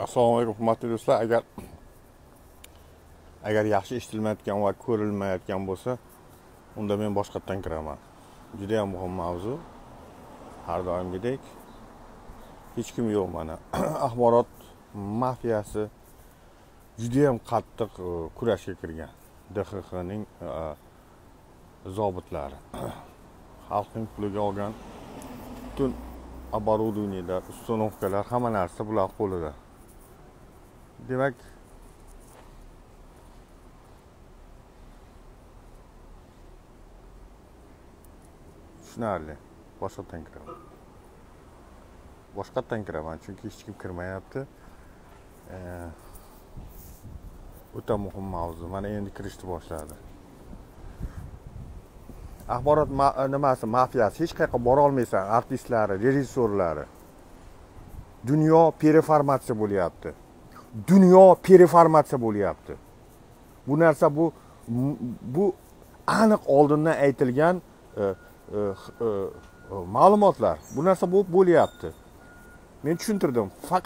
Assalomu alaykum hurmatli do'stlar. Agar yaxshi eshitilmayotgan va ko'rilmayotgan bo'lsa, unda men boshqatdan kiraman. Juda ham muhim mavzu. Har doimgidek hech kim yo'q mana. Axborot mafiyasi juda ham qattiq kurashga kirgan. DXXning zobitlari. Xalqning puliga olgan butun оборудованиеlar, uстановkalar, hamma narsa bular qo'lida. Demak, tushunarli. Boshqatdan kiraman, chunki hech kim kirmayapti. O'ta muhim mavzu. Mana endi kirishni boshladi. Axborot nimasi mafiyasi hech qayerga bora olmaysan, artistlari, rejissyorlari. Dunyo performatsiya bo'lyapti. Bu narsa bu aniq oldindan aytilgan ma'lumotlar. Bu narsa bo'lyapti. Men tushuntirdim.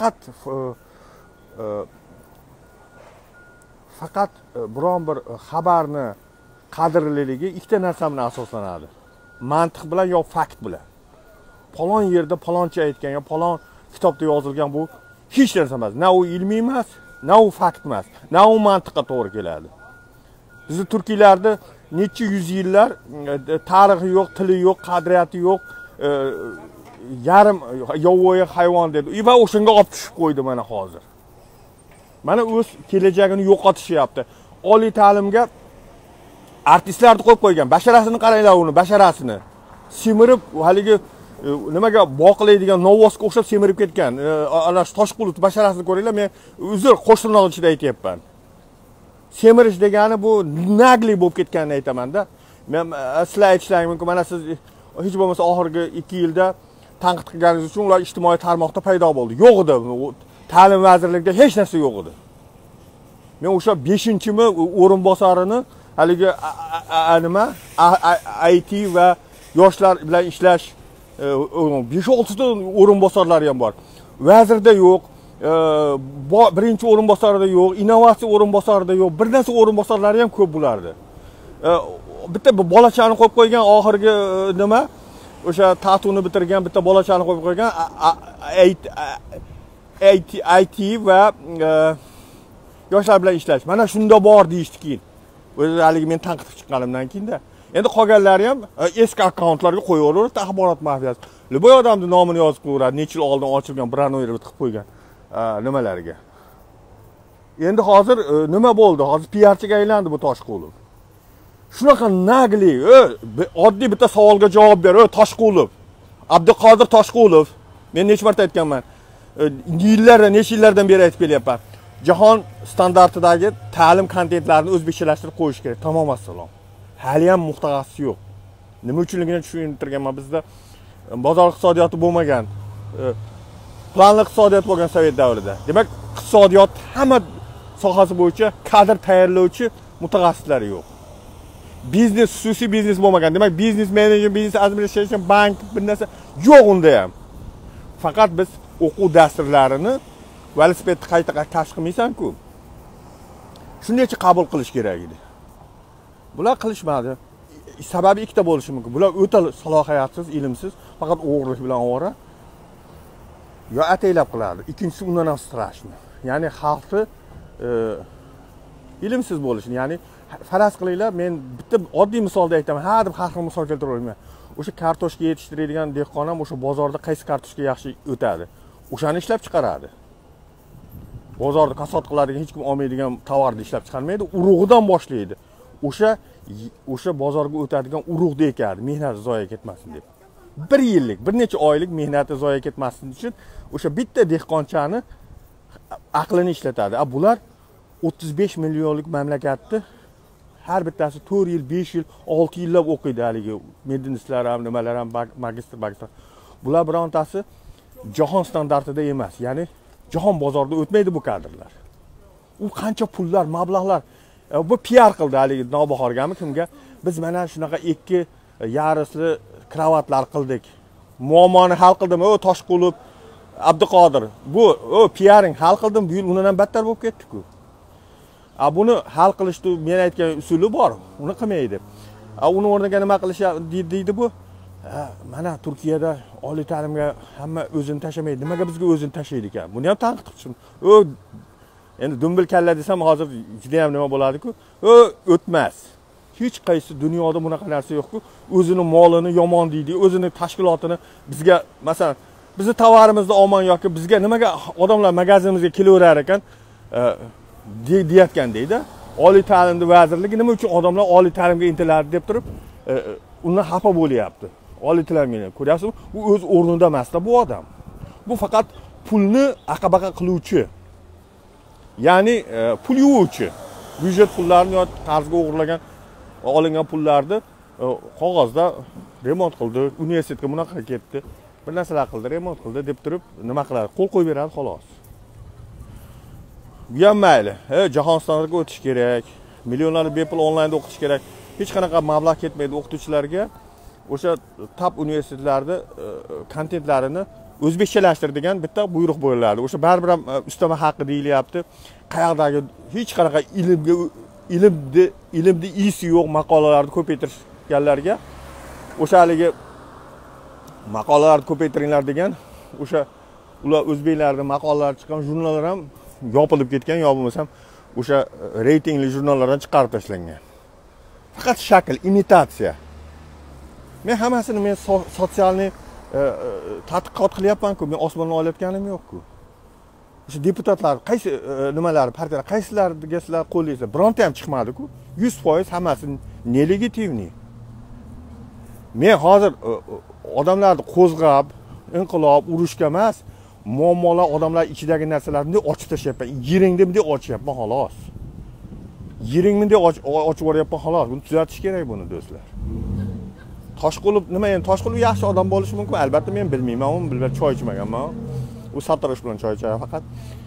Faqat biron bir xabarni qadrliligi ikkita narsa bilan asoslanadi. Mantiq bilan yo fakt bilan. Palon yerda paloncha aytgan yo palon kitobda yozilgan bu hech narsa emas. Na u ilmiy emas, na u fakt emas, na u mantiqqa to'g'ri keladi. Bizni turkiylarda necha yuz yillar tarixi yo'q, tili yo'q, qadriyati yo'q, yarim yovvoyi hayvon dedi. Va o'shanga olib tushib qo'ydi mana hozir. Mana o'z kelajagini yo'qotishyapti. Oliy ta'limga artistlarni qo'yib qo'ygan. Basharasini qaranglar uni, basharasini. Semirib, haligi nimaga boqilaydigan novvosga o'xshab semirib ketgan. Ana shu Toshqulov basharasini ko'ringlar. Men uzr qo'shtirnoq ichida aytayapman. Semirish degani bu nagli bo'lib ketganini aytaman-da. Men sizlar aytishlaringiz mumkin. Mana siz hech bo'lmasa oxirgi 2 yilda tanqid qilganingiz uchun ular ijtimoiy tarmoqda paydo bo'ldi. Yo'q edi. Ta'lim vazirligida hech narsa yo'q edi. Men o'sha 5-mi o'rinbosarini haligi IT va yoshlar bilan ishlash 5-6 ta o'rinbosarlari ham bor. Vazirda yo'q, birinchi o'rinbosarida yo'q, innovatsiya o'rinbosarida yo'q, bir narsa o'rinbosarlari ham ko'p bo'lardi. Bitta bolachani qo'yib qo'ygan oxirgi nima? O'sha ta'tuni bitirgan bitta bolachani qo'yib qo'ygan IT va yoshlar bilan ishlash. Mana shunda bor deyishdi keyin. O'zi haligi men tanqid chiqqanimdan keyin-da. Endi qolganlari ham eski akkauntlarga qo'yaveradi, axborot mafiyasi. Любой odamning nomini yozib qo'yadi, necha yil oldin ochilgan branoyer qilib qo'ygan nimalarga. Endi hozir nima bo'ldi? Hozir PRchiga aylandi bu Toshqulov. Shunaqa nagli, oddiy bitta savolga javob ber, Toshqulov. Abduqodir Toshqulov. Men necha marta aytganman. Necha yillardan beri aytib kelyapman. Jahon standartidagi ta'lim kontentlarini o'zbekchalashtirib qo'yish kerak. Tamom assalom. Hali ham muhtavasi yo'q. Nima uchunligini tushuntirganman. Bizda bozor iqtisodiyoti bo'lmagan, planli iqtisodiyot bo'lgan Sovet davrida. Demak, iqtisodiyot hamma sohasi bo'yicha kadr tayyorlovchi mutaxassislar yo'q. Biznes, xususiy biznes bo'lmagan. Demak, biznes menejer, biznes administration, bank bir narsa yo'q unda ham. Faqat biz o'quv dasturlarini velosipedni qayta kashf qilmaysan-ku. Shuningcha qabul qilish kerak edi. Bular qilishmadi. Sababi ikkita bo'lishi mumkin. Bular o'ta salohiyatsiz, ilmsiz, faqat o'g'irlik bilan ovora. Yo ataylab qiladi. Ikkinchisi undan ham strashni. Ya'ni xalqni ilmsiz bo'lishini, ya'ni faraz qilinglar, men bitta oddiy misolda aytaman. Ha deb xalqni misol keltirib olmayman. O'sha kartoshka yetishtiradigan dehqon ham o'sha bozorda qaysi kartoshka yaxshi o'tadi, o'shani ishlab chiqaradi. Bozorda kasod qiladigan, hech kim olmaydigan tovarni ishlab chiqarmaydi, urug'idan boshlaydi. O'sha bozorga o'tadigan urug'da ekadi, mehnati zoya ketmasin deb. 1 yillik, bir necha oylik mehnati zoya ketmasin uchun o'sha bitta dehqonchani aqlini ishlatadi. Bular 35 millionlik mamlakatni har bittasi 4 yil, 5 yil, 6 yillab o'qiydi haligi medinistlar ham, nimalar ham, magistr. Bular birontasi jahon standartida emas. Ya'ni jahon bozorida o'tmaydi bu kadrlar. U qancha pullar, mablag'lar bu PR qildi haligi Nobahorgami kimga? Biz mana shunaqa 2 yarisli kravatlar qildik. Muammoni hal qildimi? Toshqulov Abduqodir, bu PRing hal qildim, bu yil undan ham battar bo'lib ketdi-ku. Buni hal qilishni men aytgan usuli bor, uni qilmaydi. Uni o'rniga nima qilish deydi bu? Mana Turkiyada oliy ta'limga hamma o'zini tashlamaydi. Nimaga bizga o'zini tashlaydi ekan? Buni ham tanqid qilishim. Endi dumbil kalla desam hozir juda ham nima bo'ladi-ku? O'tmas. Hech qaysi dunyoda bunaqa narsa yo'q-ku. O'zini molini yomon deydi, o'zini tashkilotini bizga, masalan, bizni tovarimizni olmon yoki bizga nimaga odamlar magazinimizga kelaverar ekan, deyotgan deydi. Oliy ta'limni vazirligi nima uchun odamlar oliy ta'limga intiladi deb turib, undan xafa bo'lyapti. Oliy ta'limga ko'ryapsizmi? U o'z o'rnida emas-da bu odam. Bu faqat pulni aqabaqa qiluvchi. Ya'ni pul yuvuvchi. Byudjet pullarini yoki qarzga o'g'irlagan olingan pullarni qog'ozda remont qildi, universitetga bunaqa ketdi, bir narsalar qildi, remont qildi deb turib nima qiladi? Qo'l qo'yib beradi xolos. Bu ham mayli. Jahon standartiga o'tish kerak. Millionlarni bepul onlaynda o'qitish kerak. Hech qanaqa mablag' ketmaydi o'qituvchilarga. O'sha top universitetlarda kontentlarini o'zbekchalashtir degan bitta buyruq beriladi. O'sha baribir ham ustama haqqi deyilyapti. Qayoqdagi hech qanaqa ilmni isi yo'q maqolalarni ko'paytirganlarga o'sha haligi maqolalarni ko'paytiringlar degan o'sha ular o'zbeklarning maqolalari chiqqan jurnallar ham yopilib ketgan, yo bo'lmasam o'sha reytingli jurnallardan chiqarib tashlangan. Faqat shakl, imitatsiya. Men hammasini sotsialniy tadqiqot qilyapman-ku, men osmondan olayotganim yo'q-ku. O'sha deputatlar qaysi nimalar, partiyalar qaysilarga sizlar qo'llaysiz? Bironta ham chiqmadi-ku. 100% hammasi nelegitivniy. Men hozir odamlarni qo'zg'ab, inqilob, urushga emas, muammolar, odamlar ichidagi narsalarni ochib tashlayapman. Yeringni bunday ochyapman xolos. Yeringni bunday ochib yuboryapman xolos. Buni tuzatish kerak buni do'stlar. Toshqulov nima endi? Toshqulov yaxshi odam bo'lishi mumkin. Albatta men bilmayman, uni bilib choy ichmaganman. U sartarosh bilan choy ichadi faqat.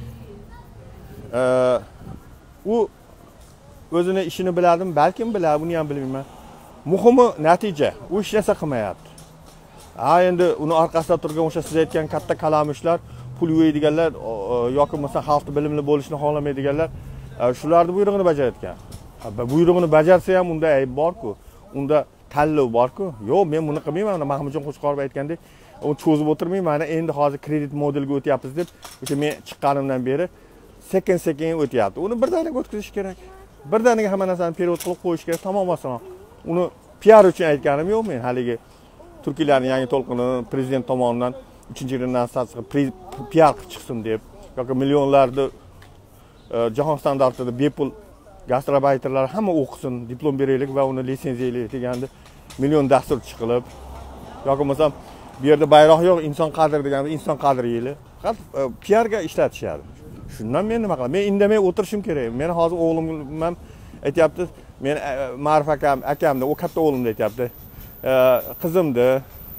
U o'zini ishini biladimi? Balkim biladi, buni ham bilmayman. Muhimi natija. U hech narsa qilmayapti. Endi uni orqasida turgan o'sha siz aytgan katta kalamushlar, pul yeydiganlar yoki bo'lmasa xalqni bilimli bo'lishni xohlamaydiganlar, shularning buyrug'ini bajarayotgan. Buyrug'ini bajarsa ham unda ayb bor-ku. Unda tanlov bor-ku. Yo'q, men buni qilmayman. Mahmudjon Qo'chqorov aytgandek, uni cho'zib o'tirmayman. Mana endi hozir kredit modeliga o'tyapmiz deb, o'sha men chiqqanimdan beri sekin-sekin o'tyapti. Uni birdaniga o'tkazish kerak. Birdaniga hamma narsani perevod qilib qo'yish kerak. Tamom. Uni PR uchun aytganim yo'q men. Haligi Turkiyaning yangi to'lqini prezident tomonidan 3-renessansga PR qilib chiqsin deb yoki millionlarni jahon standartida bepul gastrobayterlar hamma o'qisin, diplom beraylik va uni litsenziyalaylik deganda million dastur chiqilib yoki bo'lmasam bu yerda bayroq yo'q, inson qadri deganda inson qadri yili. Faqat PR ga ishlatishadi. Shundan men nima qilaman? Men indamay o'tirishim kerak. Meni hozir o'g'lim ham aytayapti, men Ma'rif akamni, u katta o'g'limni aytayapti. Qizimni,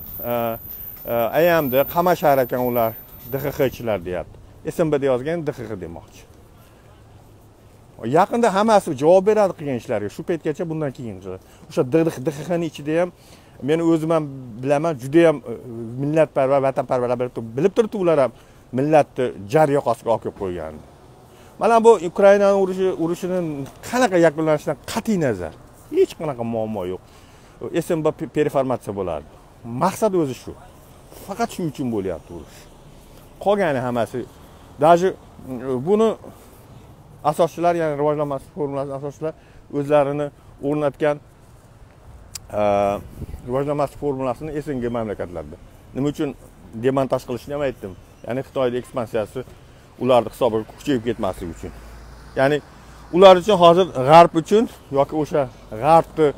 ayamni qamashar ekan ular, DXXchilar deyapti. SMBda yozgan DXX demoqchi. Yaqinda hammasi javob beradi qilgan ishlarga. Shu paytgacha bundan keyin o'sha DXXning ichida ham men o'zim ham bilaman, juda ham millatparvar, vatanparvarlar bilib turibdi ular ham millatni jar yoqasiga olib qo'ygan. Mana bu Ukraina urushining qanaqa yakunlanishidan qat'iy nazar hech qanaqa muammo yo'q. SMB performatsiya bo'ladi. Maqsad o'zi shu. Faqat shu uchun bo'lyapti urush. Qolgani hammasi даже buni asoschilar, ya'ni rivojlanmas formulasi asoschilar o'zlarini o'rnatgan rivojlanmas formulasini SNG mamlakatlarda. Nima uchun demontaj qilishni ham aytdim. Ya'ni Xitoyning ekspansiyasi ularning hisobiga kuchayib ketmasligi uchun. Ya'ni ular uchun hozir g'arb uchun yoki o'sha g'arbni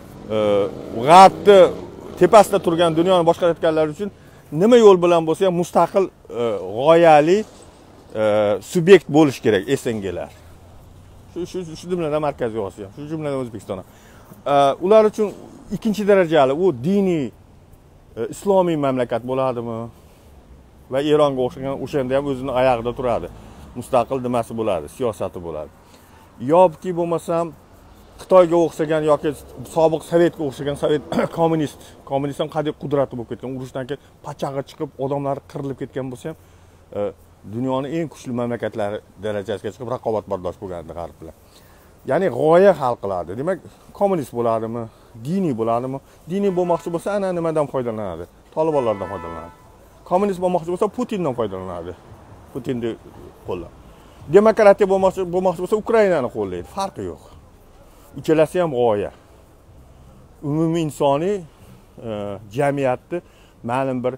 tepasida turgan dunyoni boshqarayotganlar uchun nima yo'l bilan bo'lsa ham mustaqil g'oyali subyekt bo'lish kerak SNGlar. Shu jumladan Markaziy Osiyo, shu jumladan O'zbekiston. Ular uchun ikkinchi darajali u diniy islomiy mamlakat bo'ladimi? Va Eronga o'xshagan o'shanda ham o'zini oyog'ida turadi. Mustaqil nimasi bo'ladi, siyosati bo'ladi. Yoki bo'lmasam Xitoyga o'xshagan yoki sobiq Sovetga o'xshagan sovet kommunist ham qadimiy qudrati bo'lib ketgan, urushdan keyin pachag'i chiqib, odamlar qirilib ketgan bo'lsa ham dunyoning eng kuchli mamlakatlari darajasiga chiqib raqobatbardosh bo'lgandi G'arb bilan. Ya'ni g'oya hal qiladi. Demak, kommunist bo'ladimi, diniy bo'ladimi? Diniy bo'lmoqchi bo'lsa, ana nimadan foydalanadi? Tolibonlardan foydalanadi. Kommunist bo'lmoqchi bo'lsa, Putindan foydalanadi. Putinni qo'llab. Demokratiya bo'lmoqchi bo'lsa, Ukrainani qo'llaydi. Farqi yo'q. Uchalasi ham g'oya. Umumiy insoniy jamiyatni ma'lum bir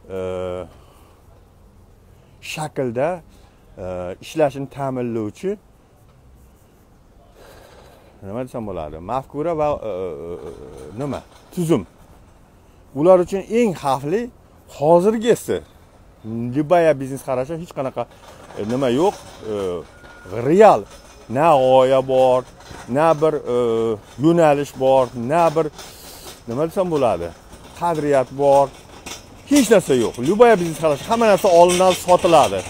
shaklda ishlashini ta'minlovchi nima desam bo'ladi? Mafkura va nima? Tuzum. Ular uchun eng xavfli hozirgisi libaya biznes qarashi hech qanaqa nima yo'q, real na g'oya bor, na bir yo'nalish bor, na bir nima desam bo'ladi? Qadriyat bor. Hech narsa yo'q. Libaya biznes qarashi hamma narsa olinadi, sotiladi.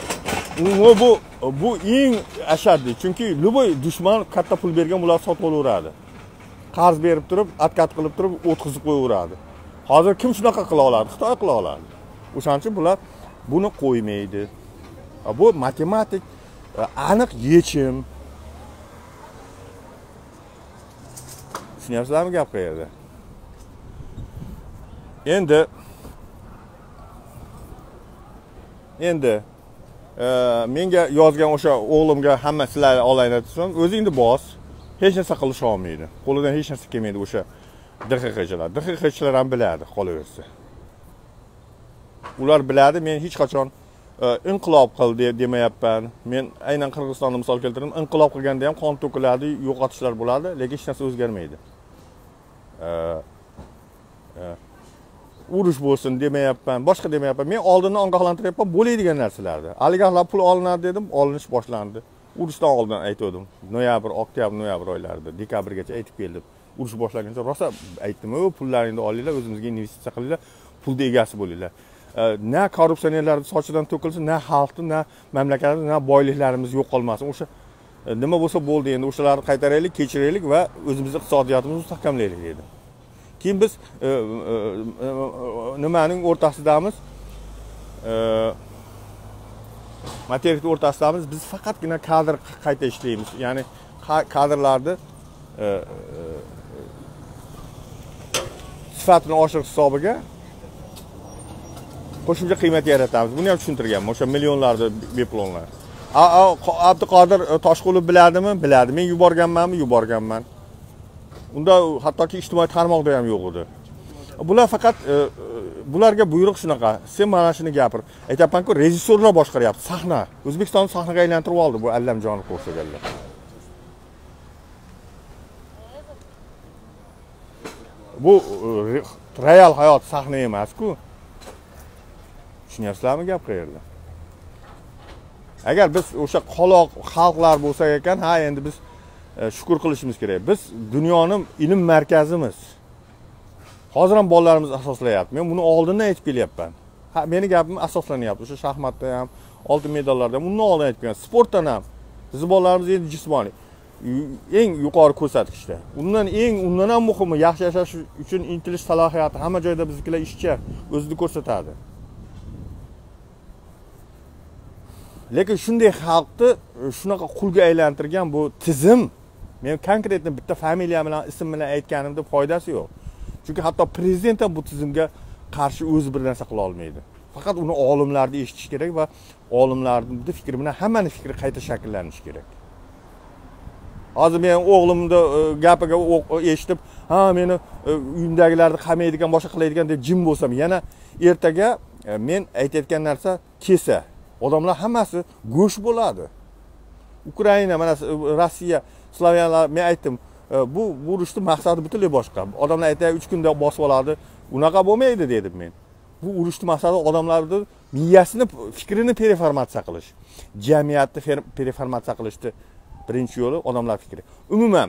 Bu eng ashaddiy. Chunki luboy dushman katta pul bergan ular sotib olaveradi. Qarz berib turib, atkat qilib turib, o'tkazib qo'yaveradi. Hozir kim shunaqa qila oladi? Xitoy qila oladi. O'shaning uchun bular buni qo'ymaydi. Bu matematik aniq yechim. Tushunyapsizlarmi gap qayerda? Endi menga yozgan o'sha o'g'limga hamma sizlar olayni aytsam, o'zingni bos, hech narsa qilisha olmaydi. Qo'lidan hech narsa kelmaydi o'sha DXXchilar. DXXchilar ham biladi, qolaversa. Ular biladi, men hech qachon inqilob qildi demayapman. Men aynan Qirg'izistonni misol keltirdim. Inqilob qilganda ham qon to'kiladi, yo'qotishlar bo'ladi, lekin hech narsa o'zgarmaydi. Urush bo'lsin demayapman, boshqa demayapman. Men oldindan ogohlantiryapman bo'ladigan narsalarni. Oligarxlar pul olinadi dedim, olinish boshlandi. Urushdan oldin aytdim. Noyabr, oktyabr, noyabr oylarida, dekabrgacha aytib keldim. Urush boshlaguncha rosa aytdim, pullaringni olinglar, o'zimizga investitsiya qilinglar, pulni egasi bo'linglar. Na korrupsionerlarning sochidan to'kilsin, na xalqni, na mamlakatni, na boyliklarimiz yo'qolmasin. O'sha nima bo'lsa bo'ldi, endi o'shalarni qaytaraylik, kechiraylik va o'zimizning iqtisodiyotimizni mustahkamlaylik dedim. Keyin biz nimaning o'rtasidamiz? Material o'rtasidamiz. Biz faqatgina kadr qayta ishlaymiz. Ya'ni kadrlarni sifatini oshirish hisobiga qo'shimcha qiymat yaratamiz. Buni ham tushuntirganman. O'sha millionlarni beplonlar. Abduqodir Toshqulov biladimi? Biladi. Men yuborganmanmi? Yuborganman. Unda hattoki ijtimoiy tarmoqda ham yo'q edi. Bular faqat bularga buyruq shunaqa. Sen mana shuni gapir. Aytayapman-ku, rejissyorlar boshqaryapti. Sahna. O'zbekistonni sahnaga aylantirib oldi bu Allamjonov ko'rsaganlar. Bu real hayot sahna emas-ku. Tushunyapsizlarmi gap qayerda? Agar biz o'sha qoloq xalqlar bo'lsak ekan, ha endi biz shukr qilishimiz kerak. Biz dunyoning ilm markazimiz. Hozir ham bolalarimiz asoslayapti. Men buni oldindan aytib kelyapman. Ha, meni gapim asoslanyapti. O'sha shaxmatda ham, oltin medallarda ham undan oldin aytib kelgan. Sportdan ham bizni bolalarimiz endi jismoniy eng yuqori ko'rsatkichda. Undan ham muhimi yaxshi yashash uchun intilish salohiyati hamma joyda biznikilar ishchi o'zini ko'rsatadi. Lekin shunday xalqni shunaqa qulga aylantirgan bu tizim, men konkretni bitta familiya bilan, ism bilan aytganimda foydasi yo'q. Chunki hatto prezident ham bu tizimga qarshi o'zi bir narsa qila olmaydi. Faqat uni olimlarni eshitish kerak va olimlarning fikri bilan hammaning fikri qayta shakllanishi kerak. Hozir men o'g'limni gapiga eshitib, ha meni uyimdagilarni qamaydigan, boshqa qilaydigan deb jim bo'lsam, yana ertaga men aytayotgan narsa kelsa, odamlar hammasi go'sht bo'ladi. Ukraina, mana Rossiya, Slavyanlar, men aytdim, bu urushning maqsadi butunlay boshqa. Odamlar aytadi 3 kunda bosib oladi. Unaqa bo'lmaydi dedim men. Bu urushning maqsadi odamlarning miyasini, fikrini preformatsiya qilish. Jamiyatni preformatsiya qilishni birinchi yo'li odamlar fikri. Umuman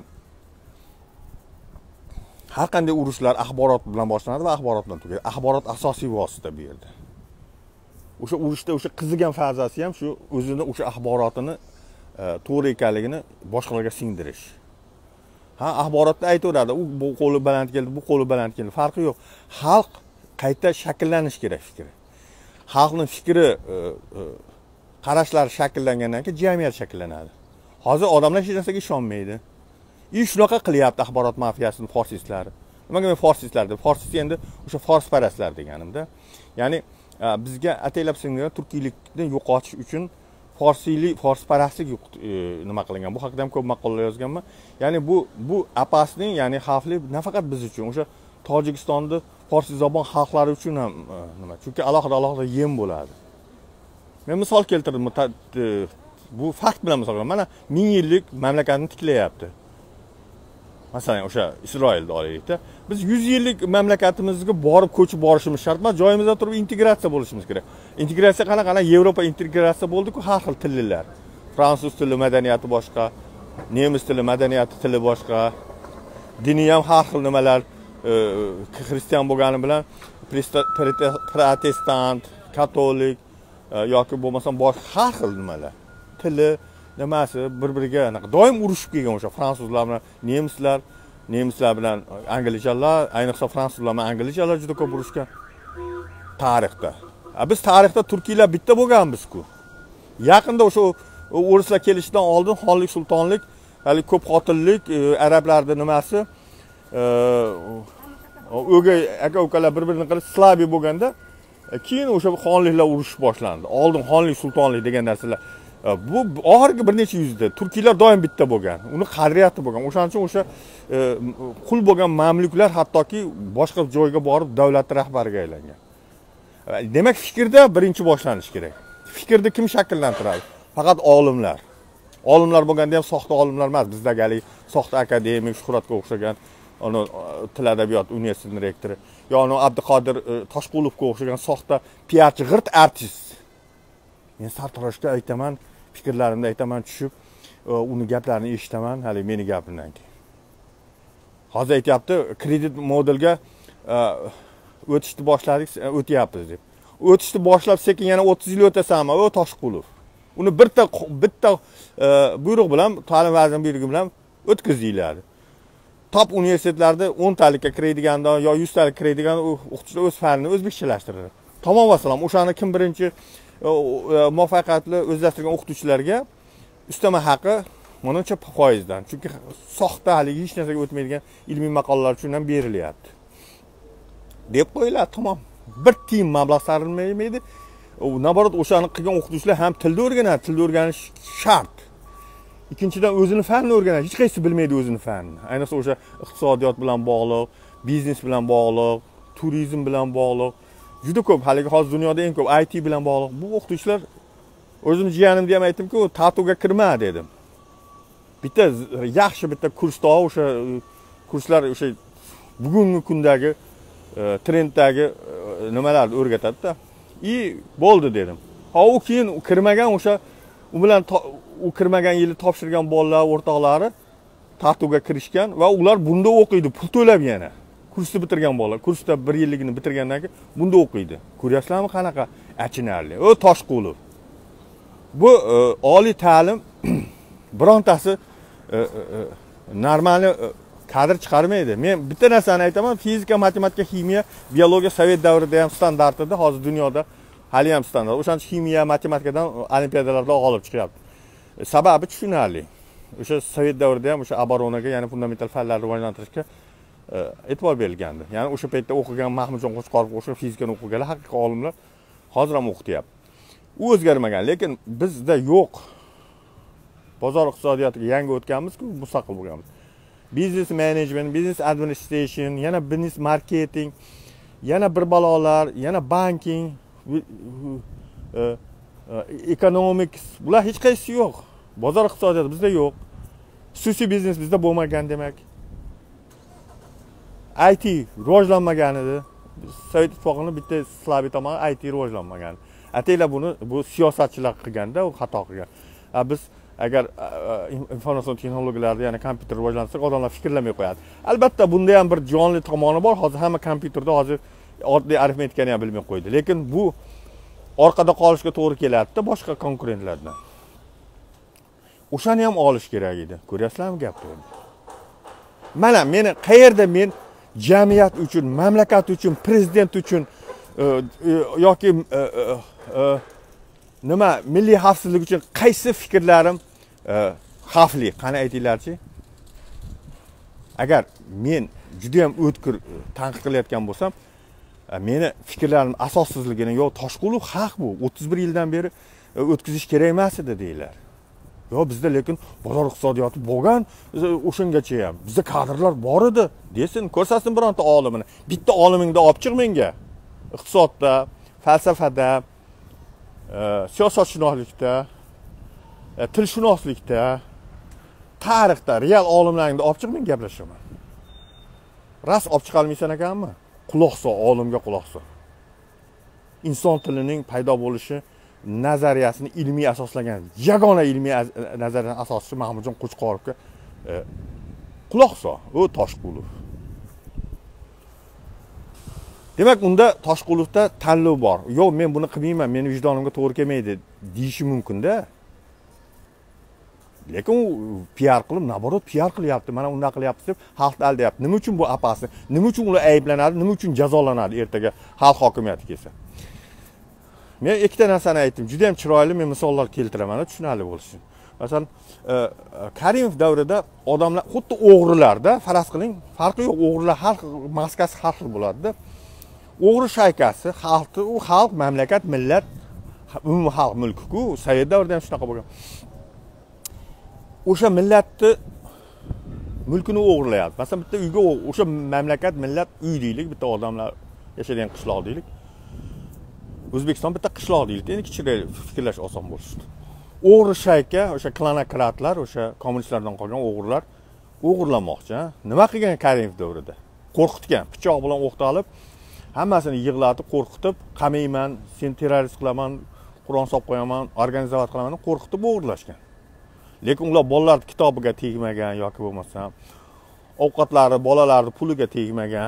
har qanday urushlar axborot bilan boshlanadi va axborot bilan tugaydi. Axborot asosiy vosita bu yerda. O'sha urushda o'sha qizigan fazasi ham shu o'zini o'sha axborotini to'g'ri ekanligini boshqalarga singdirish. Ha, axborotda aytaveradi, bu qo'li baland keldi, bu qo'li baland keldi, farqi yo'q. Xalq qayta shakllanish kerak fikri. xalqning fikri, qarashlari shakllangandan keyin jamiyat shakllanadi. Hozir odamlar hech narsaga ishonmaydi. Shunaqa qilyapti axborot mafiyasining forsistlari. Nimaga men forsistlar deb? Forsis endi o'sha forsparastlar deganimda. Ya'ni bizga ataylab singan turkiylikni yo'qotish uchun forsparastlik nima qilingan. Bu haqida ham ko'p maqolalar yozganman. Ya'ni bu apasning, ya'ni xavfli nafaqat biz uchun, o'sha Tojikistonda forsiy xalqlari uchun ham nima? Chunki alohida yem bo'ladi. Men misol keltirdim. Bu fakt bilan misol qilaman. Mana 1000 yillik mamlakatni tiklayapti. Masalan, o'sha Isroilni olaylik-da. Biz 100 yillik mamlakatimizga borib ko'chib borishimiz shart emas, joyimizda turib integratsiya bo'lishimiz kerak. Integratsiya qanaqa? Yevropa integratsiya bo'ldi-ku, har xil tillilar. Fransuz tili madaniyati boshqa, nemis tili madaniyati tili boshqa. Diniy ham har xil nimalar, xristian bo'lgani bilan protestant, katolik yoki bo'lmasam boshqa har xil nimalar. Tili nimasi bir-biriga doim urushib kelgan o'sha fransuzlar bilan nemislar bilan anglichalar, ayniqsa fransuzlar bilan anglichalar juda ko'p urushgan tarixda. Biz tarixda turkiylar bitta bo'lganmiz-ku. Yaqinda o'sha o'rislar kelishidan oldin xonlik, sultonlik, hali ko'p xotinlik, arablarning nimasi o'gay aka-ukalar bir-birini qilib slaviy bo'lganda, keyin o'sha xonliklar urush boshlandi. Oldin xonlik, sultonlik degan narsalar. Bu oxirgi bir necha yuzda turkiylar doim bitta bo'lgan. Uni qadriyati bo'lgan. O'shaning uchun o'sha qul bo'lgan mamluklar hattoki boshqa joyga borib davlat rahbariga aylangan. Demak, fikrda birinchi boshlanish kerak. Fikrni kim shakllantiradi? Faqat olimlar. Olimlar bo'lganda ham soxta olimlar emas. Bizdagi soxta akademik Shuhratga o'xshagan, uni til adabiyot universitetining rektori, yo'ni Abduqodir Toshqulovga o'xshagan soxta piarchi, g'irt artist. Men sartaroshga aytaman, fikrlarimni aytaman, tushib, uni gaplarini eshitaman, hali meni gapimdan keyin. Hozir aytayapti, kredit modelga o'tishni boshladik, o'tyapmiz deb. O'tishni boshlab sekin yana 30 yil o'tasanmi? O Toshqulov. Uni bitta buyruq bilan, ta'lim vaziri buyrug'i bilan o'tkaziladi. Top universitetlarda 10 talikka kiradigandan yo 100 talik kiradigan o'qituvchilar o'z fanini o'zbekchalashtiradi. Tamom vasallam, o'shani kim birinchi muvaffaqiyatli o'zlashtirgan o'qituvchilarga ustama haqi moncha foizdan. Chunki soxta haligi hech narsaga o'tmaydigan ilmiy maqolalar uchun ham berilyapti. Deb qo'yiladi, tamom. Bir tiyin mablag' sarflanmaydi. Naborot o'shani qilgan o'qituvchilar ham tilni o'rganadi, tilni o'rganish shart. Ikkinchidan o'zini fanini o'rganadi. Hech qaysi bilmaydi o'zini fanini. Ayniqsa o'sha iqtisodiyot bilan bog'liq, biznes bilan bog'liq, turizm bilan bog'liq. Juda ko'p, haligi hozir dunyoda eng ko'p IT bilan bog'liq. Bu o'qituvchilar, o'zim jiyanimga ham aytdim-ku, TATUga kirma dedim. Yaxshi bitta kursda o'sha kurslar o'sha bugungi kundagi trenddagi nimalarni o'rgatadi-da. Bo'ldi dedim. U keyin kirmagan o'sha u bilan u kirmagan yili topshirgan bolalar, o'rtoqlari TATUga kirishgan va ular bunda o'qiydi, pul to'lab yana. Kursni bitirgan bolalar, kursda 1 yilligini bitirgandan keyin bunda o'qiydi. Ko'ryapsizlarmi qanaqa achinarli? Toshqulov. Bu oliy ta'lim birontasi normal kadr chiqarmaydi. Men bitta narsani aytaman, fizika, matematika, ximiya, biologiya sovet davrida ham standart edi, hozir dunyoda hali ham standart. O'shancha ximiya, matematikadan olimpiadalarda g'olib chiqyapti. Sababi tushunarli. O'sha sovet davrida ham o'sha oboronaga, ya'ni fundamental fanlarni rivojlantirishga e'tibor berilgandi. Ya'ni o'sha paytda o'qigan Mahmudjon Qo'chqorov o'sha fizikani o'qiganlar haqiqiy olimlar hozir ham o'qityapti. U o'zgarmagan, lekin bizda yo'q. Bozor iqtisodiyotiga yangi o'tganmiz-ku, mustaqil bo'lganmiz. Business management, business administration, yana business marketing, yana bir balolar, yana banking, economics, bular hech qaysi yo'q. Bozor iqtisodiyoti bizda yo'q. Xususiy biznes bizda bo'lmagan demak. IT rivojlanmagan edi. Sovet ittifoqining bitta slaviy tomoni IT rivojlanmagan. Ataylar bu siyosatchilar qilganda, u xato qilgan. Biz agar informatsion texnologiyalarda, ya'ni kompyuter rivojlansa, odamlar fikrlamay qo'yadi. Albatta, bunda ham bir jonli tomoni bor. Hozir hamma kompyuterda hozir oddiy arifmetikani ham bilmay qo'ydi. Lekin bu orqada qolishga to'g'ri keladi-da boshqa konkurentlardan. O'shani ham olish kerak edi. Ko'ryapsizlarmi gapni? Mana meni qayerda men jamiyat uchun, mamlakat uchun, prezident uchun yoki nima milliy xavfsizlik uchun qaysi fikrlarim xavfli? Qani aytinglarchi? Agar men juda ham o'tkir tanqid qilayotgan bo'lsam, meni fikrlarim asossizligini, yo Toshqulov haq bu 31 yildan beri o'tkazish kerak emas edi deylar. Yo bizda lekin bozor iqtisodiyoti bo'lgan, o'shangacha ham bizda kadrlar bor edi desin, ko'rsatsin bironta olimini. Bitta olimingni olib chiq menga. Iqtisodda, falsafada, siyosatshunoslikda, tilshunoslikda, tarixda real olimlarni olib chiq men gaplashaman. Ras olib chiqa olmaysan ekanmi? Quloq sol, olimga quloq sol. Inson tilining paydo bo'lishi nazariyasini ilmiy asoslagan yagona ilmiy nazariyaning asoschisi Mahmudjon Qo'chqorovga quloq sol, u Toshqulov. Demak, unda Toshqulovda tanlov bor. Yo'q, men buni qilmayman, meni vijdonimga to'g'ri kelmaydi deyishi mumkin-da. Lekin u PR qilib, naborot PR qilyapti, mana unday qilyapti deb xalqni aldayapti. Nima uchun bu apasi? Nima uchun ular ayblanadi? Nima uchun jazolanadi ertaga xalq hokimiyati kelsa? Men ikkita narsani aytdim. Juda ham chiroyli men misollar keltiraman, tushunarli bo'lishi. Masalan, Karimov davrida odamlar xuddi o'g'rilarda, faraz qiling, farqi yo'q, o'g'rilar har maskasi har xil bo'ladi-da. O'g'ri shaykasi, xalqni, u xalq, mamlakat, millat, umumiy xalq mulki-ku, Sovet davrida ham shunaqa bo'lgan. O'sha millatni mulkini o'g'irlayapti. Masalan, bitta uyga o'sha mamlakat, millat uy deylik, bitta odamlar yashaydigan qishloq deylik. O'zbekiston bitta qishloq deylik. Endi kichikroq fikrlash oson bo'lsin. O'g'ri shayka, o'sha klanokratlar, o'sha kommunistlardan qolgan o'g'irlar o'g'irlamoqchi. Nima qilgan Karimov davrida? Qo'rqitgan, pichoq bilan o'qtalib, hammasini yig'latib, qo'rqitib, qamayman, sen terrorist qilaman, Qur'on solib qo'yaman, organizatsiya qilaman, qo'rqitib o'g'irlashgan. Lekin ular bolalar kitobiga tegmagan yoki bo'lmasa ovqatlari, bolalarning puliga tegmagan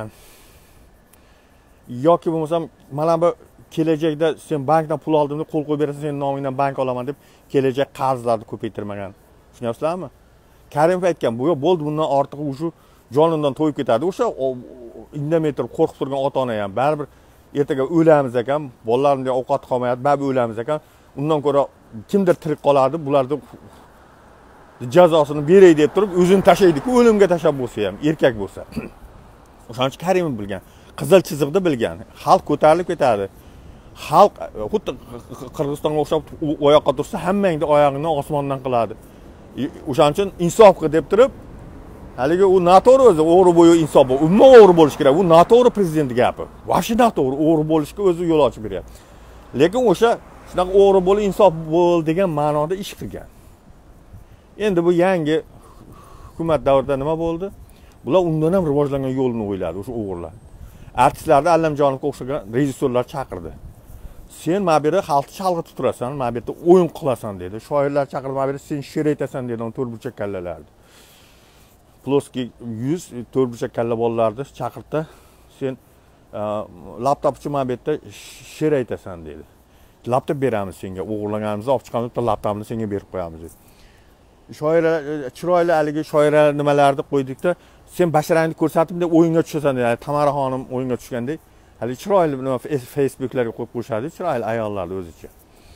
yoki bo'lmasa mana bu kelajakda sen bankdan pul oldim deb qo'l qo'yib berasan, sen nomingdan bank olaman deb kelajak qarzlarni ko'paytirmagan. Tushunyapsizlarmi? Karimov aytgan, bu bo'ldi, bundan ortiq shu jonimdan to'yib ketadi. O'sha indamay turib qo'rqib turgan ota-ona ham baribir ertaga o'lamiz ekan, bolalarning ovqati qolmayapti, baribir o'lamiz ekan. Undan ko'ra kimdir tirik qoladi, bularni jazosini beray deb turib o'zini tashlaydi-ku, o'limga tashlab bo'lsa ham, erkak bo'lsa. O'shaning uchun Karimov bilgan, qizil chiziqda bilgan, xalq ko'tarilib ketadi. Xalq xuddi Qirg'izistonga o'xshab oyoqqa tursa, hammangni oyog'ini osmondan qiladi. O'shaning uchun insof qil deb turib, haligi u noto'g'ri o'zi, o'g'ri bo'yi insof bo'l. Umuman o'g'ri bo'lish kerak. Bu noto'g'ri prezident gapi. Vashi noto'g'ri, o'g'ri bo'lishga o'zi yo'l ochib beryapti. Lekin o'sha shunaqa o'g'ri bo'l, insof bo'l degan ma'noda ish qilgan. Endi bu yangi hukumat davrida nima bo'ldi? Bular undan ham rivojlangan yo'lni o'yladi, o'sha o'g'irlar. Artistlarni Allamjonovga o'xshagan rejissyorlar chaqirdi. Sen ma'bira xalqni chalg'itib turasan, ma'birda o'yin qilasan dedi. Shoirlar chaqirdi, ma'bira sen she'r aytasan dedi, on to'rtburchak kallalarni. Ploski 100 to'rtburchak kalla bolalarni chaqirdi. Sen laptop uchun ma'birda she'r aytasan dedi. Laptop beramiz senga, o'g'irlaganimizni olib chiqamiz, laptopni senga berib qo'yamiz dedi. Shoirlar chiroyli haligi shoirlar nimalarni qo'ydikda, sen basharangni ko'rsatib deb o'yinga tushasan dedi. Tamara xonim o'yinga tushgandek, hali chiroyli nima Facebook'larga qo'yib qo'yishadi, chiroyli ayollarni o'zicha.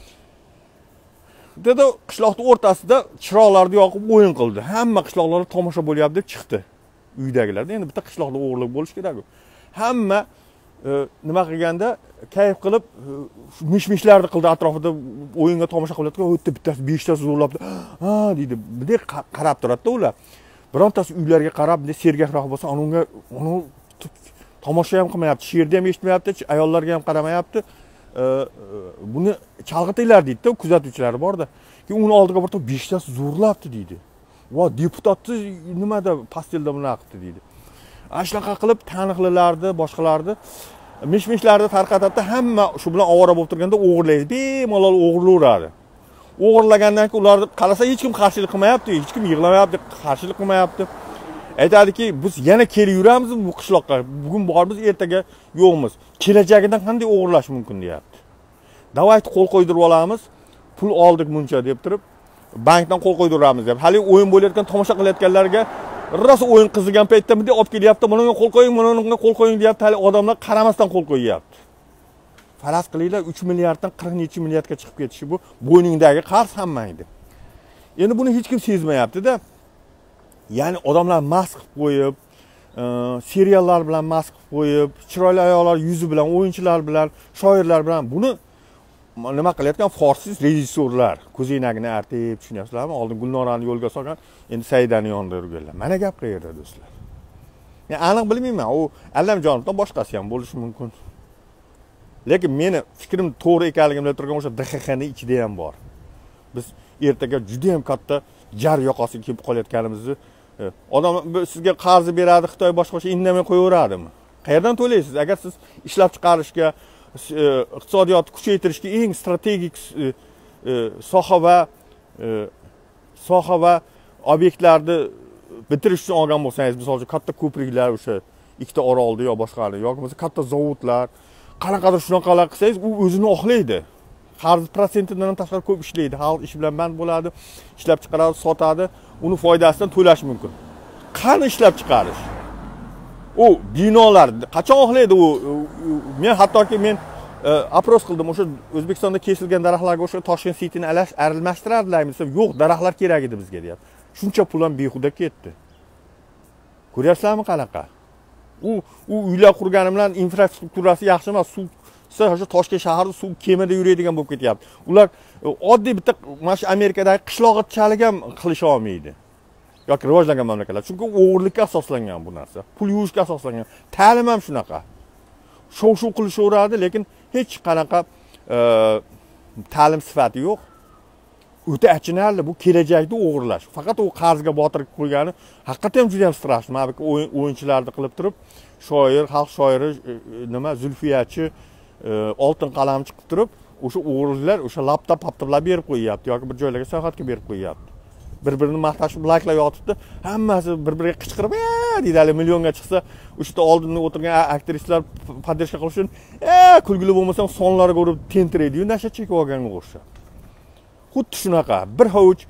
Dedi qishloqning o'rtasida chiroqlarni yoqib o'yin qildi. Hamma qishloqlar tomosha bo'lyapti deb chiqdi. Uydagilar. Endi bitta qishloqda o'g'irlik bo'lish kerak-ku. Hamma nima qilganda kayf qilib mish-mishlarni qildi, atrofida o'yinga tomosha qilayotgan, o'tda bittasi 5 tasi zo'rlab, "Ha" deydi. Bunday qarab turadi-da ular. Birontasi uylarga qarab, bunday sergakroq bo'lsa, unga tomosha ham qilmayapti, she'rni ham eshitmayapti, ayollarga ham qaramayapti. Buni chalg'itinglar deydi-da, kuzatuvchilari borda. Keyin uni oldiga borib 5 tasi zo'rlabdi deydi. Va deputatni nimada pastelda buni qildi deydi. Ashunaqa qilib taniqlilarni, boshqalarni mish-mishlarni tarqatadi, hamma shu bilan ovora bo'lib turganda o'g'irlaydi. Bemalol o'g'irlayveradi. O'g'irlagandan keyin ularni qarasa hech kim qarshilik qilmayapti, hech kim yig'lamayapti, qarshilik qilmayapti. Aytadiki, biz yana kelib yuramiz bu qishloqqa. Bugun bormiz, ertaga yo'qmiz. Kelajagidan qanday o'g'irlash mumkin deyapti. Davayt qo'l qo'ydirib olamiz, pul oldik muncha deb turib, bankdan qo'l qo'ydiramiz deb. Hali o'yin bo'layotgan, tomosha qilayotganlarga rosa o'yin qizigan paytda bunday olib kelyapti, bunga qo'l qo'ying, bunga qo'l qo'ying deyapti. Hali odamlar qaramasdan qo'l qo'yyapti. faraz qilinglar 3 milliarddan 40 necha milliardga chiqib ketishi bu bo'yningdagi qarz hammangni. Endi buni hech kim sezmayapti-da. Ya'ni odamlar mast qilib qo'yib, seriallar bilan mast qilib qo'yib, chiroyli ayollar yuzi bilan, o'yinchilar bilan, shoirlar bilan buni nima qilayotgan forsiz rejissyorlar ko'zoynagini artib, tushunyapsizlarmi? Oldin Gulnorani yo'lga solgan, endi Saidani yonida yurganlar. Mana gap qayerda do'stlar? Men aniq bilmayman, u Allamjonovdan boshqasi ham bo'lishi mumkin. Lekin meni fikrim to'g'ri ekanligini bilib turgan o'sha DXXning ichida ham bor. Biz ertaga juda ham katta jar yoqasiga kelib qolayotganimizni odam sizga qarz beradi, Xitoy boshqa indamay qo'yaveradimi? Qayerdan to'laysiz? Agar siz ishlab chiqarishga, iqtisodiyotni kuchaytirishga eng strategik soha va obyektlarni bitirish uchun olgan bo'lsangiz, masalan, katta ko'priklar o'sha ikkita orolda yo boshqani yoki bo'lmasa katta zavodlar, qanaqadir shunaqalar qilsangiz, u o'zini oqlaydi. Qarz prosentidan ham tashqari ko'p ishlaydi. Xalq ish bilan band bo'ladi, ishlab chiqaradi, sotadi, uni foydasidan to'lash mumkin. Qani ishlab chiqarish? U binolar qachon oqlaydi u? Men hattoki apros qildim, o'sha O'zbekistonda kesilgan daraxtlarga o'sha Toshkent City'ni aralashtiradilarmi desam, yo'q, daraxtlar kerak edi bizga deyapti. Shuncha pul ham behuda ketdi. Ko'ryapsizlarmi qanaqa? U uylar qurgani bilan infrastrukturasi yaxshi emas, suv o'sha Toshkent shahrida suv kemada yuradigan bo'lib ketyapti. Ular oddiy bitta mana shu Amerikadagi qishloqchalik ham qilisha olmaydi. Yoki rivojlangan mamlakatlar. Chunki o'g'irlikka asoslangan bu narsa. Pul yuvishga asoslangan. Ta'lim ham shunaqa. Shov-shuv qilishaveradi, lekin hech qanaqa ta'lim sifati yo'q. O'ta achinarli, bu kelajakda o'g'irlash. Faqat u qarzga botirib qo'ygani haqiqatan ham juda ham strashni. Mana bu o'yinchilarni qilib turib, shoir, xalq shoiri, nima Zulfiyachi, oltin qalamchi qilib turib, o'sha o'g'irliklar o'sha laptop berib qo'yyapti yoki bir joylarga sayohatga berib qo'yyapti. Bir-birini maqtashib, layklar yotibdi, hammasi bir-biriga qichqirib, deydi, millionga chiqsa, o'sha oldinda o'tirgan aktrisalar podдержка qilish uchun, kulgili bo'lmasam sonlarga urib tentiraydi-yu, nasha chekib olganga o'xshab. Xuddi shunaqa bir hovuch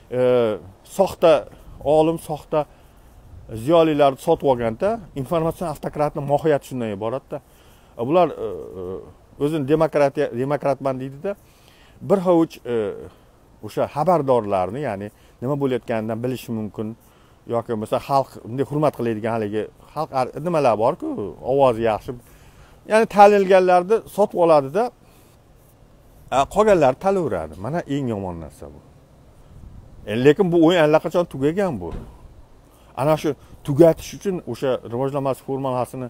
soxta olim, soxta ziyolilarni sotib olganda, informatsion avtokratning mohiyati shundan iboratda. Bular o'zini demokratman deydi-da, bir hovuch o'sha xabardorlarni, ya'ni nima bo'layotganidan bilishi mumkin yoki bo'lmasa xalq bunday hurmat qiladigan haligi xalq nimalar bor-ku, ovozi yaxshi. Ya'ni tanilganlarni sotib oladi-da, qolganlar talaveradi. Mana eng yomon narsa bu. Lekin bu o'yin allaqachon tugagan bu. Ana shu tugatish uchun o'sha rivojlanmas formulasini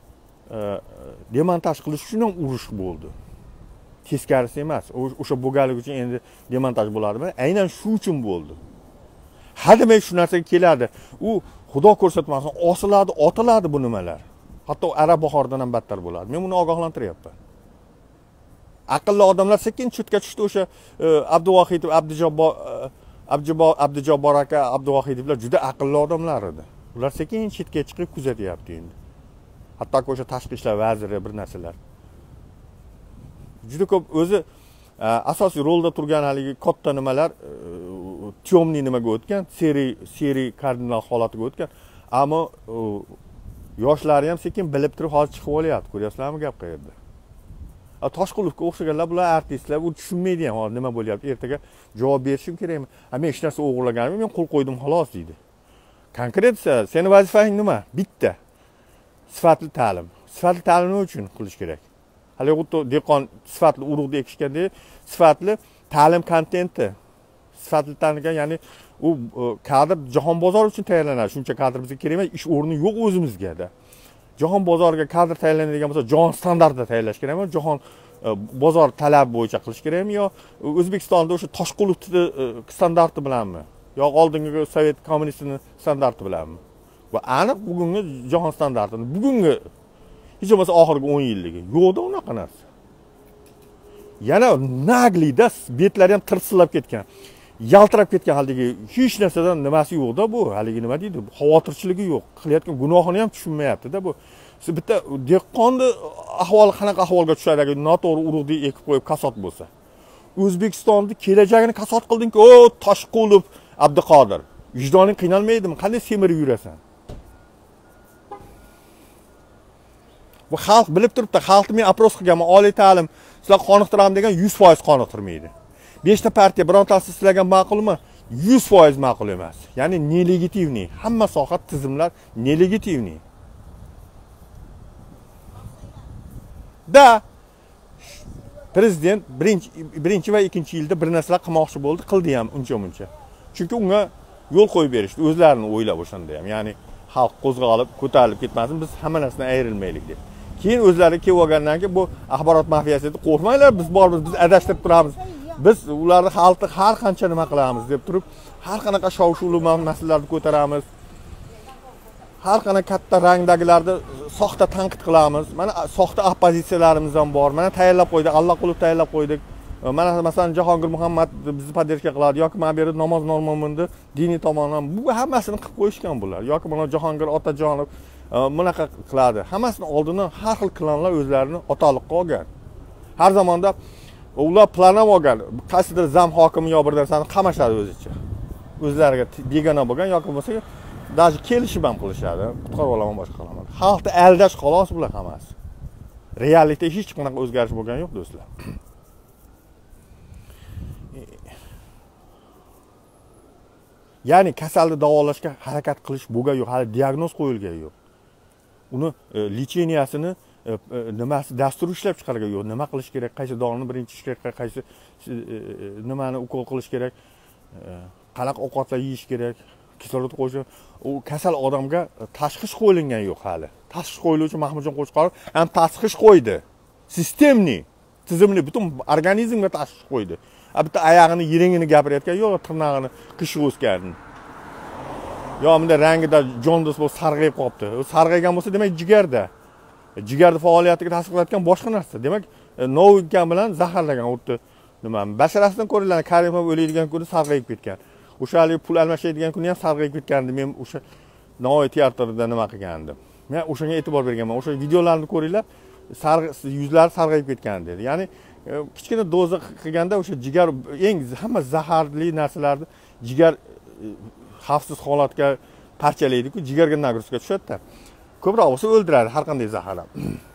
demontaj qilish uchun ham urush bo'ldi. Teskarisi emas. O'sha bo'lganligi uchun endi demontaj bo'ladimi? Aynan shu uchun bo'ldi. Hademay shu narsaga keladi. U Xudo ko'rsatmasin, osiladi, otiladi bu nimalar. Hatto Arab bahordan ham battar bo'ladi. Men buni ogohlantiryapman. Aqlli odamlar sekin chutga tushdi o'sha Abduvohidov, Abdujabbor aka, Abduvohidovlar juda aqlli odamlar edi. Ular sekin chetga chiqib kuzatyapti endi. Hatto o'sha tashqi ishlar vaziri bir narsalar. Juda ko'p o'zi asosiy rolda turgan haligi katta nimalar temniy nimaga o'tgan, seri kardinal holatiga o'tgan. Ammo yoshlari ham sekin bilib turib hozir chiqib olyapti. Ko'ryapsizlarmi gap qayerda? Toshqulovga o'xshaganlar bular artistlar, u tushunmaydi ham hozir nima bo'lyapti. Ertaga javob berishim kerakmi? Men hech narsa o'g'irlaganimni men qo'l qo'ydim xolos deydi. Konkret seni vazifang nima? Bitta. Sifatli ta'lim. Sifatli ta'lim nima uchun qilish kerak? Hali o'tto dehqon sifatli urug'ni ekishganda sifatli ta'lim kontenti. Sifatli ta'limga, ya'ni u kadr jahon bozori uchun tayyorlanadi. Shuncha kadr bizga kerak emas, ish o'rni yo'q o'zimizga-da. Jahon bozoriga kadr tayyorlanadigan bo'lsa, jahon standartida tayyorlash kerakmi? Jahon bozor talabi bo'yicha qilish kerakmi yo O'zbekistonda o'sha Toshqulovni standarti bilanmi? Yo oldingi Sovet kommunistini standarti bilanmi? Va aniq bugungi jahon standartini, bugungi hech bo'lmasa oxirgi 10 yilligi yo'qda unaqa narsa. Yana naglida betlari ham tirsillab ketgan. Yaltirab ketgan haldagi hech narsadan nimasi yo'qda bu. Haligi nima deydi? Xavotirchiligi yo'q. Qilayotgan gunohini ham tushunmayapti-da bu. Siz bitta dehqonni ahvoli qanaqa ahvolga tushadi agar noto'g'ri urug'ni ekib qo'yib kasod bo'lsa. O'zbekistonni kelajagini kasod qilding-ku, o Toshqulov, Abduqodir. Vijdoning qiynalmaydimi? Qanday semirib yurasan? Bu xalq bilib turibdi, xalqni men apros qilganman, oliy ta'lim sizlar qoniqtiramiz degan 100% qoniqtirmaydi. 5 ta partiya birontasi sizlarga ma'qulmi? 100% ma'qul emas. Ya'ni nelegitimniy. Hamma soha tizimlar nelegitimniy. Da prezident birinchi va ikkinchi yilda bir narsalar qilmoqchi bo'ldi, qildi ham uncha-muncha. Chunki unga yo'l qo'yib berishdi, o'zlarini o'ylab o'shanda ham. Ya'ni xalq qo'zg'alib, ko'tarilib ketmasin, biz hamma narsadan ayrilmaylik deb. Keyin o'zlari kelib olgandan keyin bu axborot mafiyasi deb qo'rqmanglar, biz bormiz, biz adashtirib turamiz. Biz ularni xalqni har qancha nima qilamiz deb turib, har qanaqa shov-shuvli masalalarni ko'taramiz. Har qanaqa katta rangdagilarni soxta tanqid qilamiz. Mana soxta oppozitsiyalarimiz ham bor. Mana tayyorlab qo'ydik, Alloh qilib tayyorlab qo'ydik. Mana masalan Jahongir Muhammad bizni podderka qiladi yoki mana bu yerda namoz normo'minni diniy tomondan bu hammasini qilib qo'yishgan bular. Yoki mana Jahongir Otajonov bunaqa qiladi. Hammasini oldindan har xil klanlar o'zlarini otaliqqa olgan. Har zamonda ular planlab olgan. Qaysidir zam hokimi yo bir narsani qamashadi o'zicha. O'zlariga begona bo'lgan yoki bo'lmasa даже kelishib ham qilishadi. Qutqarib olaman, boshqa qilaman. Xalqni aldash xolos bular hammasi. Reallikda hech qanaqa o'zgarish bo'lgani yo'q do'stlar. Ya'ni kasalni davolashga harakat qilish bo'lgan yo'q, hali diagnoz qo'yilgan yo'q. Uni lecheniyasini nimasi dastur ishlab chiqargan yo'q. Nima qilish kerak, qaysi dorini birinchi ish kerak, qaysi nimani ukol qilish kerak, qanaqa ovqatlar yeyish kerak, kislorod qo'yish. U kasal odamga tashxis qo'yilgan yo'q hali. Tashxis qo'yiluvchi Mahmudjon Qo'chqorov ham tashxis qo'ydi. Sistemli, tizimli butun organizmga tashxis qo'ydi. Bitta oyog'ini yiringini gapirayotgan yo'q, tirnog'ini qishi o'sgan. Yo, bunda rangida jondis bo'lib sarg'ayib qolibdi. U sarg'aygan bo'lsa, demak jigarda. Jigarning faoliyatiga ta'sir qilayotgan boshqa narsa. Demak, novigan bilan zaharlagan o'tdi. Nima? Basharasidan ko'rilgan Karimov o'laydigan kuni sarg'ayib ketgan. O'shalik pul almashadigan kuni ham sarg'ayib ketgandi. Men o'sha Navoiy teatrida nima qilgandim. Men o'shanga e'tibor berganman. O'sha videolarni ko'ringlar, yuzlari sarg'ayib ketgan dedi. Ya'ni kichkina doza qilganda o'sha jigar eng hamma zaharli narsalarni jigar xavfsiz holatga parchalaydi-ku, jigarga nagruzka tushadi-da. Ko'proq bo'lsa o'ldiradi har qanday zahar ham.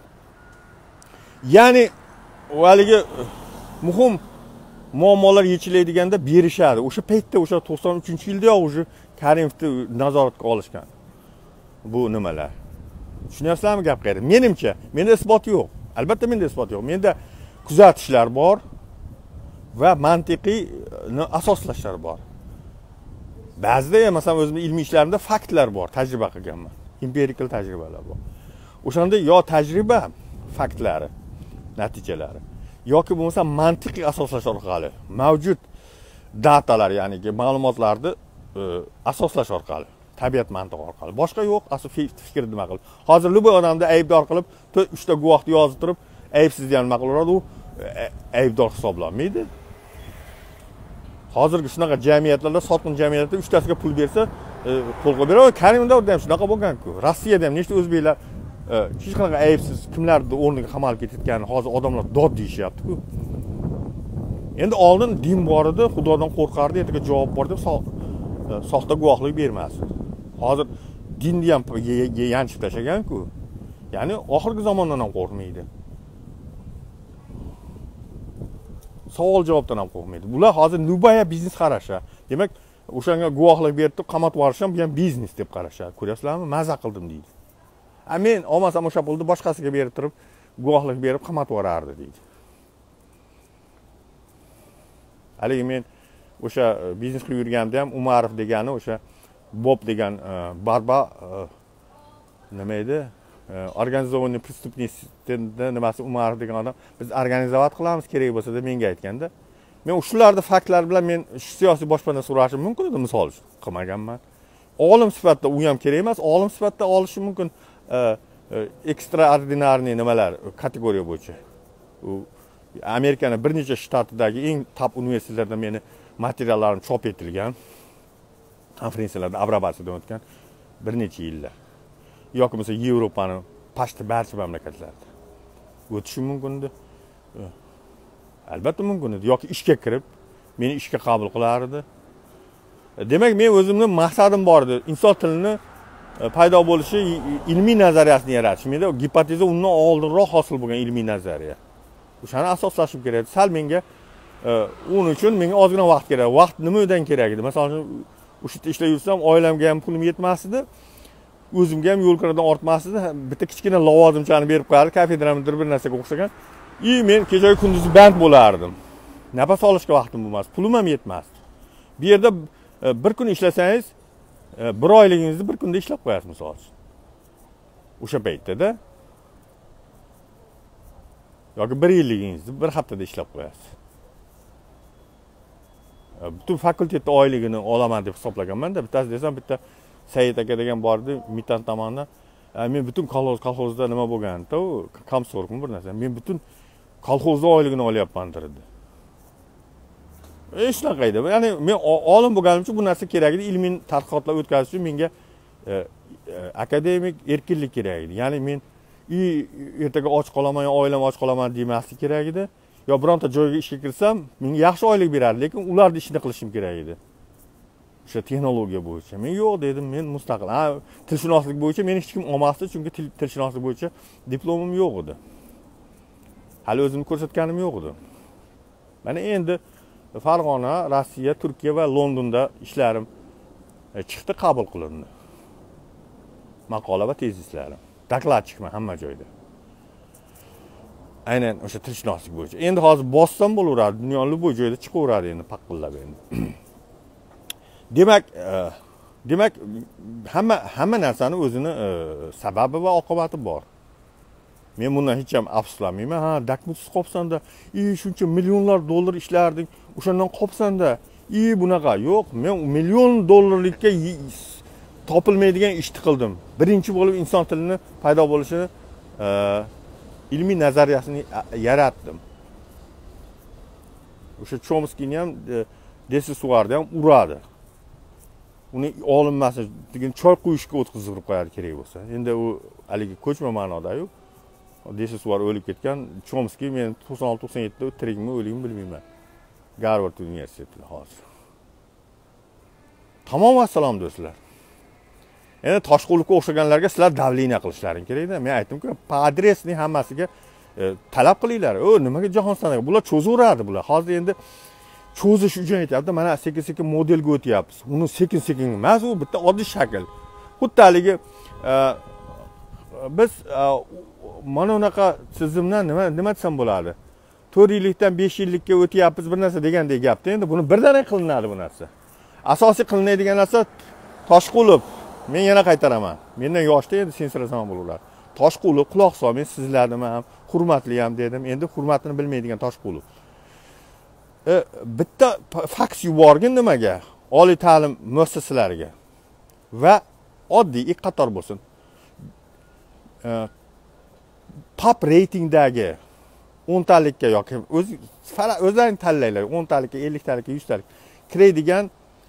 Ya'ni haligi muhim muammolar yechilaydiganda berishadi. O'sha paytda o'sha 93-yilda o'sha Karimovni nazoratga olishgan. Bu nimalar? Tushunyapsizlarmi gap qayerda? Menimcha, menda isbot yo'q. Albatta menda isbot yo'q. Menda kuzatishlar bor va mantiqiy asoslashlar bor. Ba'zida masalan o'zimning ilmiy ishlarimda faktlar bor, tajriba qilganman. Empirical tajribalar bor. O'shanda yo tajriba faktlari, natijalari yoki bo'lmasa mantiqiy asoslash orqali mavjud datalar, ya'ni ma'lumotlarni asoslash orqali, tabiat mantiqi orqali. Boshqa yo'q, asl fikr nima qilib. Hozir luboy odamni aybdor qilib, 3 ta guvohni yozib turib, aybsiz degan nima qilaveradi, u aybdor hisoblanmaydi. Hozirgi shunaqa jamiyatlarda, sotqin jamiyatlarda 3 tasiga pul bersa, qo'l qo'yib beradi. Karimda ham shunaqa bo'lgan-ku. Rossiyada ham nechta o'zbeklar hech qanaqa aybsiz kimlardir o'rniga qamalib ketayotgani hozir odamlar dod deyishyapti-ku. Endi oldin din bor edi, Xudodan qo'rqardi, ertaga javob bor deb soxta guvohlik bermasdi. Hozir dinni ham yanchib tashlagan-ku. Ya'ni oxirgi zamondan ham qo'rqmaydi. Savol javobdan ham qo'rqmaydi. Bular hozir nubaya biznes qarasha. Demak, o'shanga guvohlik berib qamatib yuborishim bu ham biznes deb qarashadi. Ko'ryapsizlarmi? Maza qildim deydi. Men olmasam o'sha pulni boshqasiga berib turib, guvohlik berib qamatib yuborardi deydi. Haligi men o'sha biznes qilib yurganda ham Umarov degani o'sha Bob degan barba nima edi? Organizovanniy prestupniylikda nimasi Umarov degan odam biz organizovat qilamiz kerak bo'lsa deb menga aytganda, men shularni faktlar bilan men siyosiy boshpana so'rashim mumkin edi, misol uchun qilmaganman. Olim sifatida u ham kerak emas, olim sifatida olishi mumkin ekstraordinarniy nimalar kategoriya bo'yicha. U Amerikaning bir necha shtatidagi eng top universitetlarda meni materiallarim chop etilgan. Konferensiyalarda aprobatsiyadan o'tgan bir necha yillar. Yoki bo'lmasa Yevropaning pashti barcha mamlakatlarida o'tishi mumkin edi. Albatta mumkin edi. Yoki ishga kirib, meni ishga qabul qilar edi. Demak, men o'zimning maqsadim bor edi. Inson tilini paydo bo'lishi ilmiy nazariyasini yaratishmaydi. Gipoteza undan oldinroq hosil bo'lgan ilmiy nazariya. O'shani asoslashim kerak. Sal menga uning uchun menga ozgina vaqt kerak. Vaqt nimadan kerak edi? Masalan, o'sha yerda ishlayib yursam, oilamga ham pulim yetmasdi. O'zimga ham yo'l kiradan ortmasdi. Bitta kichkina lavozimchani berib qo'yardi, kafedramidir bir narsaga o'xshagan. Men kecha kunduzi band bo'lardim. Nafas olishga vaqtim bo'lmas, pulim ham yetmasdi. Bu yerda bir kun ishlasangiz, bir oyligingizni bir kunda ishlab qo'yasiz misol uchun. O'sha paytda yoki bir yilligingizni bir haftada ishlab qo'yasiz. Butun fakultetda oyligini olaman deb hisoblaganman-da, bittasi desam bitta Said aka degan bor edi, Mitan tomonidan. Men butun kolxozda nima bo'lganda, u komsorgmi bir narsa. Men butun kolxozda oyligini olyapman dedi. Shunaqa edi. Ya'ni men olim bo'lganim uchun bu narsa kerak edi. Ilmiy tadqiqotlar o'tkazish uchun menga akademik erkinlik kerak edi. Ya'ni men ertaga och qolaman, oilam och qolaman demaslik kerak edi. Yo bironta joyga ishga kirsam, menga yaxshi oylik beradi, lekin ularning ishini qilishim kerak edi. O'sha texnologiya bo'yicha. Men yo'q dedim, men mustaqil. Tilshunoslik bo'yicha meni hech kim olmasdi, chunki tilshunoslik bo'yicha diplomim yo'q edi. Hali o'zimni ko'rsatganim yo'q edi. Mana endi Farg'ona, Rossiya, Turkiya va Londonda ishlarim chiqdi, qabul qilindi. Maqola va tezislarim. Dokladchikman hamma joyda. Aynan o'sha tilshunoslik bo'yicha. Endi hozir bossam bo'laveradi, dunyoning bu joyda chiqaveradi endi paqillab endi. Demak, hamma narsani o'zini sababi va oqibati bor. Men bundan hech ham afsuslanmayman. Dakmutsiz qolsanda, shuncha millionlar dollar ishlarding, o'shandan qolsanda, bunaqa yo'q. Men million dollarlikka topilmaydigan ishni qildim. Birinchi bo'lib inson tilini paydo bo'lishini ilmiy nazariyasini yaratdim. O'sha Chomskini ham Desisuarni ham uradi. Uni olinmasi degan choy quyishga o'tkazib qo'yadi kerak bo'lsa. Endi u haligi ko'chma ma'noda-yu. Desisuar o'lib ketgan, Chomski men 96-97 da tirikmi, o'ligimni bilmayman. Garvard universitetida hozir. Tamom assalom do'stlar. Endi Toshqullikka o'xshaganlarga sizlar davlina qilishlaring kerak-da. Men aytdim-ku, adresning hammasiga talab qilinglar. Nimaga jahon standarti? Bular cho'zaveradi bular. Hozir endi cho'zish uchun aytyapti. Mana sekin-sekin modelga o'tyapmiz. Uni sekin-sekin emas, u bitta oddiy shakl. Xuddi haligi biz mana unaqa tizimdan nima desam bo'ladi? 4 yillikdan 5 yillikka o'tyapmiz bir narsa degandek gapda. Endi buni birdaniga qilinadi bu narsa. Asosiy qilinadigan narsa Toshqulov. Men yana qaytaraman. Mendan yoshda endi sensirasam bo'lar. Toshqulov quloq sol, men sizlarni ham hurmatli ham dedim. Endi hurmatini bilmaydigan Toshqulov. Bitta faks yuborgin nimaga? Oliy ta'lim muassasalariga. Va oddiy ilk qator bo'lsin. Top reytingdagi 10 talikka yoki o'zlaring tanlaylar, 10 talikka, 50 talikka, 100 talik kiradigan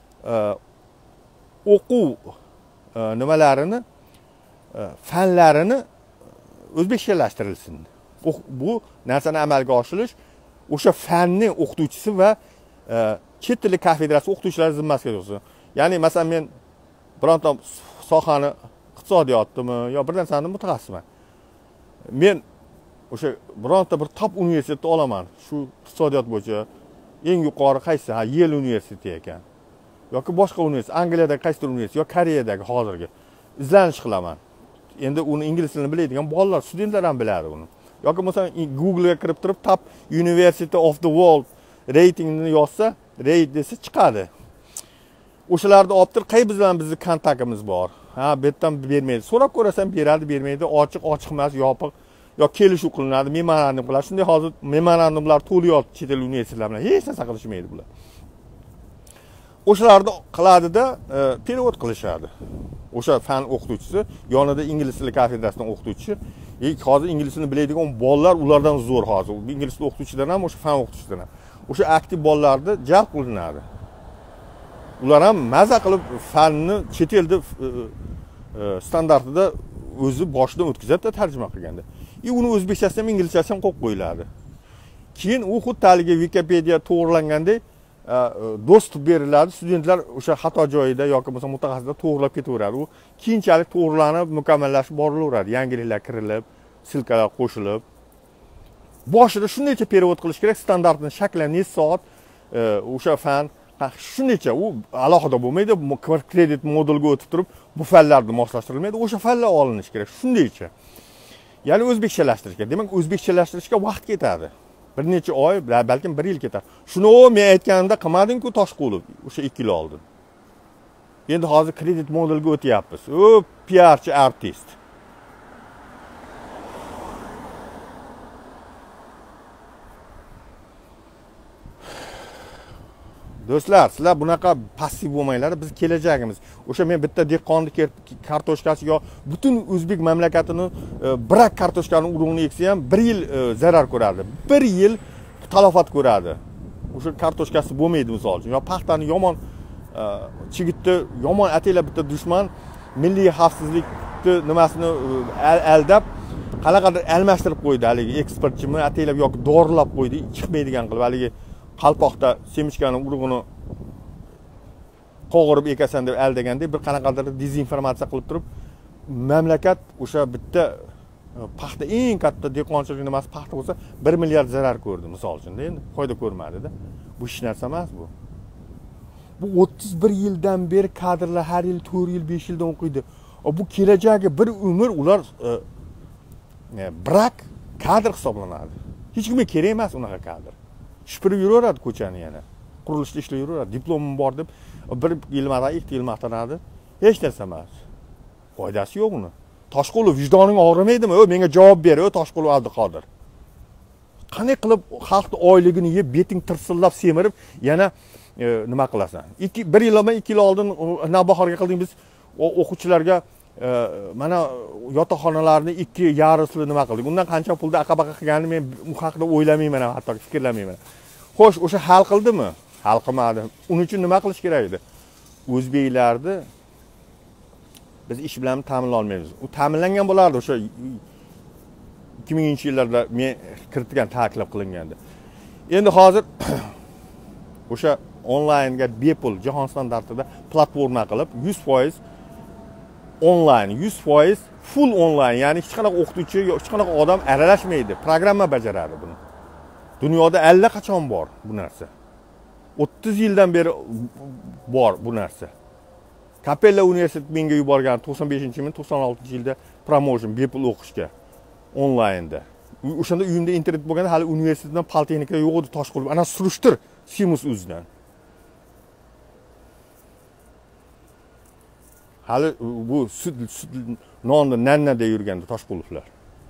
o'quv nimalarini, fanlarini o'zbekchalashtirilsin. Bu narsani amalga oshirish o'sha fanning o'qituvchisi va chet tili kafedrasi o'qituvchilari zimmasiga bo'lsin. Ya'ni masalan men bironta sohani iqtisodiyotmi yo bir narsani mutaxassisman. Men o'sha bironta bir top universitetni olaman. Shu iqtisodiyot bo'yicha eng yuqori qaysi? Yale universiteti ekan. Yoki boshqa universitet, Angliyadagi qaysi universitet yoki Koreyadagi hozirgi izlanish qilaman. Endi uni ingliz tilini biladigan bolalar, studentlar ham biladi uni. Yoki masalan Google ga kirib turib Top University of the World ratingini yozsa, rate desa chiqadi. O'shalarni olib turib, bizning kontaktimiz bor. Bu yerdan bermaydi. So'rab ko'rasan, beradi, bermaydi, ochiq emas, yopiq. Yo kelishuv qilinadi, memorandum qiladi. Shunday hozir memorandumlar to'liyot chet el universitetlar bilan hech narsa qilishmaydi bular. O'shalarni qiladida perevod qilishadi. O'sha fan o'qituvchisi, yonida ingliz tili kafedrasining o'qituvchisi, hozir ingliz tilini biladigan bolalar ulardan zo'r hozir. Ingliz tili o'qituvchidan ham, o'sha fan o'qituvchidan ham. O'sha aktiv bolalarni jalb qilinadi. Ular ham maza qilib fanni chet elda standartida o'zi boshidan o'tkazadi tarjima qilganda. Uni o'zbekchasi ham inglizchasi ham qo'yib qo'yiladi. Keyin u xuddi haligi Wikipedia to'g'rilangandek dostib beriladi. Studentlar o'sha xato joyida yoki bo'lmasa mutaxassislar to'g'rilab ketaveradi. U keyinchalik to'g'rilanib, mukammallashib borilaveradi. Yangiliklar kirilib, silkalar qo'shilib. Boshida shuncha perevod qilish kerak, standartni shaklan necha soat o'sha fan shuncha u alohida bo'lmaydi. Kredit modulga o'tib turib, bu fanlarni moslashtirilmaydi. O'sha fanlar olinishi kerak. Shundaycha. Ya'ni o'zbekchalashtirish kerak. Demak, o'zbekchalashtirishga vaqt ketadi. Bir necha oy, balkim 1 yil ketadi. Shuni men aytganimda qilmading-ku Toshqulov o'sha 2 yil oldin. Endi hozir kredit modulga o'tyapmiz. O PR-chi artist. Do'stlar, sizlar bunaqa passiv bo'lmanglar. Biz kelajagimiz. O'sha men bitta dehqonni kartoshkasi yo butun o'zbek mamlakatini birak kartoshkani urug'ini eksa ham 1 yil zarar ko'radi. 1 yil talafot ko'radi. O'sha kartoshkasi bo'lmaydi misol uchun. Yo paxtani yomon chigitni yomon ataylar bitta dushman milliy xavfsizlikni nimasini aldab qanaqadir almashtirib qo'ydi haligi eksportchimi ataylab yoki dorilab qo'ydi, chiqmaydigan qilib haligi qalpoqda semichkani urug'ini qog'irib ekasan deb aldaganda bir qanaqadir dezinformatsiya qilib turib mamlakat o'sha bitta paxta eng katta dehqonchilik nimasi paxta bo'lsa 1 milliard zarar ko'rdi misol uchun. Endi foyda ko'rmadi-da. Bu hech narsa emas bu. Bu 31 yildan beri kadrlar har yil 4 yil 5 yildan o'qiydi. Bu kelajagi bir umr ular brak kadr hisoblanadi. Hech kimga kerak emas unaqa kadr. Shipirib yuraveradi ko'chani yana. Qurilishda ishlayib yuraveradi. Diplomim bor deb 1 yil maqtanadi, 2 yil maqtanadi. Hech narsa emas. Foydasi yo'q uni. Toshqulov vijdoning og'rimaydimi? Menga javob ber, Toshqulov Abduqodir. Qanday qilib xalqning oyligini yeb, beting tirsillab semirib, yana nima qilasan? 1 yil emas, 2 yil oldin Navbahorga qilding biz o'quvchilarga mana yotoqxonalarni 2 yarısli nima qildik. Undan qancha pulda aqabaqa qilganini men bu haqida o'ylamayman, hatto fikrlamayman. Xo'sh, o'sha hal qildimi? Hal qilmadi. Uning uchun nima qilish kerak edi? O'zbeklarni biz ish bilan ta'minlay olmaymiz. U ta'minlangan bo'lardi o'sha 2000-yillarda men kiritgan taklif qilinganda. Endi hozir o'sha onlaynga bepul jahon standartida platforma qilib 100% onlayn, 100% full onlayn, ya'ni hech qanaqa o'qituvchi, hech qanaqa odam aralashmaydi, programma bajaradi buni. Dunyoda allaqachon bor bu narsa. 30 yildan beri bor bu narsa. Kapella universitet menga yuborgan 95-yil, 96-yilda promotion bepul o'qishga onlaynda. O'shanda uyimda internet bo'lganda hali universitetdan politexnika yo'q edi Toshqulov. Ana surishtir Simus o'zidan. Hali bu sut nonni nannada yurganda Toshqulovlar.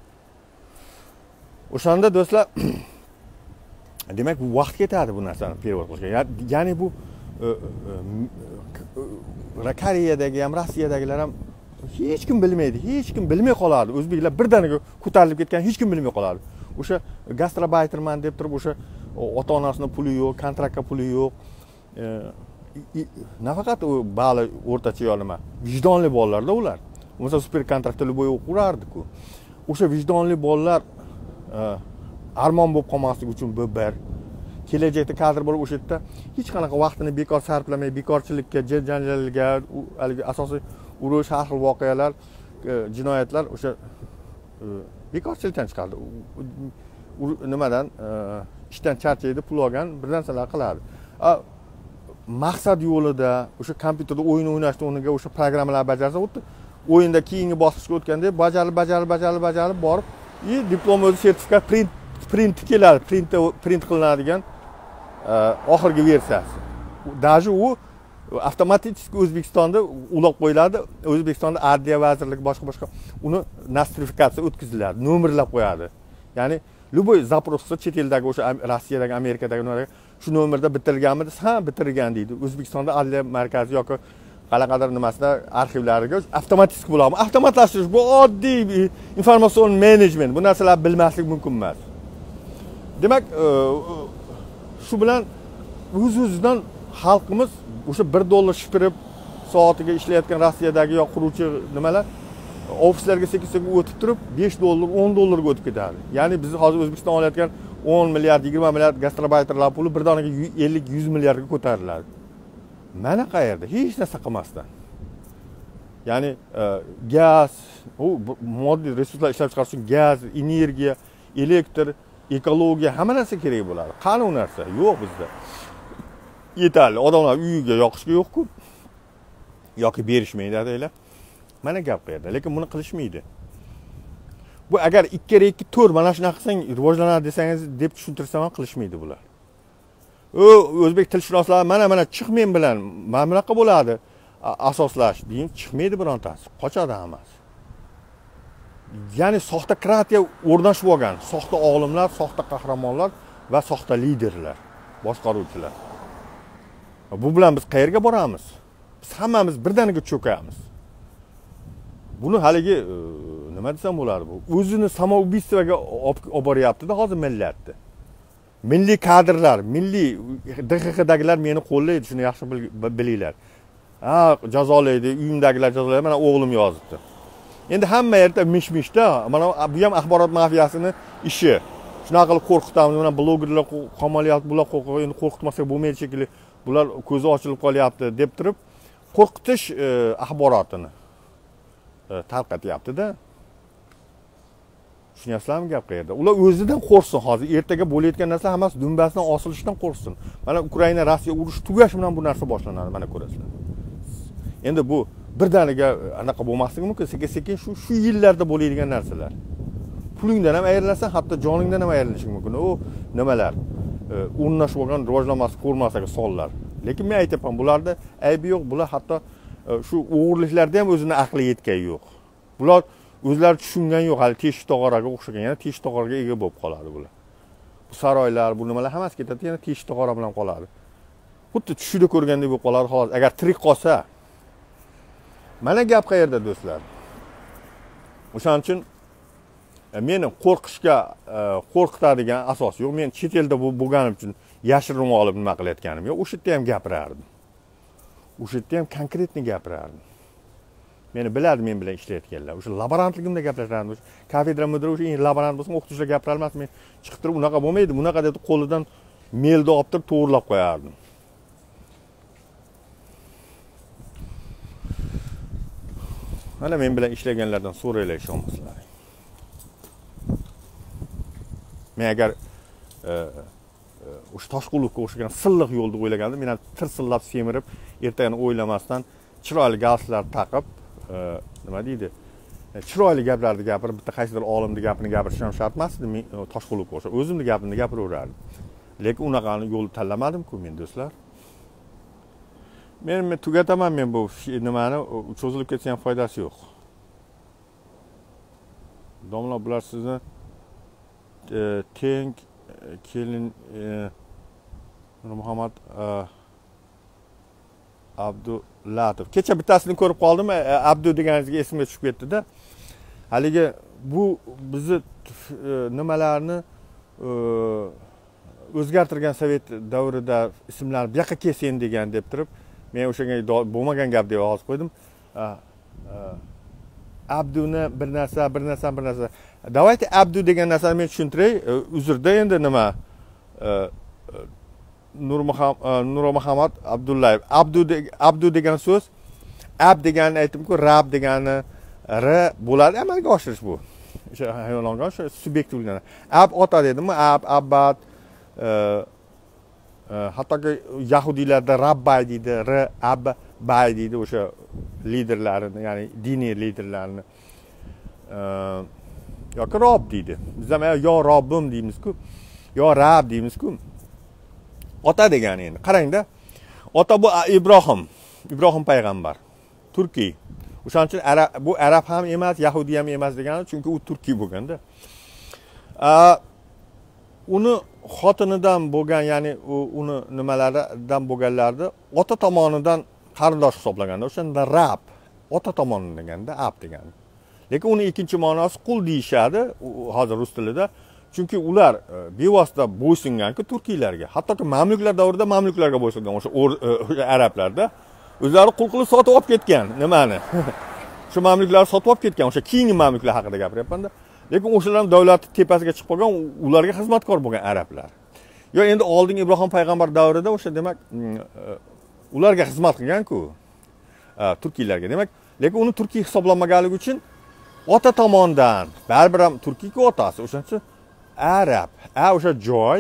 O'shanda do'stlar demak bu vaqt ketadi bu narsani perevod qilishga. Ya'ni bu Koreyadagi ham, Rossiyadagilar ham hech kim bilmaydi, hech kim bilmay qoladi. O'zbeklar birdaniga ko'tarilib ketgan, hech kim bilmay qoladi. O'sha gastrobayterman deb turib o'sha ota-onasining puli yo'q, kontraktga puli yo'q. Nafaqat u bali o'rtacha yo nima, vijdonli bolalarda ular. O'sha super kontraktli bo'yi o'qirardi-ku. O'sha vijdonli bolalar armon bo'lib qolmasligi uchun bu bir kelajakda kadr bo'lib o'sha yerda hech qanaqa vaqtini bekor sarflamay, bekorchilikka, janjalga, haligi asosiy urush, har xil voqealar, jinoyatlar o'sha bekorchilikdan chiqadi. Nimadan ishdan charchaydi, pul olgan, bir narsalar qiladi. Maqsad yo'lida o'sha kompyuterda o'yin o'ynashni o'rniga o'sha programmalar bajarsa, xuddi o'yinda keyingi bosqichga o'tganda bajarib borib, diplom o'zi sertifikat print keladi, print qilinadigan oxirgi versiyasi. Даже u avtomatik O'zbekistonda ulab qo'yiladi. O'zbekistonda Adliya vazirligi boshqa uni nostrifikatsiya o'tkaziladi, nomerlab qo'yadi. Ya'ni любой zaprosda chet eldagi o'sha Rossiyadagi, Amerikadagi shu nomerda bitirilganmidi? Ha, bitirilgan deydi. O'zbekistonda Adliya markazi yoki qanaqadir nimasida arxivlariga avtomatik bo'ladi. Avtomatlashtirish bu oddiy informatsion menejment. Bu narsalarni bilmaslik mumkin emas. Demak, shu bilan o'z-o'zidan xalqimiz o'sha $1 shipirib soatiga ishlayotgan Rossiyadagi yo quruvchi nimalar ofislarga sekin-sekin o'tib turib $5, $10 ga o'tib ketadi. Ya'ni biz hozir O'zbekiston olayotgan 10 milliard, 20 milliard gastrobayterlar puli birdaniga 50-100 milliardga ko'tariladi. Mana qayerda? Hech narsa qilmasdan. Ya'ni gaz, moddiy resurslar ishlab chiqarish uchun gaz, energiya, elektr, ekologiya hamma narsa kerak bo'ladi. Qani u narsa? Yo'q bizda. Yetarli. Odamlar uyiga yoqishga yo'q-ku. Yoki berishmaydi deylar. Mana gap qayerda? Lekin buni qilishmaydi. Bu agar 2-2-4 mana shunaqa qilsang rivojlanadi desangiz deb tushuntirsam ham qilishmaydi bular. O'zbek tilshunoslar mana chiq men bilan mana bunaqa bo'ladi. Asoslash deyim chiqmaydi birontasi. Qochadi hammasi. Ya'ni soxtokratiya o'rnashib olgan, soxta olimlar, soxta qahramonlar va soxta liderlar, boshqaruvchilar. Bu bilan biz qayerga boramiz? Biz hammamiz birdaniga cho'kamiz. Buni haligi nima desam bo'ladi bu? O'zini samoubiystvaga olib boryapti-da hozir millatni. Milliy kadrlar, milliy DXXdagilar meni qo'llaydi, shuni yaxshi bilinglar. Jazolaydi, uyimdagilar jazolaydi. Mana o'g'lim yozibdi. Endi hamma yerda mish-mishda, mana bu ham axborot mafiyasining ishi. Shunaqa qilib qo'rqitamiz, mana blogerlar qamalyapti, bular endi qo'rqitmasak bo'lmaydi shekilli. Bular ko'zi ochilib qolyapti deb turib, qo'rqitish axborotini tarqatyapti-da. Tushunyapsizlarmi gap qayerda? Ular o'zidan qo'rqsin hozir. Ertaga bo'layotgan narsa hammasi dumbasidan osilishdan qo'rqsin. Mana Ukraina Rossiya urushi tugashi bilan bu narsa boshlanadi, mana ko'rasizlar. Endi bu birdaniga anaqa bo'lmasligi mumkin, sekin-sekin shu yillarda bo'ladigan narsalar. Pulingdan ham ayrilasan, hatto joningdan ham ayrilishing mumkin. O nimalar? O'rnashib olgan rivojlanmasi ko'rmasaga sonlar. Lekin men aytaman, bularda aybi yo'q, bular hatto shu o'g'irliklarda ham o'zini aqli yetgan yo'q. Bular o'zlari tushungan yo'q, hali teshik tog'oraga o'xshagan, yana teshik tog'oraga ega bo'lib qoladi bular. Bu saroylar, bu nimalar hammasi ketadi, yana teshik tog'ora bilan qoladi. Xuddi tushida ko'rgandek bo'lib qoladi xolos. Agar tirik qolsa, mana gap qayerda do'stlar? O'shaning uchun meni qo'rqishga qo'rqitadigan asos yo'q. Men chet elda bo'lganim uchun yashirin olib nima qilayotganim yo'q. O'sha yerda ham gapirardim. O'sha yerda ham konkretni gapirardim. Meni biladi men bilan ishlayotganlar. O'sha laborantligimda gapirardim. O'sha kafedra mudiri o'sha laborant bo'lsa, o'qituvchilar gapira olmas, men chiqib turib unaqa bo'lmaydi, bunaqa deb qo'lidan mailni olib turib to'g'rilab qo'yardim. Mana men bilan ishlaganlardan so'raylar ishonmaslar. Men agar o'sha Toshqullovga o'xshagan silliq yo'lni o'ylagandim, men ham tirsillab semirib, ertagini o'ylamasdan chiroyli galslar taqib, nima deydi? Chiroyli gaplarni gapirib, bitta qaysidir olimni gapini gapirishim shart emas edi, men Toshqullovga o'xshab o'zimni gapimni gapiraverardim. Lekin unaqani yo'l tanlamadim-ku men do'stlar. Men tugataman men bu nimani, cho'zilib ketsa ham foydasi yo'q. Domla, bular sizni teng kelin Muhammad Abdullatov. Kecha bittasini ko'rib qoldim, Abdu deganingizga esimga tushib ketdi-da. Haligi bu bizni nimalarni o'zgartirgan Sovet davrida ismlarni bu yoqqa kelsin degan deb turib, men o'shanga bo'lmagan gap deb yozib qo'ydim. Abduni bir narsa. Davayte Abdu degan narsani men tushuntiray. Uzrda endi nima? Nurmuhammad Abdullayev. Abdu degan so'z, ab deganni aytdim-ku, rab degani r bo'ladi, amalga oshirish bu. O'sha hayvonlarga o'sha subyektivlikdan. Ab ota dedim, abbat, hattoki yahudiylarda rabbay deydi, abbay deydi o'sha liderlarini, ya'ni diniy liderlarini. Yoki rob deydi. Biz ham yo robbim deymiz-ku, yo rab deymiz-ku. Ota degani endi. Qarang-da. Ota bu Ibrohim payg'ambar. Turkiy. O'shaning uchun bu arab ham emas, yahudi ham emas degani, chunki u turkiy bo'lganda. Uni xotinidan bo'lgan, ya'ni uni nimalaridan bo'lganlarni ota tomonidan qarindosh hisoblaganda, o'shanda rab, ota tomonidan deganda ab degani. Lekin uni ikkinchi ma'nosi qul deyishadi hozir rus tilida. Chunki ular bevosita bo'ysungan-ku turkiylarga. Hattoki mamluklar davrida mamluklarga bo'ysungan o'sha arablarda. O'zlari qul qilib sotib olib ketgan nimani? Shu mamluklarni sotib olib ketgan, o'sha keyingi mamluklar haqida gapiryapman-da. Lekin o'shalar ham davlat tepasiga chiqib qolgan, ularga xizmatkor bo'lgan arablar. Yo endi oldingi Ibrohim payg'ambar davrida o'sha demak ularga xizmat qilgan-ku. Turkiylarga demak, lekin uni turkiy hisoblanmaganligi uchun ota tomonidan, baribir ham turkiy-ku otasi, o'shaning uchun arab. O'sha joy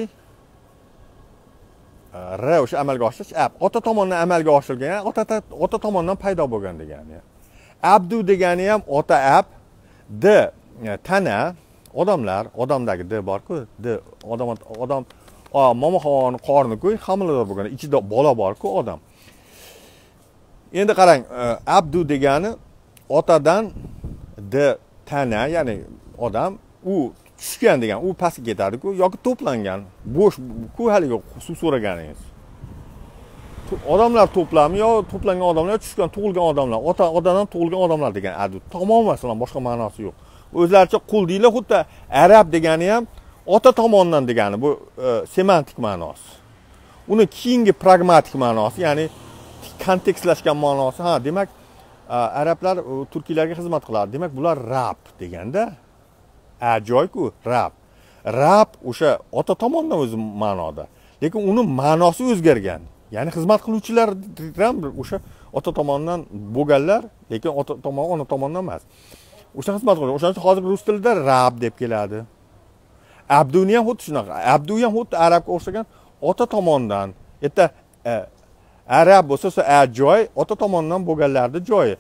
o'sha amalga oshirish ota tomonidan amalga oshirilgan, ota tomonidan paydo bo'lgan degani. Abdu degani ham ota tana, odamlar, odamdagi bor-ku, odam momoxoni qorni-ku, homilador bo'lgan, ichida bola bor-ku, odam. Endi qarang, abdu degani otadan tana, ya'ni odam, u tushgan degan, u pastga ketadi-ku yoki to'plangan, bo'sh-ku haligi suv so'raganingiz. Odamlar to'plami yo to'plangan odamlar, tushgan, tug'ilgan odamlar, otadan tug'ilgan odamlar degan adu. Tamom masalan boshqa ma'nosi yo'q. O'zlaricha qul deylar, xuddi arab degani ham ota tomonidan degani, bu semantik ma'nosi. Uni keyingi pragmatik ma'nosi, ya'ni kontekstlashgan ma'nosi, demak, arablar turkiylarga xizmat qiladi. Demak, bular rab deganda, joy-ku, rab. Rab o'sha ota tomonidan o'zi ma'noda. Lekin uni ma'nosi o'zgargan. Ya'ni xizmat qiluvchilar ham o'sha ota tomonidan bo'lganlar, lekin ota tomon, ona tomonidan emas. O'sha xizmat qiladi. O'shaning uchun hozir rus tilida rab deb keladi. Abduni ham xuddi shunaqa. Abdu ham xuddi arabga o'xshagan ota tomonidan. Erta arab bo'lsa, joy ota tomonidan bo'lganlarning joyi.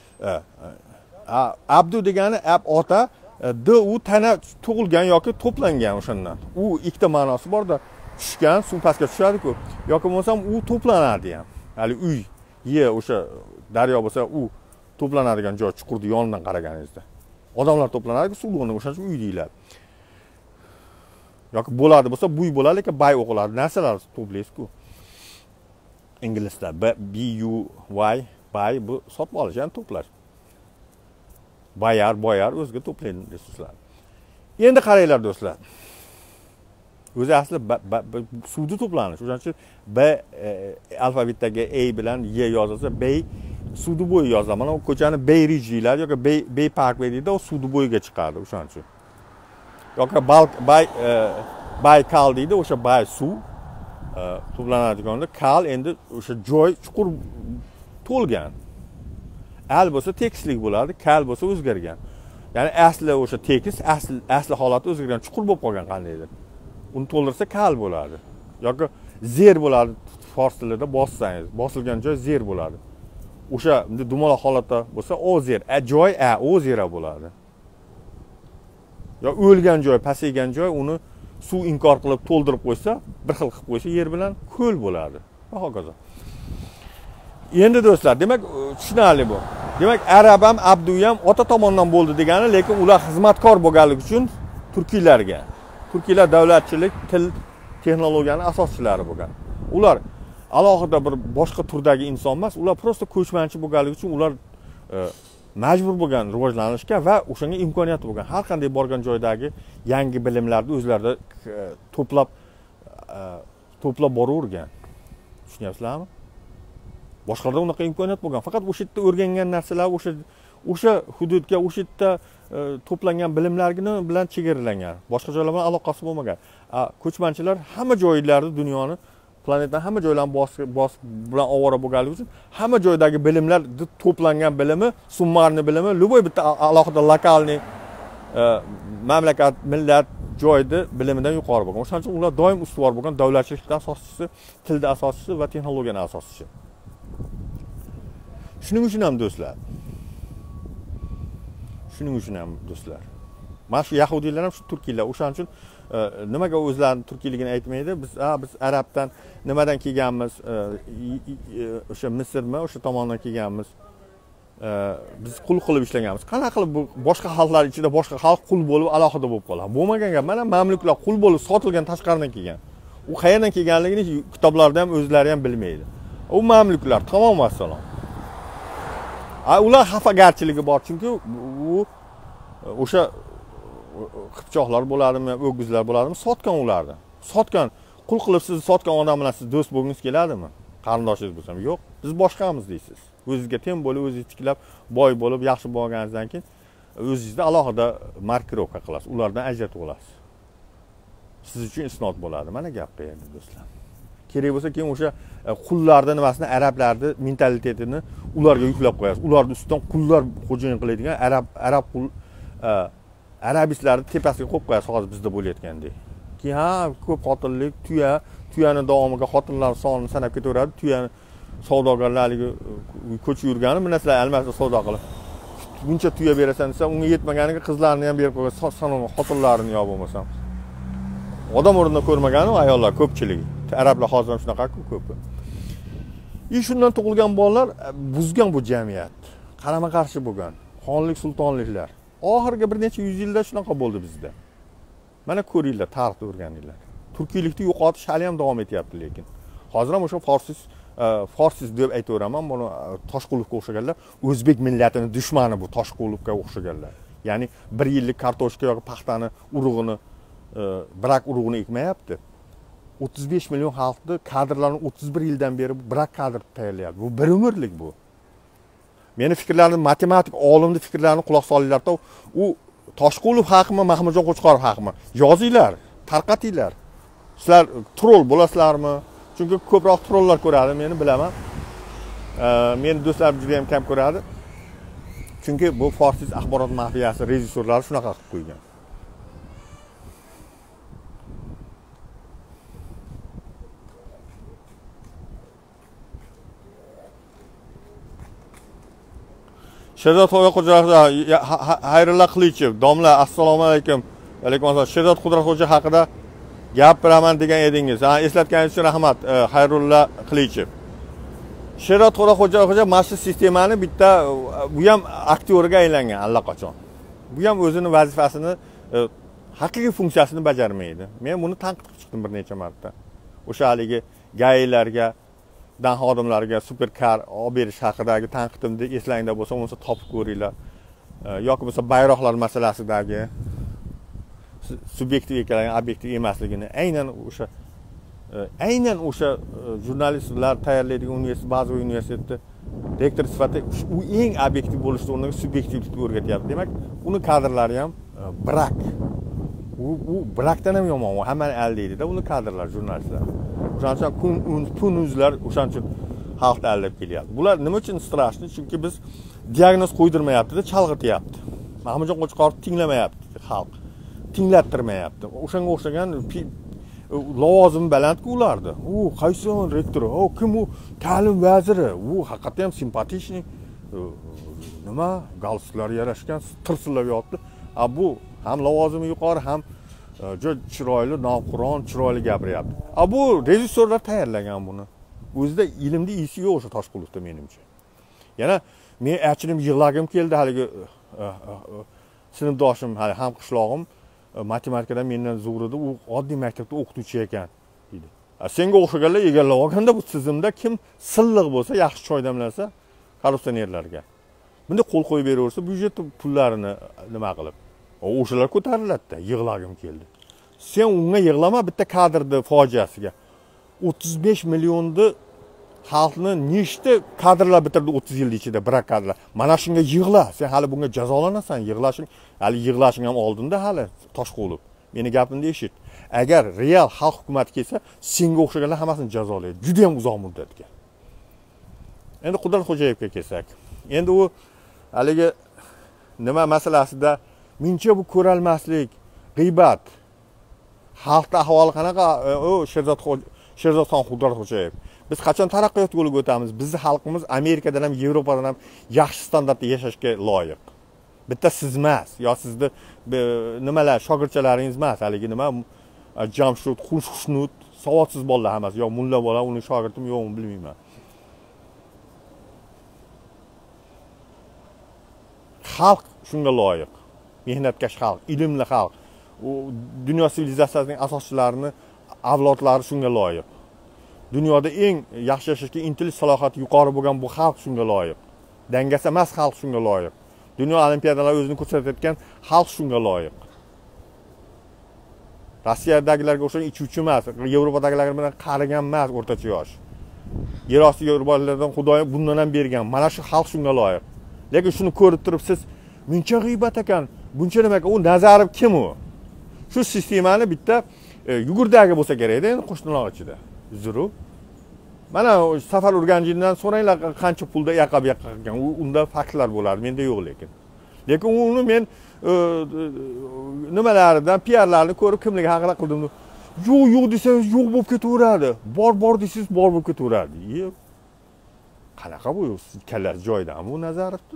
Abdu degani ota, u tana tug'ilgan yoki to'plangan o'shandan. U ikkita ma'nosi bor-da. Tushgan, suv pastga tushadi-ku. Yoki bo'lsam u to'planadi ham. Hali uy, o'sha daryo bo'lsa, u to'planadigan joy, chuqurni yonidan qaraganingizda. Odamlar to'planadi, suv o'rniga, o'shaning uchun uy deyiladi. Yoki bo'ladi bo'lsa, buy bo'ladi, lekin bay o'qiladi. Narsalar to'playsiz-ku. Inglizda B-U-Y, bay, bu sotib olish, ya'ni to'plash. Boyar o'ziga to'playdi deysizlar. Endi qaranglar do'stlar. O'zi asli suvni to'planish. O'shaning uchun B alfabetdagi A bilan Y yozilsa, Bay suvni bo'yi yoziladi. Mana bu ko'chani Bay Ridge deyiladi yoki Bay Parkway deydi, u suvni bo'yiga chiqadi o'shaning uchun. Yoki Baykal deydi, o'sha bay suv to'planadiganida, kal endi o'sha joy chuqur to'lgan. Al bo'lsa tekislik bo'ladi, kal bo'lsa o'zgargan. Ya'ni asli o'sha tekis, asli holati o'zgargan, chuqur bo'lib qolgan qandaydir. Uni to'ldirsa kal bo'ladi. Yoki zer bo'ladi, fors tilida bossangiz, bosilgan joy zer bo'ladi. O'sha dumaloq holatda bo'lsa ozer, joy ozera bo'ladi. Yo o'lgan joy, pasaygan joy, uni suv inkor qilib to'ldirib qo'ysa, bir xil qilib qo'ysa, yer bilan ko'l bo'ladi. Va hokazo. Endi do'stlar, demak, tushunarli bu. Demak, arab ham, abdu ham ota tomonidan bo'ldi degani, lekin ular xizmatkor bo'lganligi uchun Turkiylar davlatchilik, til, texnologiyaning asoschilari bo'lgan. Ular alohida bir boshqa turdagi inson emas, ular prosta ko'chmanchi bo'lganligi uchun ular majbur bo'lgan rivojlanishga va o'shanga imkoniyat bo'lgan. Har qanday borgan joydagi yangi bilimlarni o'zlarida to'plab boravergan. Tushunyapsizlarmi? Boshqalarda unaqa imkoniyat bo'lgan. Faqat o'sha yerda o'rgangan narsalar o'sha hududga, o'sha yerda to'plangan bilimlarni bilan chegaralangan. Boshqa joylar bilan aloqasi bo'lmagan. Ko'chmanchilar hamma joylarda dunyoni, planetaning hamma joylarini bosib bilan ovora bo'lganligi uchun hamma joydagi bilimlar to'plangan bilimi, summarni bilimi, любой bitta alohida lokalniy mamlakat, millat, joyda bilimidan yuqori bo'lgan. O'shaning uchun ular doim ustuvor bo'lgan davlatchilikning asoschisi, tilda asoschisi va texnologiyaning asoschisi. Shuning uchun ham do'stlar. Mana shu yahudiylar ham shu turkiylar. O'shaning uchun nimaga o'zlarining turkiyligini aytmaydi? Biz arabdan nimadan kelganmiz? O'sha Misrmi, o'sha tomondan kelganmiz. Biz qul qilib ishlaganmiz. Qanaqa qilib bu boshqa xalqlar ichida boshqa xalq qul bo'lib alohida bo'lib qoladi? Bo'lmagan gap. Mana mamluklar qul bo'lib sotilgan tashqaridan kelgan. U qayerdan kelganligini kitoblarda ham o'zlari ham bilmaydi. U mamluklar tamom vasalom. Ular xafagarchiligi bor, chunki u o'sha qipchoqlar bo'ladimi, o'g'izlar bo'ladimi, sotgan ularni. Sotgan, qul qilib sizni sotgan odam bilan siz do'st bo'lgingiz keladimi? Qarindoshingiz bo'lsa, yo'q. Biz boshqamiz deysiz. O'zingizga teng bo'lib, o'zingiz tiklab, boy bo'lib, yaxshi bo'lganingizdan keyin o'zingizda alohida markirovka qilasiz, ulardan ajratib olasiz. Siz uchun isnot bo'ladi. Mana gapga endi do'stlar. Kerak bo'lsa keyin o'sha qullarning nimasini, arablarning mentalitetini ularga yuklab qo'yasiz. Ularning ustidan qullar xo'jayinlik qiladigan arab qul arabistlarni tepasiga qo'yib qo'yasiz, hozir bizda bo'layotgandek. Keyin ko'p xotinlik, tuyani davomiga xotinlar sonini sanab ketaveradi. Tuyani savdogarlarligi ko'chib yurgani, bu narsalar almashib savdo qilib. Buncha tuya berasan desa, unga yetmaganiga qizlarni ham berib qo'ygan, xotinlarini yo bo'lmasam. Odam o'rnida ko'rmagani ayollar ko'pchiligi. Arablar hozir ham shunaqa ko'p. Shundan tug'ilgan bolalar buzgan bu jamiyat. Qarama-qarshi bo'lgan. Xonlik, sultonliklar. Oxirgi bir necha yuz yilda shunaqa bo'ldi bizda. Mana ko'ringlar, tarixni o'rganinglar. Turkiylikni yo'qotish hali ham davom etyapti lekin. Hozir ham o'sha Forsiz deb aytaveraman, buni Toshqulovga o'xshaganlar, o'zbek millatining dushmani bu Toshqulovga o'xshaganlar. Ya'ni 1 yillik kartoshka yoki paxtani urug'ini, brak urug'ini ekmayapti. 35 million xalqni kadrlarni 31 yildan beri brak kadr tayyorlayapti. Bu bir umrlik bu. Meni fikrlarim, matematik olimni fikrlarini quloq solinglar-da, u Toshqulov haqmi, Mahmudjon Qo'chqorov haqmi? Yozinglar, tarqatinglar. Sizlar troll bo'lasizlarmi? Chunki ko'proq trollar ko'radi, meni bilaman. Meni do'stlarim juda ham kam ko'radi. Chunki bu Forsiz axborot mafiyasi rejissyorlari shunaqa qilib qo'ygan. Sherzod Xo'ja, Xayrulla Qilichev, domla, assalomu alaykum. Alaykum assalom. Sherzod Xo'ja haqida gapiraman degan edingiz. Eslatganingiz uchun rahmat, Xayrulla Qilichev. Sherzod Xo'ja mana shu sistemani bitta bu ham aktyorga aylangan allaqachon. Bu ham o'zini vazifasini, haqiqiy funksiyasini bajarmaydi. Men buni tanqid qilib chiqdim bir necha marta. O'sha haligi gaylarga, dan xodimlarga superkar olib berish haqidagi tanqidimni eslangda bo'lsa, uni topib ko'ringlar. Yoki bo'lsa bayroqlar masalasidagi subyektiv ekanligini, obyektiv emasligini aynan o'sha jurnalistlar tayyorlaydigan ba'zi universitetda rektor sifatida u eng obyektiv bo'lishni o'rniga subyektivlikni o'rgatyapti. Demak, uni kadrlari ham brak. U brakdan ham yomon, u hammani aldaydi-da, uni kadrlar, jurnalistlar. O'shaning uchun kunuzlar o'shaning uchun xalqni aldab kelyapti. Bular nima uchun strashni? Chunki biz diagnoz qo'ydirmayapti-da, chalg'ityapti. Mahmudjon Qo'chqorov tinglamayapti xalq. Tinglattirmayapti. O'shanga o'xshagan lavozim balandku ulardi. U qaysi rektor? Kim u? Ta'lim vaziri. U haqiqatan ham simpatичный. Nima? Galstuklar yarashgan, tirsillab yotdi. Bu ham lavozimi yuqori, ham juda chiroyli, navqiron, chiroyli gapiryapti. Bu rejissyorlar tayyorlagan buni. O'zida ilmli isi yo'q o'sha Toshqulovda menimcha. Yana men achinim, yig'lagim keldi haligi sinfdoshim, hali ham qishlog'im matematikadan mendan zo'r edi, u oddiy maktabda o'qituvchi ekan dedi. Senga o'xshaganlar egallab olganda bu tizimda kim silliq bo'lsa, yaxshi choy damlasa, korrupsionerlarga. Bunda qo'l qo'yib beraversa, byudjet pullarini nima qilib, o'shalar ko'tariladi-da, yig'lagim keldi. Sen unga yig'lama, bitta kadrni fojiasiga. 35 millionni xalqni nechta kadrlar bitirdi 30 yil ichida, brak kadrlar. Mana shunga yig'la, sen hali bunga jazolanasan, yig'lashing ham oldinda hali Toshqulov. Meni gapimni eshit. Agar real xalq hukumati kelsa, senga o'xshaganlar hammasini jazolaydi. Juda ham uzoq muddatga. Endi Qudrat Xo'jayevga kelsak. Endi u haligi nima masalasida mencha bu ko'ralmaslik, g'iybat, xalqning ahvoli qanaqa? Sherzodxon Qudrat Xo'jayev. Biz qachon taraqqiyot yo'liga o'tamiz? Bizning xalqimiz Amerikadan ham, Yevropadan ham yaxshi standartda yashashga loyiq. Bitta siz emas, yo sizni nimalar, shogirdchalaringiz emas, haligi nima Jamshid, Xushnud, savodsiz bolalar hammasi, yo mulla bola, uning shogirdimi yo'qmi bilmayman. Xalq shunga loyiq. Mehnatkash xalq, ilmli xalq. U dunyo sivilizatsiyasining asoschilarining avlodlari shunga loyiq. Dunyoda eng yaxshi yashashga intilish salohiyati yuqori bo'lgan bu xalq shunga loyiq. Dangasa emas xalq shunga loyiq. Dunyo olimpiadalari o'zini ko'rsatayotgan xalq shunga loyiq. Rossiyadagilarga o'xshagan ichuvchi emas, Yevropadagilar bilan qarigan emas, o'rtacha yosh. Yerosti Yevropalardan Xudoyim bundan ham bergan. Mana shu xalq shunga loyiq. Lekin shuni ko'rib turib siz Muncha g'iybat ekan, buncha nima ekan, u Nazarov kim u? Shu sistemani bitta yugurdagi bo'lsa kerak-da, endi qo'shnilar ichida. Zuru. Mana Safar Urganjindan so'ranglar qancha pulda yaqab ekan. Unda faktlar bo'lar, menda yo'q lekin. Lekin uni men nimalaridan, PR-larni ko'rib kimligi haqida qildim. Yo'q desangiz yo'q bo'lib ketaveradi. Bor desangiz bor bo'lib ketaveradi. Qanaqa bu kallar joydan bu Nazarovni?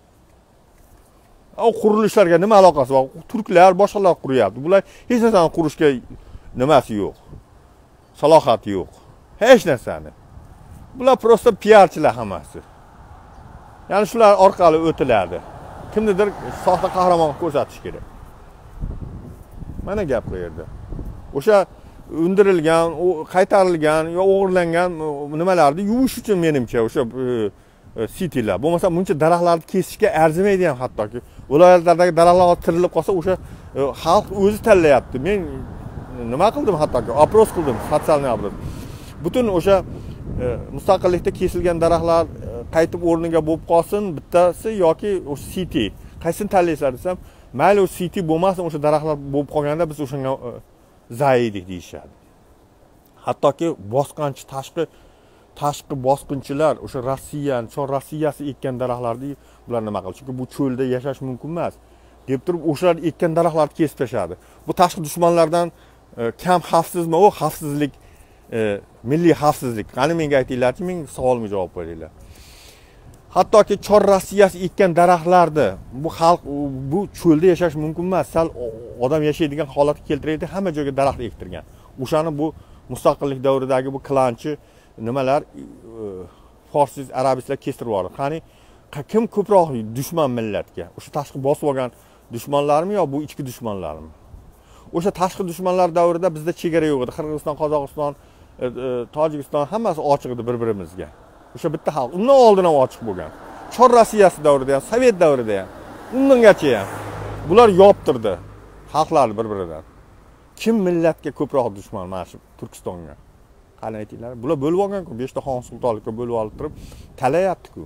O qurilishlarga nima aloqasi bor? Turklar boshqalar quryapti. Bular hech narsani qurishga nimasi yo'q. Salohiyati yo'q. Hech narsani. Bular prosta PRchilar hammasi. Ya'ni shular orqali o'tiladi. Kimnidir soxta qahramon ko'rsatish kerak. Mana gap bu yerda. O'sha undirilgan, qaytarilgan yo o'g'irlangan nimalarni yuvish uchun menimcha o'sha sitilar. Bo'lmasa buncha daraxtlarni kesishga arzimaydi ham hattoki. Viloyatlardagi daraxtlar tirilib qolsa o'sha xalq o'zi tanlayapti. Men nima qildim hattoki, opros qildim, sotsial opros. Butun o'sha mustaqillikda kesilgan daraxtlar qaytib o'rniga bo'lib qolsin, bittasi yoki o'sha siti. Qaysini tanlaysizlar desam, mayli o'sha siti bo'lmasin, o'sha daraxtlar bo'lib qolganda biz o'shanga zayidik deyishadi. Hattoki bosqinchi tashqi bosqinchilar o'sha Rossiyani, Chor Rossiyasi ekkan daraxtlarni bular nima qildi? Chunki bu cho'lda yashash mumkin emas deb turib o'shalar ekkan daraxtlarni kesib tashladi. Bu tashqi dushmanlardan kam xavfsizmi? O xavfsizlik, milliy xavfsizlik. Qani menga aytinglarchi, men savolimga javob beringlar. Hattoki Chor Rossiyasi ekkan daraxtlarni bu xalq bu cho'lda yashash mumkin emas, sal odam yashaydigan holatga keltiraydi, hamma joyga daraxt ektirgan. O'shani bu mustaqillik davridagi bu klanchi nimalar forsiz arabistlar kestirib yubordi. Qani kim ko'proq dushman millatga? O'sha tashqi bosib olgan dushmanlarmi yo bu ichki dushmanlarmi? O'sha tashqi dushmanlar davrida bizda chegara yo'q edi. Qirg'iziston, Qozog'iston, Tojikiston hammasi ochiq edi bir-birimizga. O'sha bitta xalq. Undan oldin ham ochiq bo'lgan. Chor Rossiyasi davrida ham, Sovet davrida ham, undangacha ham bular yoptirdi xalqlarni bir-biridan. Kim millatga ko'proq dushman mana shu Turkistonga? Qani aytinglar. Bular bo'lib olgan-ku, 5 ta xon sultonlikka bo'lib olib turib talayapti-ku.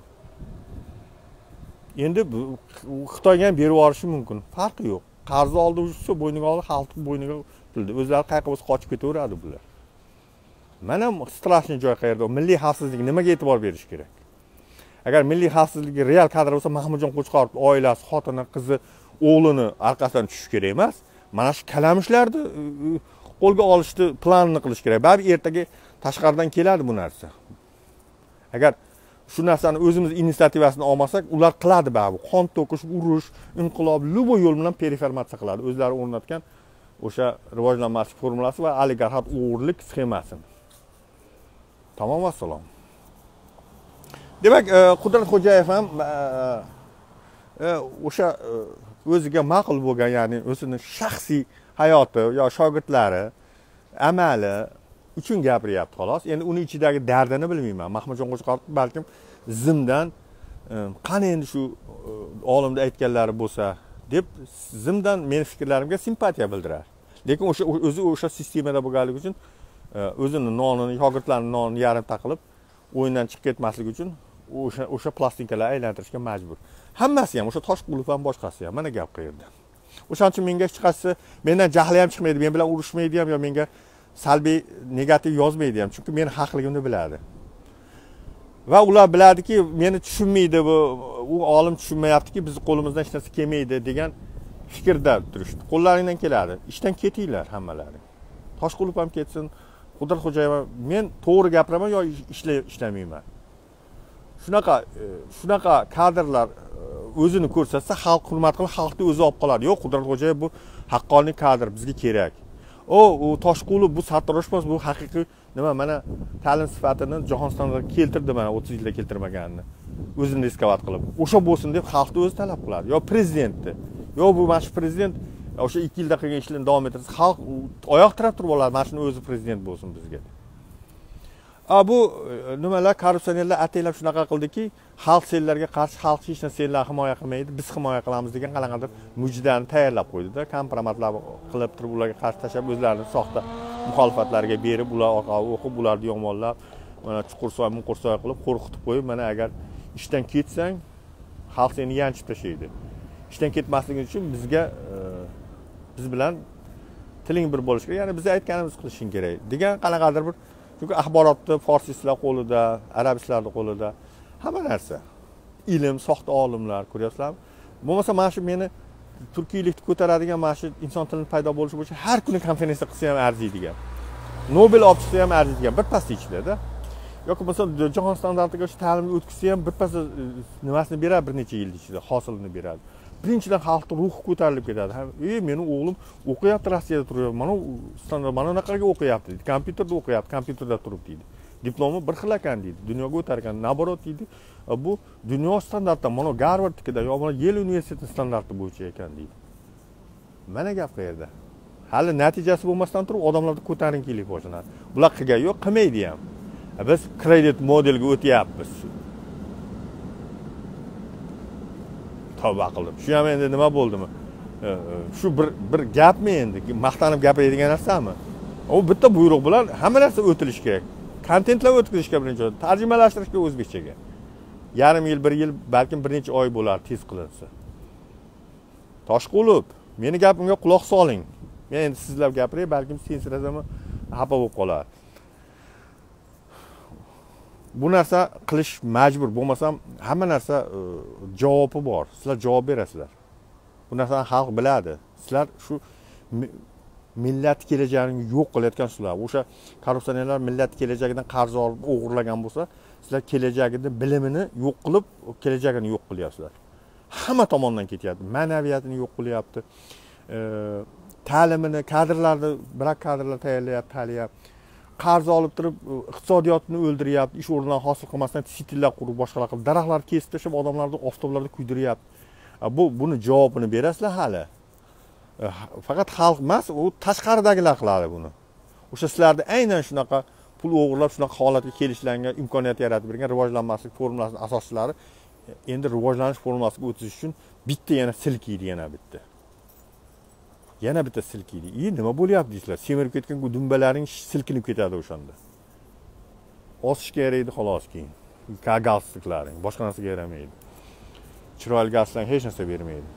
Endi Xitoyga ham berib yuborishi mumkin. Farqi yo'q. Qarzni oldi o'sha bo'yniga oldi, xalqning bo'yniga qildi. O'zlari qayerga bo'lsa qochib ketaveradi bular. Mana strashniy joy qayerda? Milliy xavfsizlik nimaga e'tibor berish kerak? Agar milliy xavfsizlikka real kadr bo'lsa, Mahmudjon Qo'chqorov oilasi, xotini, qizi, o'g'lini orqasidan tushish kerak emas. Mana shu kalamishlarni qo'lga olishni planini qilish kerak. Baribir ertaga tashqaridan keladi bu narsa. Agar shu narsani o'zimiz inisiativasini olmasak, ular qiladi baribir. Qon to'kish, urush, inqilob, luboy yo'l bilan periformatsiya qiladi. O'zlari o'rnatgan o'sha rivojlanmas formulasi va oligarxat o'g'irlik sxemasini. Tamom va salom. Demak, Qudrat Xo'jayev ham o'sha o'ziga ma'qul bo'lgan, ya'ni o'zining shaxsiy hayoti yo shogirdlari, amali uchun gapiryapti xolos. Endi uning ichidagi dardini bilmayman. Mahmudjon Qo'chqorov balkim zimdan qani endi shu olimda aytganlari bo'lsa deb zimdan men fikrlarimga simpatiya bildirar. Lekin o'zi o'sha sistemada bo'lganligi uchun o'zini nonini, shogirdlarning nonini yarim taqilib o'yindan chiqib ketmaslik uchun o'sha plastinkalarni aylantirishga majbur. Hammasi ham o'sha Toshqulov ham boshqasi ham mana gap qayerda. O'shaning uchun menga hech qaysi mendan jahli ham chiqmaydi, men bilan urushmaydi ham yo menga salbiy, negativ yozmaydi ham, chunki men haqligimni biladi. Va ular biladiki, meni tushunmaydi u olim tushunmayaptiki, biz qo'limizdan hech narsa kelmaydi degan fikrda turishdi. Qo'llaringdan keladi. Ishdan ketinglar hammalari. Toshqulov ham ketsin, Qudrat Xo'jayev ham, men to'g'ri gapiraman yo ishlamayman. Shunaqa kadrlar o'zini ko'rsatsa, xalq hurmat qilib, xalqni o'zi olib qoladi. Yo'q, Qudrat Xo'jayev bu haqqoniy kadr, bizga kerak. U Toshqulov bu sartaroshmas, bu haqiqiy nima, mana ta'lim sifatini jahon standartiga keltirdi, mana 30 yilda keltirmaganini. O'zini riskovat qilib. O'sha bo'lsin deb xalqni o'zi talab qiladi. Yo prezidentni, yo bu mana shu prezident o'sha 2 yilda qilgan ishlarni davom ettirsa, xalq oyoq tirab turib oladi, mana shuni o'zi prezident bo'lsin bizga. Bu nimalar, korrupsionerlar ataylab shunaqa qildiki, xalq senlarga qarshi, xalq hech narsa senlarni himoya qilmaydi, biz himoya qilamiz degan qanaqadir mujdani tayyorlab qo'ydi-da, kompromatlar qilib turib ularga qarshi tashlab, o'zlarining soxta muxolifatlariga berib, ular orqali o'qib, ularni yomonlab, mana chuqursoy, muqursoy qilib qo'rqitib qo'yib, mana agar ishdan ketsang, xalq seni yanchib tashlaydi. ishdan ketmasligi uchun bizga biz bilan tiling bir bo'lishi kerak, ya'ni biz aytganimiz qilishing kerak degan qanaqadir bir, chunki axborotni forsistlar qo'lida, arabistlarning qo'lida hamma narsa. Ilm, soxta olimlar, ko'ryapsizlarmi? Bo'lmasa mana shu meni turkiylikni ko'taradigan mana shu inson tilining paydo bo'lishi bo'yicha har kuni konferensiya qilsa ham arziydigan. Nobel olib chiqsa ham arziydigan bir pasda ichida. Yoki bo'lmasa jahon standartiga shu ta'limni o'tkazsa ham bir pasda nimasini beradi, bir necha yil ichida hosilini beradi. Birinchidan xalqning ruhi ko'tarilib ketadi. Meni o'g'lim o'qiyapti, Rossiyada turibdi. Mana standart mana bunaqaga o'qiyapti deydi. Kompyuterda o'qiyapti, kompyuterda turib deydi. Diplomi bir xil ekan deydi. Dunyoga o'tar ekan, naborot deydi. Bu dunyo standartidan, mana Garvardnikida yo mana Yale universiteti standarti bo'yicha ekan deydi. Mana gap qayerda? Hali natijasi bo'lmasdan turib odamlarda ko'tarinkilik boshlanadi. Bular qilgan yo'q, qilmaydi ham. Biz kredit modelga o'tyapmiz. Tavba qilib. Shu ham endi nima bo'ldimi? Shu bir gapmi endi? Maqtanib gapiradigan narsami? U bitta buyruq bilan hamma narsa o'tilishi kerak. Kontentlar o'tkazishga birinchi o'rin, tarjimalashtirishga o'zbekchaga. Yarim yil, bir yil, balkim bir necha oy bo'lar tez qilinsa. Toshqulov, meni gapimga quloq soling. Men endi sizlar gapiray, balkim sensirasam xafa bo'lib qolar. Bu narsa qilish majbur, bo'lmasam hamma narsa javobi bor. Sizlar javob berasizlar. Bu narsani xalq biladi. Sizlar shu millat kelajagini yo'q qilayotgan sizlar. O'sha korrupsionerlar millat kelajagidan qarz olib o'g'irlagan bo'lsa, sizlar kelajagini bilimini yo'q qilib, kelajagini yo'q qilyapsizlar. Hamma tomondan ketyapti. Ma'naviyatini yo'q qilyapti. Ta'limini, kadrlarni, biroq kadrlar tayyorlayapti. Qarz olib turib iqtisodiyotni o'ldiryapti, ish o'rnidan hosil qilmasdan sitillar qurib, boshqalar qilib, daraxtlar kesib tashlab, odamlarni oftoblarda kuydiryapti. Buni javobini berasizlar hali. Faqat xalq emas, u tashqaridagilar qiladi buni. O'sha sizlarni aynan shunaqa pul o'g'irlab, shunaqa holatga kelishlangan imkoniyat yaratib bergan rivojlanmaslik formulasining asoschilari endi rivojlanish formulasiga o'tish uchun bitta yana silkiydi, yana bitta. Yana bitta silkiydi. Nima bo'lyapti deysizlar? Semirib ketgan dumbalaring silkinib ketadi o'shanda. Osishga yaraydi xolos keyin. Galstuklarning boshqa narsaga yaramaydi. Chiroyli galstuklar hech narsa bermaydi.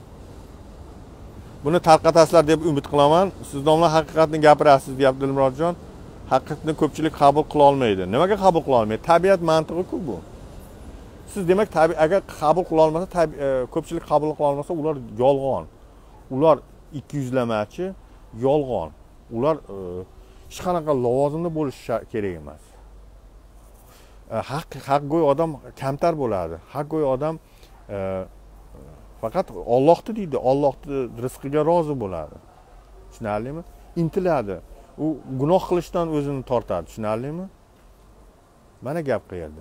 Buni tarqatasizlar deb umid qilaman. Siz domla haqiqatni gapirasiz, deyapti Dilmurodjon. Haqiqatni ko'pchilik qabul qila olmaydi. Nimaga qabul qila olmaydi? Tabiat mantig'i-ku bu. Siz demak, agar qabul qila olmasa, ko'pchilik qabul qila olmasa, ular yolg'on. Ular 200lamachi, yolg'on. Ular hech qanaqa lavozimda bo'lishi kerak emas. Haqgo'y odam kamtar bo'ladi. Haqgo'y odam faqat Allohni deydi, Allohning rizqiga rozi bo'ladi. Tushunarlimi? Intiladi. U gunoh qilishdan o'zini tortadi. Tushunarlimi? Mana gap qayerda.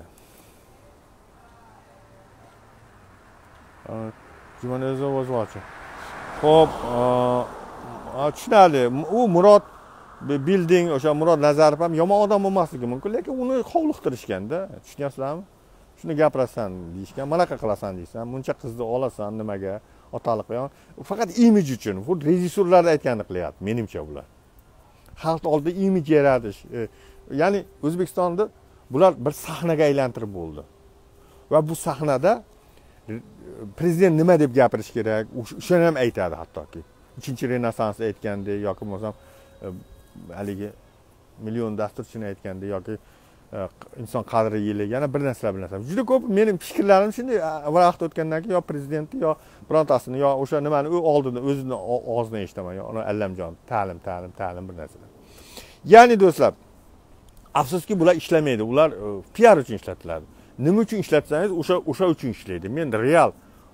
Jumanazar was watching. Xo'p, tushunarli. U Murod Building, o'sha Murod Nazarov ham yomon odam bo'lmasligi mumkin, lekin uni hovliqtirishganda, tushunyapsizlarmi? Shuni gapirasan deyishgan, malaqa qilasan deysan, muncha qizni olasan nimaga, otalik qo'yaman. Faqat imij uchun, bu rejissyorlar aytganini qilyapti, menimcha bular. Xalq oldida imij yaratish. Ya'ni O'zbekistonda bular bir sahnaga aylantirib bo'ldi. Va bu sahnada prezident nima deb gapirish kerak, o'shani ham aytadi hattoki. 3-renessansni aytgandek yoki bo'lmasam haligi million dasturchini aytgandek yoki inson qadri yili, yana bir narsa. Juda ko'p mening fikrlarim shunday vaqt o'tgandan keyin yo prezidentni yo birontasini yo o'sha nimani oldida o'zini og'zidan eshitaman, yo Allamjon ta'lim bir narsalar. Ya'ni do'stlar, afsuski bular ishlamaydi. Ular PR uchun ishlatiladi. Nima uchun ishlatsangiz o'sha uchun ishlaydi. Men real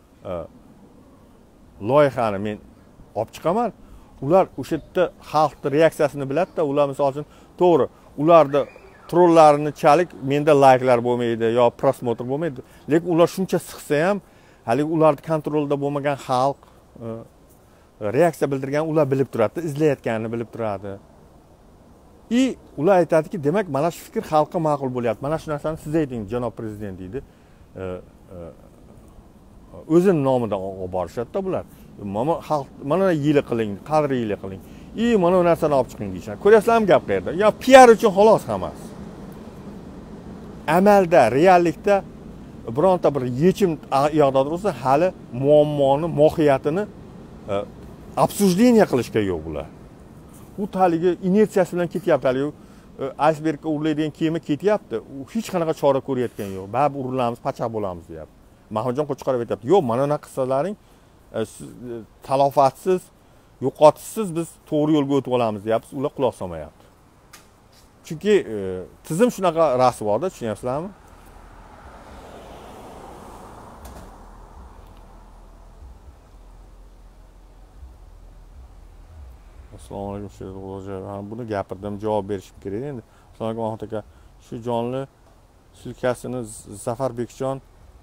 loyihani men olib chiqaman. Ular o'sha yerda xalqning reaksiyasini biladi-da, ular misol uchun to'g'ri, ularda trollarini chalik menda layklar bo'lmaydi yo prosmotr bo'lmaydi. Lekin ular shuncha siqsa ham, hali ularning kontrolida bo'lmagan xalq reaksiya bildirgan ular bilib turadi, izlayotganini bilib turadi. Ular aytadiki, demak, mana shu fikr xalqqa ma'qul bo'lyapti. Mana shu narsani siz ayting, janob prezident deydi. O'zining nomidan olib borishadi-da bular. Mana yili qiling, qadri yili qiling. Mana bu narsani olib chiqing deyishadi. Ko'ryapsizlarmi gap qayerda? Yo PR uchun xolos hammasi. Amalda, reallikda bironta bir yechim yoqda tursa, hali muammoni, mohiyatini обсуждение qilishga yo'q bular. Bu haligi inertsiyasi bilan ketyapti. Haligi icebergga urilaydigan kema ketyapti. U hech qanaqa chora ko'rayotgan yo'q. Baribir urilamiz, pachaq bo'lamiz deyapti. Mahmudjon Qo'chqorov aytayapti, "Yo'q, mana bunaqa qilsalaring talofatsiz, yo'qotishsiz biz to'g'ri yo'lga o'tib olamiz" deyapmiz. Ular quloq solmayapti. Chunki tizim shunaqa rasvoda, tushunyapsizlarmi? Assalomu alaykum Sherzod. Buni gapirdim, javob berishim kerak endi. Assalomu alaykum Mahmud aka. Shu jonli silkasini Zafar Bekjon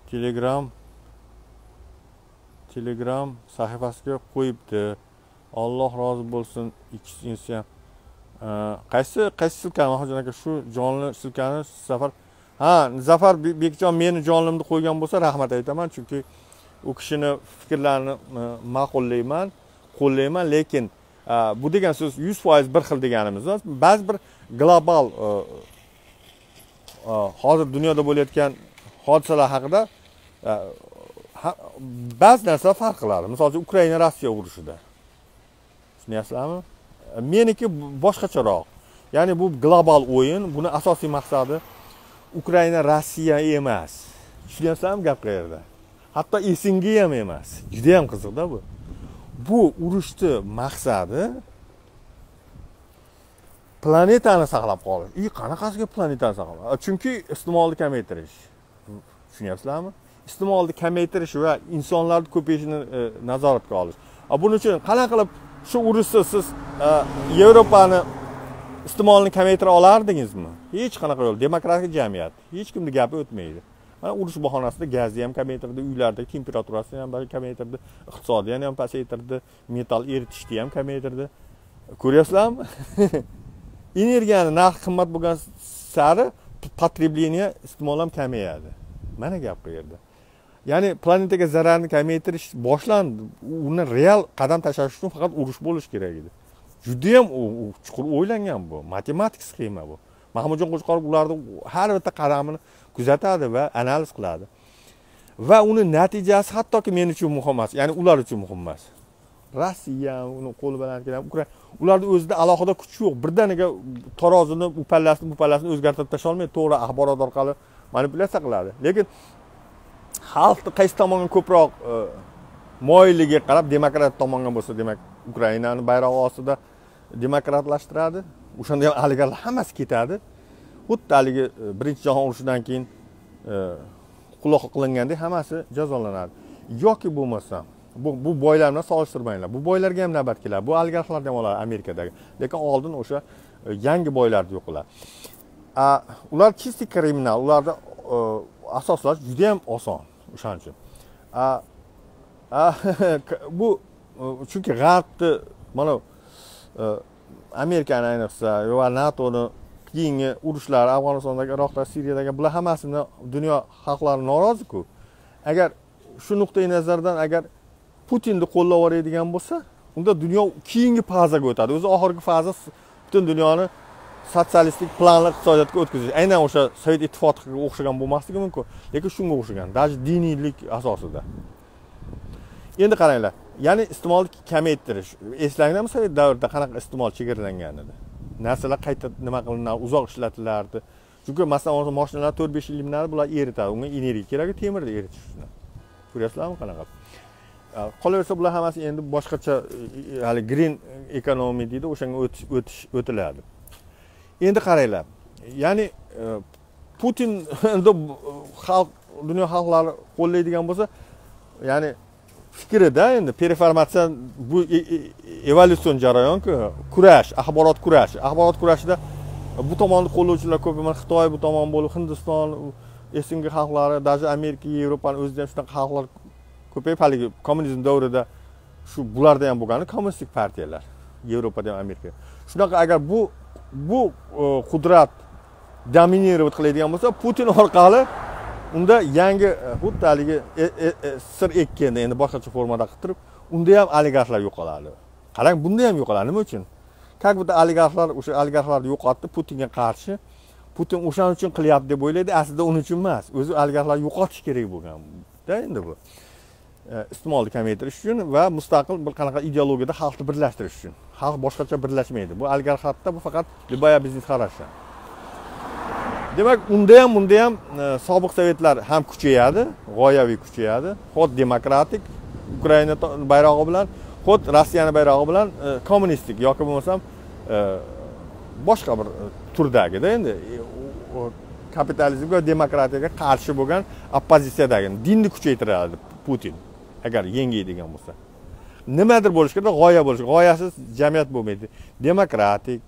Telegram sahifasiga qo'yibdi. Alloh rozi bo'lsin. Ikkinchisi ham. Qaysi silka Mahmudjon aka? Shu jonli silkani Zafar Zafar Bekjon meni jonlimni qo'ygan bo'lsa rahmat aytaman, chunki u kishini fikrlarini ma'qullayman, qo'llayman, lekin bu degan so'z 100% bir xil deganimiz emas. Ba'zi bir global hozir dunyoda bo'layotgan hodisalar haqida ba'zi narsalar farq qiladi. Masalan, Ukraina Rossiya urushida. Tushunyapsizlarmi? Meniki boshqacharoq. Ya'ni bu global o'yin, buni asosiy maqsadi Ukraina Rossiya emas. Tushunyapsizlarmi gap qayerda? Hatto Esinga ham emas. Juda ham qiziqda bu. Bu urushni maqsadi planetani saqlab qolish. Qanaqasiga planetani saqlab? Chunki iste'molni kamaytirish. Tushunyapsizlarmi? Iste'molni kamaytirish va insonlarning ko'payishini nazoratga olish. Buning uchun qanaqa qilib shu urushda siz Yevropani iste'molni kamaytira olardingizmi? Hech qanaqa yo'l. Demokratik jamiyat. Hech kimning gapi o'tmaydi. Mana urush bahonasida gazni ham kamaytirdi, uylardagi temperaturasini ham kamaytirdi, iqtisodiyotni ham pasaytirdi, metal eritishni ham kamaytirdi. Ko'ryapsizlarmi? Energiyani narxi qimmat bo'lgan sari потребление iste'mol ham kamayadi. Mana gap qayerda. Ya'ni planetaga zararni kamaytirish boshlandi. Uni real qadam tashlash uchun faqat urush bo'lishi kerak edi. Juda ham chuqur o'ylangan bu, matematik sxema bu. Mahmudjon Qo'chqorov ularni har bitta qadamini kuzatadi va analiz qiladi. Va uni natijasi hattoki men uchun muhim emas, ya'ni ular uchun muhim emas. Rossiya uni qo'li bilan keladi, Ukraina ularda o'zida alohida kuch yo'q. Birdaniga tarozini, bu pallasini o'zgartirib tashlay olmaydi, to'g'ri axborot orqali manipulyatsiya qiladi. Lekin xalqni qaysi tomonga ko'proq moyilligiga qarab demokrat tomonga bo'lsa, demak, Ukrainani bayrog'i ostida demokratlashtiradi. O'shanda ham oligarlar hammasi ketadi. Xuddi haligi Birinchi jahon urushidan keyin quloq qilingandek hammasi jazolanadi. Yoki bo'lmasa, bu boylar bilan solishtirmanglar. Bu boylarga ham navbat keladi. Bu oligarxlar ham oladi Amerikadagi. Lekin oldin o'sha yangi boylarni yo'q qiladi. Ular чисто kriminal, ularda asoslash juda ham oson o'shaning uchun. Bu chunki g'arbni mana Amerikani ayniqsa va NATOni keyingi urushlar, Afg'onistondagi, Iroqda, Suriyadagi bular hammasini dunyo xalqlari norozi-ku. Agar shu nuqtai nazardan agar Putinni qo'llab yuboradigan bo'lsa, unda dunyo keyingi fazaga o'tadi. O'zi oxirgi faza butun dunyoni sotsialistik planli iqtisodiyotga o'tkazish. Aynan o'sha Sovet ittifoqiga o'xshagan bo'lmasligi mumkin, lekin shunga o'xshagan, даже diniylik asosida. Endi qaranglar, ya'ni iste'molni kamaytirish. Eslanglarmi, Sovet davrida qanaqa iste'mol chegaralangan edi? Narsalar qayta nima qilinadi, uzoq ishlatilardi. Chunki masalan, mashinalar 4-5 yil minadi, bular eritadi. Unga energiya kerak, temirni eritish uchun. Ko'ryapsizlarmi qanaqa? Qolaversa bular hammasi endi boshqacha hali green economy deydi, o'shanga o'tiladi. Endi qaranglar. Ya'ni Putin endi dunyo xalqlari qo'llaydigan bo'lsa, ya'ni fikrida endi performatsiya bu evolyutsion jarayon-ku, kurash, axborot kurashida bu tomonni qo'llovchilar ko'p emas, Xitoy bu tomon bo'lib, Hindiston, esingi xalqlari, даже Amerika, Yevropani o'zida ham shunaqa xalqlar ko'payib, haligi kommunizm davrida shu bularda ham bo'lgan kommunistik partiyalar, Yevropada ham Amerikada. Shunaqa agar bu qudrat dominировать qiladigan bo'lsa, Putin orqali unda yangi xuddi haligi sir ekkanda endi boshqacha formada qilib turib, unda ham oligarxlar yo'qoladi. Qarang, bunda ham yo'qoladi. Nima uchun? Как будто oligarxlar o'sha oligarxlarni yo'qotdi Putinga qarshi. Putin o'shaning uchun qilyapti deb o'ylaydi, aslida uning uchun emas. O'zi oligarxlar yo'qotish kerak bo'lgan-da endi bu. Iste'molni kamaytirish uchun va mustaqil bir qanaqa ideologiyada xalqni birlashtirish uchun. Xalq boshqacha birlashmaydi. Bu oligarxatda bu faqat libaya biznes xarashi. Demak, bunda ham sobiq sovetlar ham kuchayadi, g'oyaviy kuchayadi. Xod demokratik Ukraina bayrog'i bilan, xod Rossiyani bayrog'i bilan kommunistik yoki bo'lmasam boshqa bir turdagida endi kapitalizm va demokratiyaga qarshi bo'lgan oppozitsiyadagi dinni kuchaytiradi Putin agar yengiydigan bo'lsa. Nimadir bo'lish kerak, g'oya bo'lish. G'oyasiz jamiyat bo'lmaydi. Demokratik,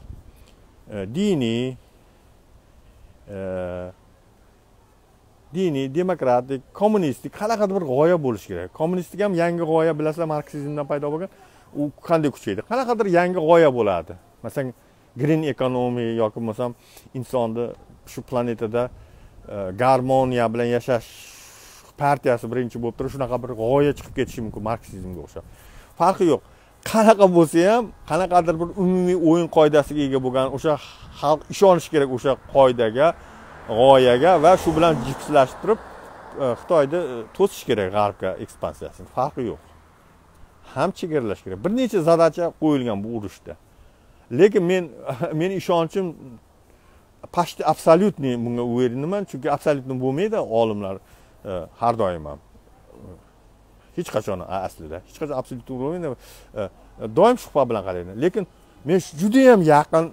diniy, demokratik, kommunistik qanaqadir bir g'oya bo'lish kerak. Kommunistik ham yangi g'oya, bilasizlar, marksizmdan paydo bo'lgan. U qanday kuchaydi? Qanaqadir yangi g'oya bo'ladi. Masalan, green economy yoki bo'lmasam insonni shu planetada garmoniya bilan yashash partiyasi birinchi bo'lib turib, shunaqa bir g'oya chiqib ketishi mumkin marksizmga o'xshab. Farqi yo'q. Qanaqa bo'lsa ham, qanaqadir bir umumiy o'yin qoidasiga ega bo'lgan o'sha xalq ishonish kerak o'sha qoidaga, g'oyaga va shu bilan jipslashib turib Xitoyni to'sish kerak g'arbga ekspansiyasini. Farqi yo'q. Ham chegaralash kerak. Bir necha zadacha qo'yilgan bu urushda. Lekin men ishonchim pashti absolyutniy bunga uverinaman, chunki absolyutni bo'lmaydi olimlar har doim ham. Hech qachon aslida, hech qachon absolyut bo'lmaydi. Doim shubha bilan qarayman. Lekin men juda ham yaqin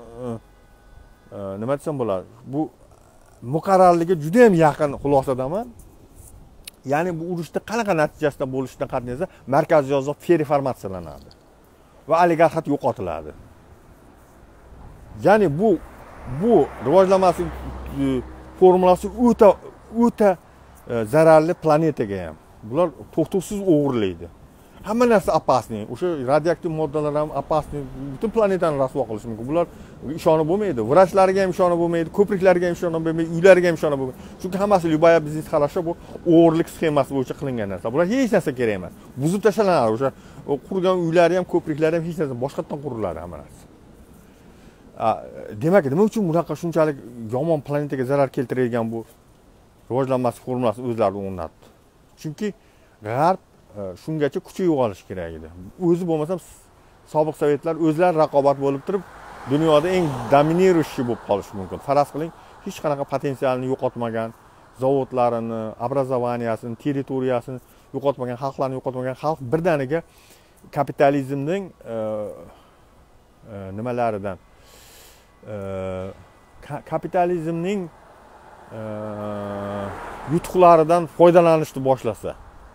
nima desam bo'ladi? Bu muqarrarlikka juda ham yaqin xulosadaman. Ya'ni bu urushda qanaqa natijasida bo'lishidan qat'iy nazar markaziy Osiyo reformatsiyalanadi va oligarxat yo'qotiladi. Ya'ni bu rivojlanmasi formulasi o'ta zararli planetaga ham. Bular to'xtovsiz o'g'irlaydi. Hamma narsa opasniy. O'sha radioaktiv moddalar ham opasniy. Butun planetani rasvo qilishi mumkin. Bular ishonib bo'lmaydi. Vrachlarga ham ishonib bo'lmaydi, ko'priklarga ham ishonib bo'lmaydi, uylarga ham ishonib bo'lmaydi. Chunki hammasi libaya biznes xarashi bu o'g'irlik sxemasi bo'yicha qilingan narsa. Bular hech narsa kerak emas. Buzib tashlanadi. O'sha qurgan uylari ham, ko'priklari ham hech narsa boshqatdan quriladi hamma narsa. Demak, nima uchun bunaqa shunchalik yomon planetaga zarar keltiradigan bu rivojlanmasi formulasini o'zlari o'rnatdi? Chunki g'arb shungacha kuchi yo'qolishi kerak edi. O'zi bo'lmasam sobiq sovetlar o'zlari raqobat bo'lib turib, dunyoda eng dominiruvchi bo'lib qolishi mumkin. Faraz qiling, hech qanaqa potensialni yo'qotmagan, zavodlarini, obrazovaniyasini, territoriyasini yo'qotmagan, xalqlarni yo'qotmagan xalq birdaniga kapitalizmning nimalaridan kapitalizmning yutuqlaridan foydalanishni boshlasa,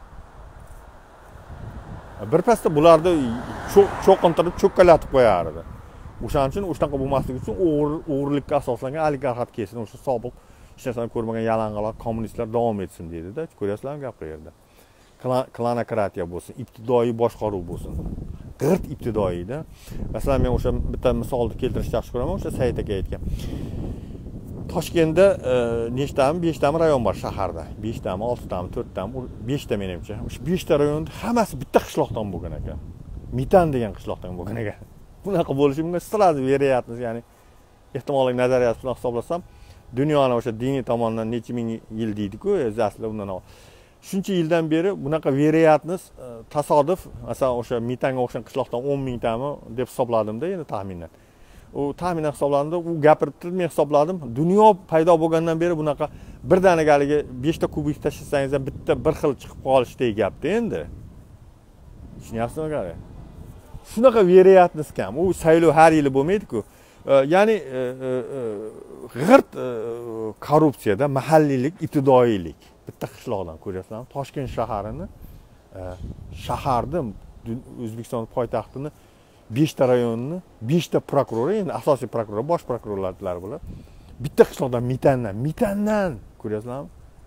birpasda bularni cho'qintirib cho'kkalatib qo'yardi. O'shaning uchun o'shanaqa bo'lmasligi uchun o'g'irlikka asoslangan oligarxat kelsin, o'sha sobiq hech narsani ko'rmagan yalang'oq kommunistlar davom etsin deydi-da. Ko'ryapsizlarmi gap qayerda? Klanokratiya bo'lsin, ibtidoiy boshqaruv bo'lsin. G'irt ibtidoiyda. Masalan, men o'sha bitta misolni keltirishni yaxshi ko'raman, o'sha Said aka aytgan. Toshkentda nechtami, 5 tami rayon bor shaharda. 5 tami, 6 tami, 4 tami, 5 ta menimcha. O'sha 5 ta rayonda hammasi bitta qishloqdan bo'lgan ekan. Mitan degan qishloqdan bo'lgan ekan. Bunaqa bo'lishi mumkin. Sirasi veriyatmiz, ya'ni ehtimollik nazariyasi bilan hisoblasam, dunyoni o'sha diniy tomondan necha ming yil deydi-ku, aslida undan shuncha yildan beri bunaqa veriyatni tasodif, masalan, o'sha Mitanga o'xshagan qishloqdan 10 ming tami deb hisobladim-da, endi taxminan. U taxminan hisoblanadi, u gapirib turib men hisobladim. Dunyo paydo bo'lgandan beri bunaqa birdanigaligi 5 ta kubik tashlasangiz ham bitta bir xil chiqib qolishdek gapda endi. Tushunyapsizmi qarang? Shunaqa veriyatnis kam. U saylov har yili bo'lmaydi-ku. Ya'ni g'irt korrupsiyada mahalliylik, ibtidoiylik. Bitta qishloqdan ko'ryapsizlarmi? Toshkent shaharini, shaharni, O'zbekiston poytaxtini 5 ta rayonni, 5 ta prokuror, endi asosiy prokuror, bosh prokurorlar bular. Bitta qishloqdan Mitandan ko'ryapsizlarmi?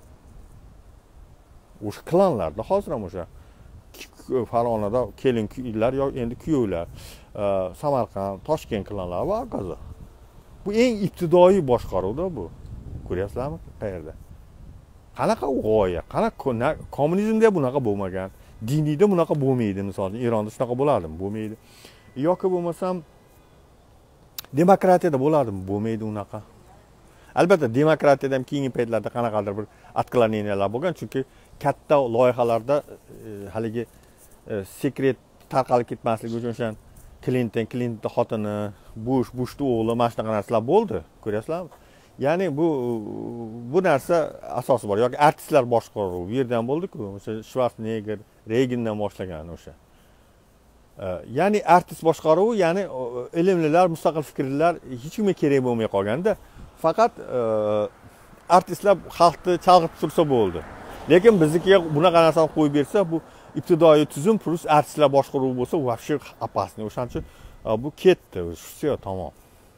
O'sha klanlarda hozir ham o'sha Farg'onada kelin kuylar yoki endi kuyovlar, Samarqand, Toshkent klanlari va hokazo. Bu eng ibtidoiy boshqaruvda bu. Ko'ryapsizlarmi qayerda? Qanaqa g'oya, qanaqa kommunizmda bunaqa bo'lmagan, diniyda bunaqa bo'lmaydi, masalan, Eronda shunaqa bo'ladimi? Bo'lmaydi. Yoki bo'lmasam demokratiyada bo'ladimi? Bo'lmaydi unaqa. Albatta demokratiyada ham keyingi paytlarda qanaqadir bir отклонениялар bo'lgan, chunki katta loyihalarda haligi sekret tarqalib ketmasligi uchun o'sha Clinton xotini, Bushning o'g'li, mana shunaqa narsalar bo'ldi. Ko'ryapsizlarmi? Ya'ni bu narsa asosi bor. Yoki artistlar boshqaruvi bu yerdan bo'ldi-ku. O'sha Schwarzenegger, Reagandan boshlagan o'sha. Ya'ni artist boshqaruvi, ya'ni ilmlilar, mustaqil fikrlilar hech kimga kerak bo'lmay qolganda, faqat artistlar xalqni chalg'itib tursa bo'ldi. Lekin biznikiga bunaqa narsani qo'yib bersa, bu ibtidoiy tuzum plus artistlar boshqaruvi bo'lsa, вообще опасный. O'shaning uchun bu ketdi, shu tamom.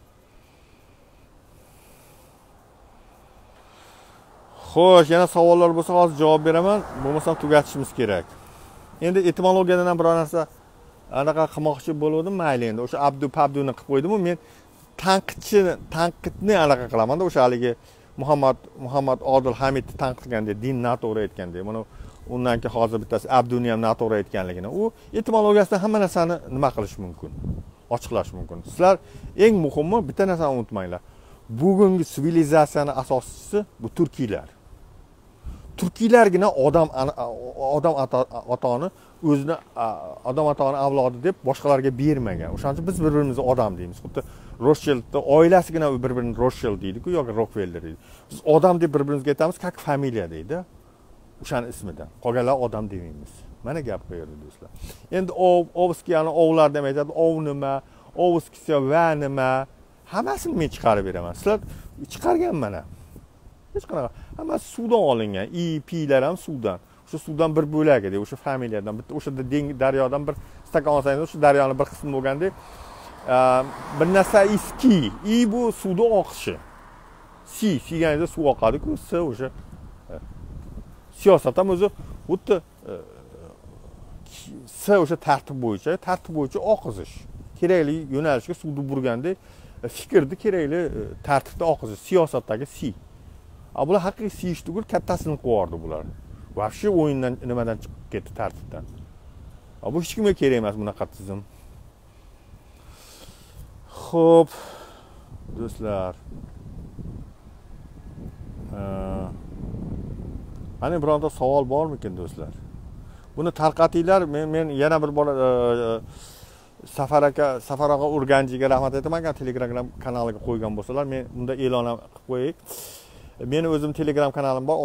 Xo'sh, yana savollar bo'lsa hozir javob beraman, bo'lmasa tugatishimiz kerak. Endi etimologiyadan ham biror narsa anaqa qilmoqchi bo'lgandim, mayli endi. O'sha Abduni qilib qo'ydim, men tanqidni anaqa qilaman-da, o'sha haligi Muhammad Odil Hamidni tanqidlaganda, din noto'g'ri aytganda, mana undan keyin hozir bittasi Abduni ham noto'g'ri aytganligini. U etimologiyasidan hamma narsani nima qilish mumkin? Ochiqlash mumkin. Sizlar eng muhimi bitta narsani unutmanglar. Bugungi sivilizatsiyaning asoschisi bu turkiylar. Turkiylargina odam atoni o'zini odam atoni avlodi deb boshqalarga bermagan. O'shaning uchun biz bir-birimizni odam deymiz. Xuddi Rothschildning oilasigina bir-birini Rothschild deydi-ku yoki Rockefeller deydi. Biz odam deb bir-birimizga aytamiz, как familiya deydi. O'shaning ismidan. Qolganlar odam demaymiz. Mana gap bu yerda do'stlar. Endi Ovskiyani ovlar deb aytadi, ov nima, Ovskiya va nima, hammasini men chiqarib beraman. Sizlar chiqargan mana. Hech qanaqa. Hammasi suvdan olingan. P'lar ham suvdan. O'sha suvdan bir bo'lak edi, o'sha familiyadan. Bitta o'sha daryodan bir stakan olsangiz, o'sha daryoning bir qismi bo'lgandek, bir narsa iski. Bu suvning oqishi. Siganingizda suv oqadi-ku, o'sha siyosat ham o'zi xuddi o'sha tartib bo'yicha oqizish. Kerakli yo'nalishga suvni burgandek, fikrni kerakli tartibda oqizish, siyosatdagi bular haqiqiy siyish tugul kattasini qo'yardi bular. Вообще o'yindan nimadan chiqib ketdi, tartibdan. Bu hech kimga kerak emas bunaqa tizim. Xo'p, do'stlar. Ana bironta savol bormikin do'stlar? Buni tarqatinglar. Men yana bir bor Safar aka Urganjiga rahmat aytaman, Telegram kanaliga qo'ygan bo'lsalar, men bunda e'lon qilib qo'yay. Meni o'zim Telegram kanalim bor,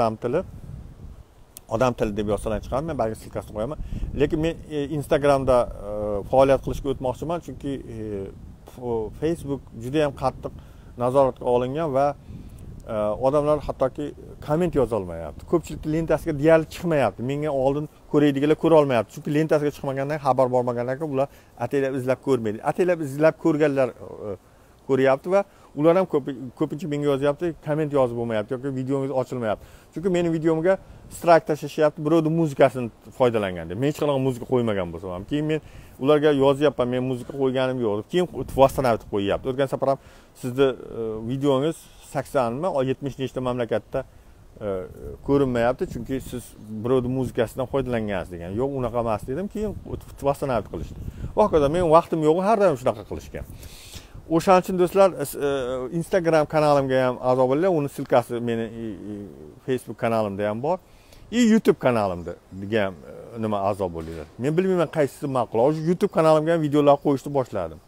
odam tili deb yozsalar chiqaman, men balki silkasini qo'yaman. Lekin men Instagramda faoliyat qilishga o'tmoqchiman, chunki Facebook juda ham qattiq nazoratga olingan va odamlar hattoki komment yoza olmayapti. Ko'pchilik lentasiga deyarli chiqmayapti. Menga oldin ko'raydiganlar ko'ra olmayapti. Chunki lentasiga chiqmagandan, xabar bormagandan keyin ular ataylab izlab ko'rmaydi. Ataylab izlab ko'rganlar ko'ryapti va ular ham ko'pincha menga yozyapti, komment yozib bo'lmayapti yoki videongiz ochilmayapti. Chunki mening videomga strike tashlashyapti, birovning muzikasini foydalanganda. Men hech qanaqa muzika qo'ymagan bo'lsam ham, keyin men ularga yozyapman, men muzika qo'yganim yo'q. Keyin vastonavitib qo'yyapti. O'tgan safar ham sizni videongiz 80 mi, 70 nechta mamlakatda ko'rinmayapti, chunki siz birovning muzikasidan foydalangansiz degan. Yo'q, unaqa emas dedim, keyin vastonavit qilishdi. Hokazo men vaqtim yo'q, har doim shunaqa qilishgan. O'shaning uchun do'stlar, Instagram kanalimga ham a'zo bo'linglar, uni silkasi meni Facebook kanalimda ham bor. YouTube kanalimda ham nima a'zo bo'linglar. Men bilmayman qaysisi ma'qul. Hozir YouTube kanalimga ham videolar qo'yishni boshladim.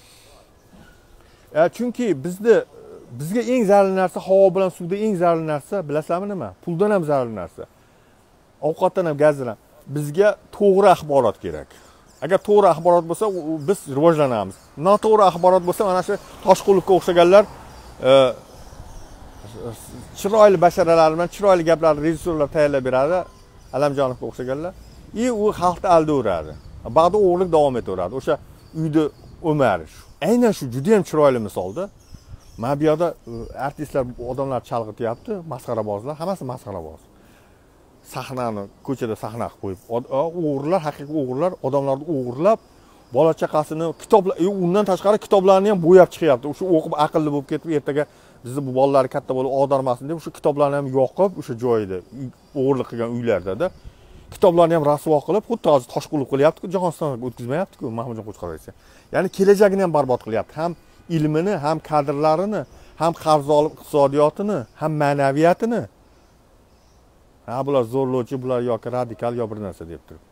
Chunki bizga eng zararli narsa havo bilan suvda eng zararli narsa, bilasizmi nima? Puldan ham zararli narsa. Ovqatdan ham, gazdan ham. Bizga to'g'ri axborot kerak. Agar to'g'ri axborot bo'lsa, biz rivojlanamiz. Noto'g'ri axborot bo'lsa, mana shu Toshqullovga o'xshaganlar chiroyli basharalar bilan chiroyli gaplarni rejissyorlar tayyorlab beradi, Alamjonovga o'xshaganlar. U xalqni aldaveradi. Ba'da o'g'irlik davom etaveradi. O'sha uyda O'mar. Aynan shu juda ham chiroyli misolda. Mana bu yerda artistlar, odamlar chalg'ityapti, masxarabozlar, hammasi masxaraboz. Sahnani ko'chada sahna qilib qo'yib, o'g'irlar, haqiqiy o'g'irlar, odamlarni o'g'irlab, bola chaqasini kitoblar, undan tashqari kitoblarni ham bo'yab chiqyapti. O'sha o'qib aqlli bo'lib ketib, ertaga bizni bu bolalar katta bo'lib og'darmasin deb o'sha kitoblarni ham yoqib, o'sha joyida o'g'irlik qilgan uylarda kitoblarni ham rasvo qilib, xuddi hozir Toshqulov qilyapti-ku, Jahonstonga o'tkazmayapti-ku, Mahmudjon Qo'chqorov aytsa. Ya'ni kelajagini ham barbod qilyapti. Ham ilmini, ham kadrlarini, ham qarz olib iqtisodiyotini, ham ma'naviyatini. Ha, bular zo'rlovchi, bular yoki radikal yo bir narsa deb turib.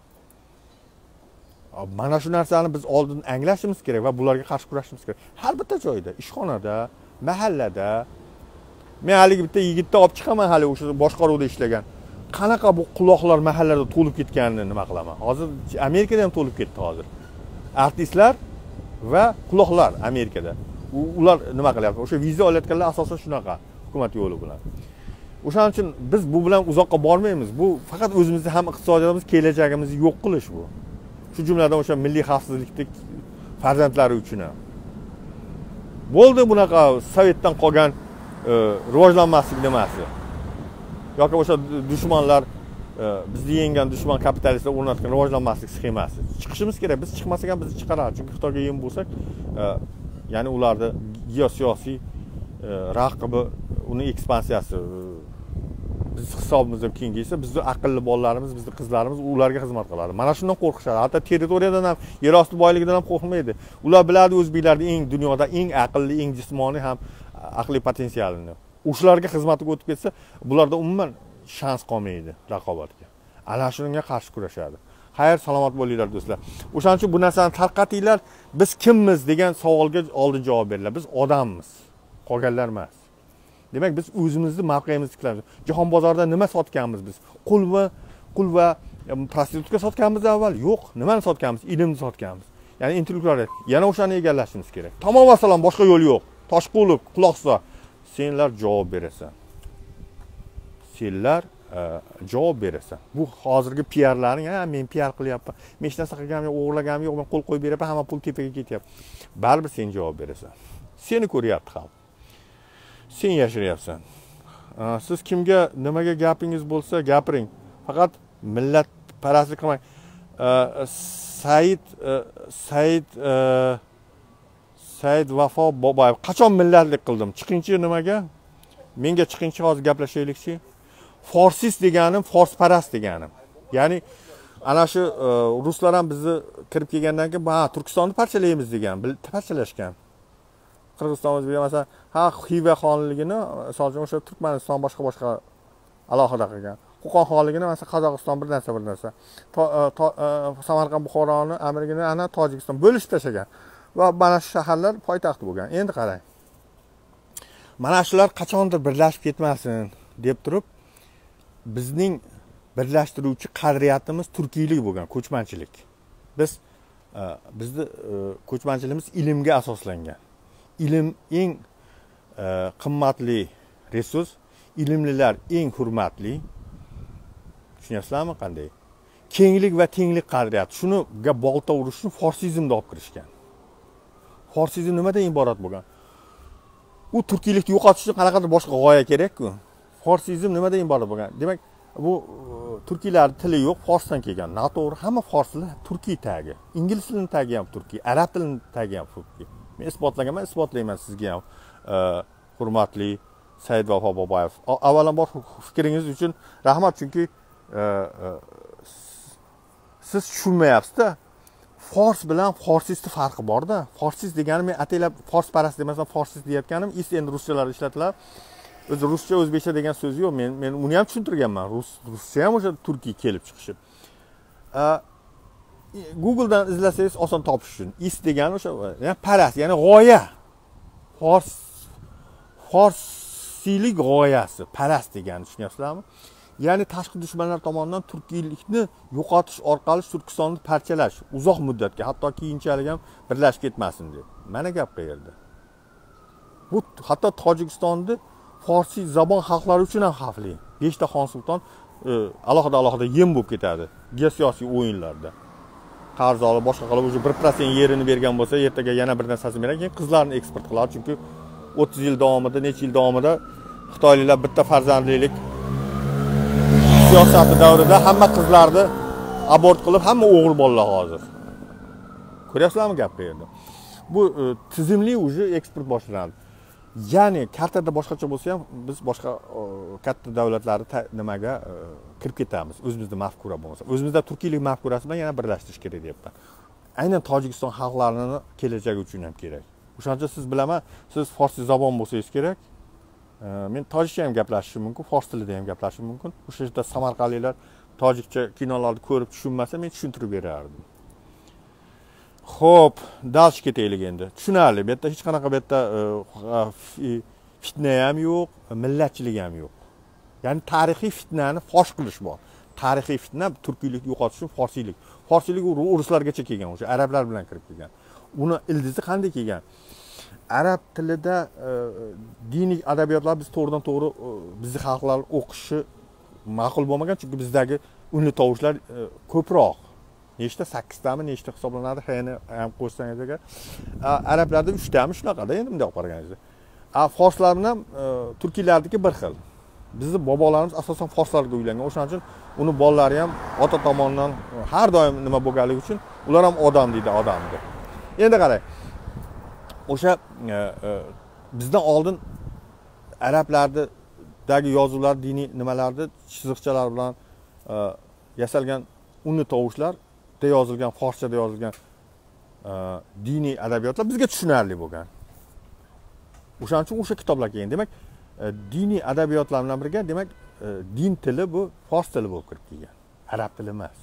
Mana shu narsani biz oldin anglashimiz kerak va bularga qarshi kurashimiz kerak. Har bitta joyda, ishxonada, mahallada. Men haligi bitta yigitni olib chiqaman, hali o'sha boshqaruvda ishlagan. Qanaqa bu quloqlar mahallada to'lib ketganini nima qilaman? Hozir Amerikada ham to'lib ketdi hozir. Artistlar va quloqlar Amerikada. Ular nima qilyapti? O'sha viza olayotganlar asosan shunaqa, hukumat yo'li bilan. O'shaning uchun biz bu bilan uzoqqa bormaymiz. Bu faqat o'zimizni ham iqtisodiyotimiz, kelajagimizni yo'q qilish bu. Shu jumladan o'sha milliy xavfsizlikning farzandlari uchun ham. Bo'ldi bunaqa sovetdan qolgan rivojlanmaslik nimasi. Yoki o'sha dushmanlar bizni yenggan dushman kapitalistlar o'rnatgan rivojlanmaslik sxemasi. Chiqishimiz kerak. Biz chiqmasak ham bizni chiqaradi. Chunki Xitoyga yem bo'lsak, ya'ni ularni geosiyosiy raqibi, uni ekspansiyasi biz hisobimizda kengaysa, bizning aqlli bolalarimiz, bizning qizlarimiz ularga xizmat qiladi. Mana shundan qo'rqishadi. Hatto territoriyadan ham, yer osti boyligidan ham qo'rqmaydi. Ular biladi o'zbeklarning eng dunyoda eng aqlli, eng jismoniy ham aqliy potensialini. O'shalarga xizmatiga o'tib ketsa, bularda umuman shans qolmaydi raqobatga. Ana shunga qarshi kurashadi. Xayr, salomat bo'linglar do'stlar. O'shaning uchun bu narsani tarqatinglar. Biz kimmiz degan savolga oldin javob beringlar. Biz odammiz, qolganlar emas. Demak, biz o'zimizni mavqeyimizni tiklaymiz. Jahon bozorida nima sotganmiz biz? Qul va prostitutka sotganmiz avval? Yo'q, nimani sotganmiz? Ilmni sotganmiz. Ya'ni intellektual yana o'shani egallashimiz kerak. Tamom assalom, boshqa yo'l yo'q. Toshqulov, quloqsa, senlar javob berasan. Senlar javob berasan. Bu hozirgi PR-laring, men PR qilyapman. Men hech narsa qilganim yo'q, o'g'irlaganim yo'q, men qo'l qo'yib beraman, hamma pul tepaga ketyapti. Baribir sen javob berasan. Seni ko'ryapti xalq. Sen yashayapsan. Siz kimga nimaga gapingiz bo'lsa gapiring. Faqat millat parastlik qilmang. Said Vafo Boboyev qachon millatlik qildim? Chiqinchi nimaga? Menga chiqinchi hozir gaplashaylikchi. Forsist deganim forsparast deganim. Ya'ni ana shu ruslar ham bizni kirib kelgandan keyin, Turkistonni parchalaymiz degan, parchalashgan. Qirg'iziston o'zbek masalan, Xiva xonligini, masalan, o'sha Turkmaniston boshqa alohida qilgan. Qo'qon xonligini masalan Qozog'iston bir narsa. Samarqand, Buxoroni, Amirgini ana Tojikiston bo'lishib tashlagan. Va mana shu shaharlar poytaxt bo'lgan. Endi qarang. Mana shular qachondir birlashib ketmasin deb turib, bizning birlashtiruvchi qadriyatimiz turkiylik bo'lgan, ko'chmanchilik. Bizni ko'chmanchiligimiz ilmga asoslangan. Ilm eng qimmatli resurs, ilmlilar eng hurmatli. Tushunyapsizlarmi qanday? Kenglik va tenglik qadriyati. Shuniga bolta urishni forsizmda olib kirishgan. Forsizm nimadan iborat bo'lgan? U turkiylikni yo'qotish uchun qanaqadir boshqa g'oya kerak-ku. Forsizm nimadan iborat bo'lgan? Demak, bu turkiylar tili yo'q, forsdan kelgan. Noto'g'ri, hamma forslar turkiy tagi. Ingliz tilining tagi ham turkiy, arab tilining tagi ham turkiy. Men isbotlaganman, isbotlayman sizga ham. Hurmatli Said Vafo Boboyev. Avvalambor fikringiz uchun rahmat, chunki siz tushunmayapsiz-da. Fors bilan forsist farqi bor-da. Forsist degani men ataylab forsparast demasam forsist deyotganim, endi ruschalar ishlatiladi. O'zi ruscha, o'zbekcha degan so'z yo'q. Men uni ham tushuntirganman. Ruscha ham o'sha turkiy kelib chiqishi. Google'dan izlasangiz oson topish uchun. Is degani o'sha, ya'ni parast, ya'ni g'oya. Forsiylik g'oyasi, parast degani, tushunyapsizlarmi? Ya'ni tashqi dushmanlar tomonidan turkiylikni yo'qotish orqali Turkistonni parchalash uzoq muddatga, hatto keyinchalik ham birlashib ketmasin deb. Mana gap qayerda? Bu hatto Tojikistonni Forsiy zabon xalqlari uchun ham xavfli. 5 ta xon sulton alohida yem bo'lib ketadi geosiyosiy o'yinlarda. Qarz olib, boshqa qilib, o'sha 1% yerini bergan bo'lsa, ertaga yana bir narsasini beradi, keyin qizlarni eksport qiladi, chunki 30 yil davomida, necha yil davomida Xitoyliklar bitta farzandlilik siyosati davrida hamma qizlarni abort qilib, hamma o'g'il bolalar hozir. Ko'ryapsizlarmi gap qayerda? Bu tizimli o'zi eksport boshlanadi. Ya'ni kartada boshqacha bo'lsa ham biz boshqa katta davlatlarni nimaga kirib ketamiz. O'zimizda mafkura bo'lmasa, o'zimizda turkiylik mafkurasi bilan yana birlashtirish kerak deyapman. Aynan Tojikiston xalqlarini kelajagi uchun ham kerak. O'shaning uchun siz bilaman, siz forscha zabon bo'lsangiz kerak. Men tojikcha ham gaplashishim mumkin, fors tilida ham gaplashishim mumkin. O'sha yerda samarqandliklar tojikcha kinolarni ko'rib tushunmasa, men tushuntirib berardim. Xo'p, dals ketaylik endi. Tushunarli, bu yerda hech qanaqa bu yerda fitna ham yo'q, millatchilik ham yo'q. Ya'ni tarixiy fitnani fosh qilish bor. Tarixiy fitna turkiylik yo'qotish uchun forsiylik. Forsiylik ruslargacha kelgan, o'sha arablar bilan kirib kelgan. Uni ildizi qanday kelgan? Arab tilida diniy adabiyotlar biz to'g'ridan to'g'ri bizning xalqlar o'qishi ma'qul bo'lmagan, chunki bizdagi unli tovushlar ko'proq. Nechta 8 tami, nechta hisoblanadi? Xayni ham qo'shsangiz agar. Arablarda 3 tami shunaqada endi bunday qaraganingizda. Forslar ham turkiylardagi bir xil. Bizning bobolarimiz asosan forslarga uylangan. O'shaning uchun uni bolalari ham ota tomonidan har doim nima bo'lganligi uchun ular ham odam deydi, odamdi. Endi qarang. O'sha bizdan oldin arablardagi yozuvlar, diniy nimalarda chiziqchalar bilan yasalgan unli tovushlarda yozilgan, forschada yozilgan diniy adabiyotlar bizga tushunarli bo'lgan. O'shaning uchun o'sha kitoblar kelgan. Demak, diniy adabiyotlar bilan birga, demak, din tili bu fors tili bo'lib kirib kelgan. Arab tili emas.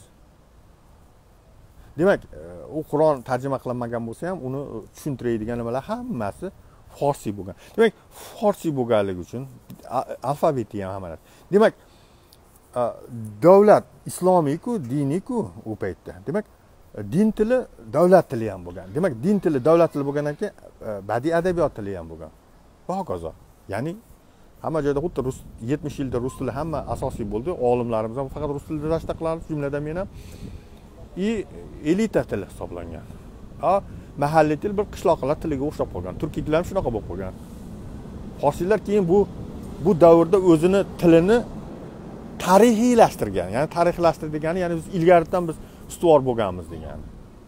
Demak, u Qur'on tarjima qilinmagan bo'lsa ham, uni tushuntiradigan nimalar hammasi forsiy bo'lgan. Demak, forsiy bo'lganligi uchun alfabeti ham hammalari. Demak, davlat islomiy-ku, diniy-ku u paytda. Demak, din tili davlat tili ham bo'lgan. Demak, din tili davlat tili bo'lgandan keyin badiiy adabiyot tili ham bo'lgan. Va hokazo. Ya'ni hamma joyda xuddi 70 yilda rus tili hamma asosiy bo'ldi. Olimlarimiz ham faqat rus tilida dars qiladi, jumladan men ham. Elita tili hisoblangan. Mahalliy til bir qishloqlar tiliga o'xshab qolgan. Turkiy til ham shunaqa bo'lib qolgan. Forsiylar keyin bu davrda o'zini tilini tarixiylashtirgan. Ya'ni tarixiylashtir degani, ya'ni biz ilgaridan biz ustuvor bo'lganmiz degani.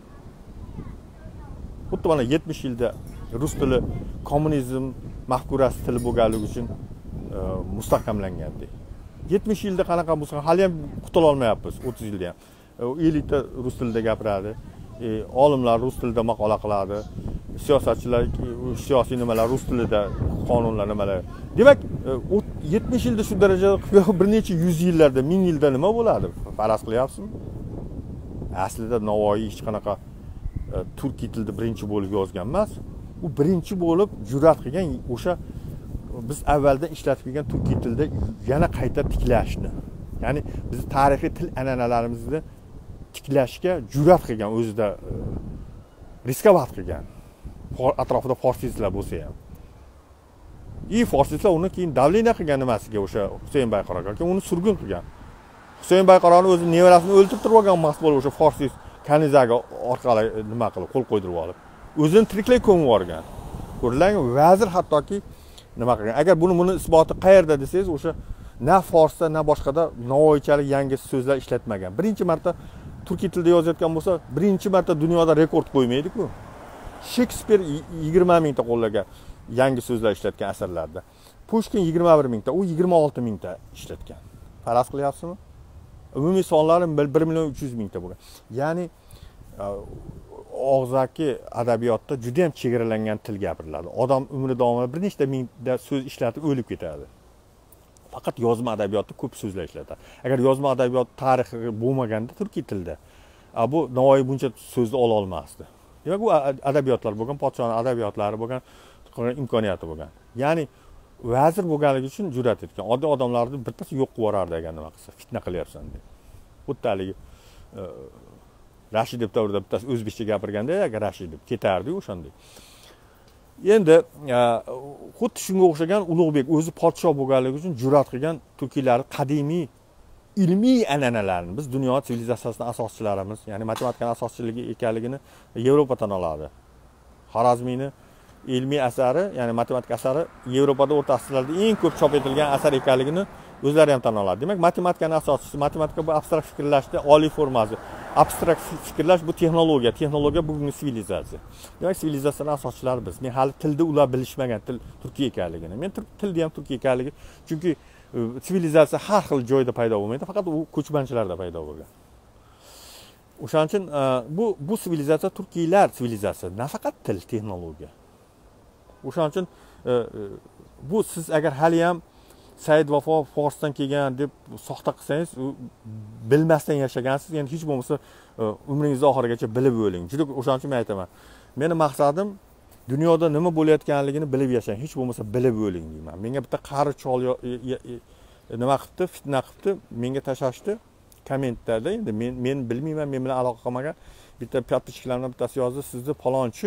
Xuddi mana 70 yilda rus tili kommunizm mafkurasi tili bo'lganligi uchun mustahkamlangandek. 70 yilda qanaqa bo'lsa, hali ham qutula olmayapmiz, 30 yilda ham. Elita rus tilida gapiradi, olimlar rus tilida maqola qiladi, siyosatchilar siyosiy nimalar rus tilida, qonunlar nimalar. Demak, 70 yilda shu darajada bir necha 100 yillarda, 1000 yilda nima bo'ladi? Faraz qilyapsizmi? Aslida Navoiy hech qanaqa turkiy tilda birinchi bo'lib yozgan emas. U birinchi bo'lib jur'at qilgan o'sha biz avvaldan ishlatib kelgan turkiy tilda yana qayta tiklashni. Ya'ni biz tarixiy til an'analarimizni tiklashga jur'at qilgan, o'zida riskovat qilgan. Atrofida forsizlar bo'lsa ham. Forsizlar uni keyin davlina qilgan nimasiga o'sha Husayn Bayqaroga, keyin uni surgun qilgan. Husayn Bayqaroni o'zi nevarasini o'ltirib turib olgan mas bo'lib o'sha forsiz kanizaga orqali nima qilib, qo'l qo'ydirib olib, o'zini tiriklay ko'mib yuborgan. Ko'rilgan vazir hattoki nima qilgan. Agar buni isboti qayerda desangiz, o'sha na forsda, na boshqada navoiychalik yangi so'zlar ishlatmagan. Birinchi marta turkiy tilda yozayotgan bo'lsa, birinchi marta dunyoda rekord qo'ymaydi-ku. Shekspir 20 mingta qo'llagan yangi so'zlar ishlatgan asarlarda. Pushkin 21 mingta, u 26 mingta ishlatgan. Faraz qilyapsizmi? Umumiy sonlari 1 million 300 mingta bo'lgan. Ya'ni og'zaki adabiyotda juda ham chegaralangan til gapiriladi. Odam umri davomida bir nechta mingta so'z ishlatib o'lib ketadi. Faqat yozma adabiyotda ko'p so'zlar ishlatadi. Agar yozma adabiyot tarixi bo'lmaganda turkiy tilda, bu Navoiy buncha so'zni ola olmasdi. Demak, bu adabiyotlar bo'lgan, podshohning adabiyotlari bo'lgan, imkoniyati bo'lgan. Ya'ni vazir bo'lganligi uchun jur'at etgan. Oddiy odamlarni bittasi yo'q qilib yuborardi agar nima qilsa, fitna qilyapsan deb. Xuddi haligi Rashidov davrida bittasi o'zbekcha gapirganda, agar Rashidov ketardi o'shanday. Endi xuddi shunga o'xshagan Ulug'bek o'zi podshoh bo'lganligi uchun jur'at qilgan turkiylar qadimiy ilmiy an'analarni biz dunyo sivilizatsiyasining asoschilarimiz, ya'ni matematikaning asoschiligi ekanligini Yevropa tan oladi. Xorazmiyni ilmiy asari, ya'ni matematik asari Yevropada o'rta asrlarda eng ko'p chop etilgan asar ekanligini o'zlari ham tan oladi. Demak, matematikaning asoschisi, matematika bu abstrakt fikrlashda oliy formasi. Abstrakt fikrlash bu texnologiya, texnologiya bugungi sivilizatsiya. Demak, sivilizatsiyaning asoschilari biz. Men hali tilda ular bilishmagan, til Turkiya ekanligini. Men tilda ham Turkiya ekanligi, chunki sivilizatsiya har xil joyda paydo bo'lmaydi, faqat u ko'chmanchilarda paydo bo'lgan. O'shaning uchun bu sivilizatsiya turkiylar sivilizatsiyasi, nafaqat til, texnologiya. O'shaning uchun bu siz agar hali ham Said Vafo Forsdan kelgan deb soxta qilsangiz, u bilmasdan yashagansiz. Endi hech bo'lmasa umringiz oxirigacha bilib o'ling. Juda o'shaning uchun men aytaman. Meni maqsadim dunyoda nima bo'layotganligini bilib yashang, hech bo'lmasa bilib o'ling deyman. Menga bitta qari chol nima qilibdi, fitna qilibdi, menga tashashdi kommentlarda. Endi men bilmayman, men bilan aloqa qilmagan. Bitta podpischiklardan bittasi yozdi, sizni palonchi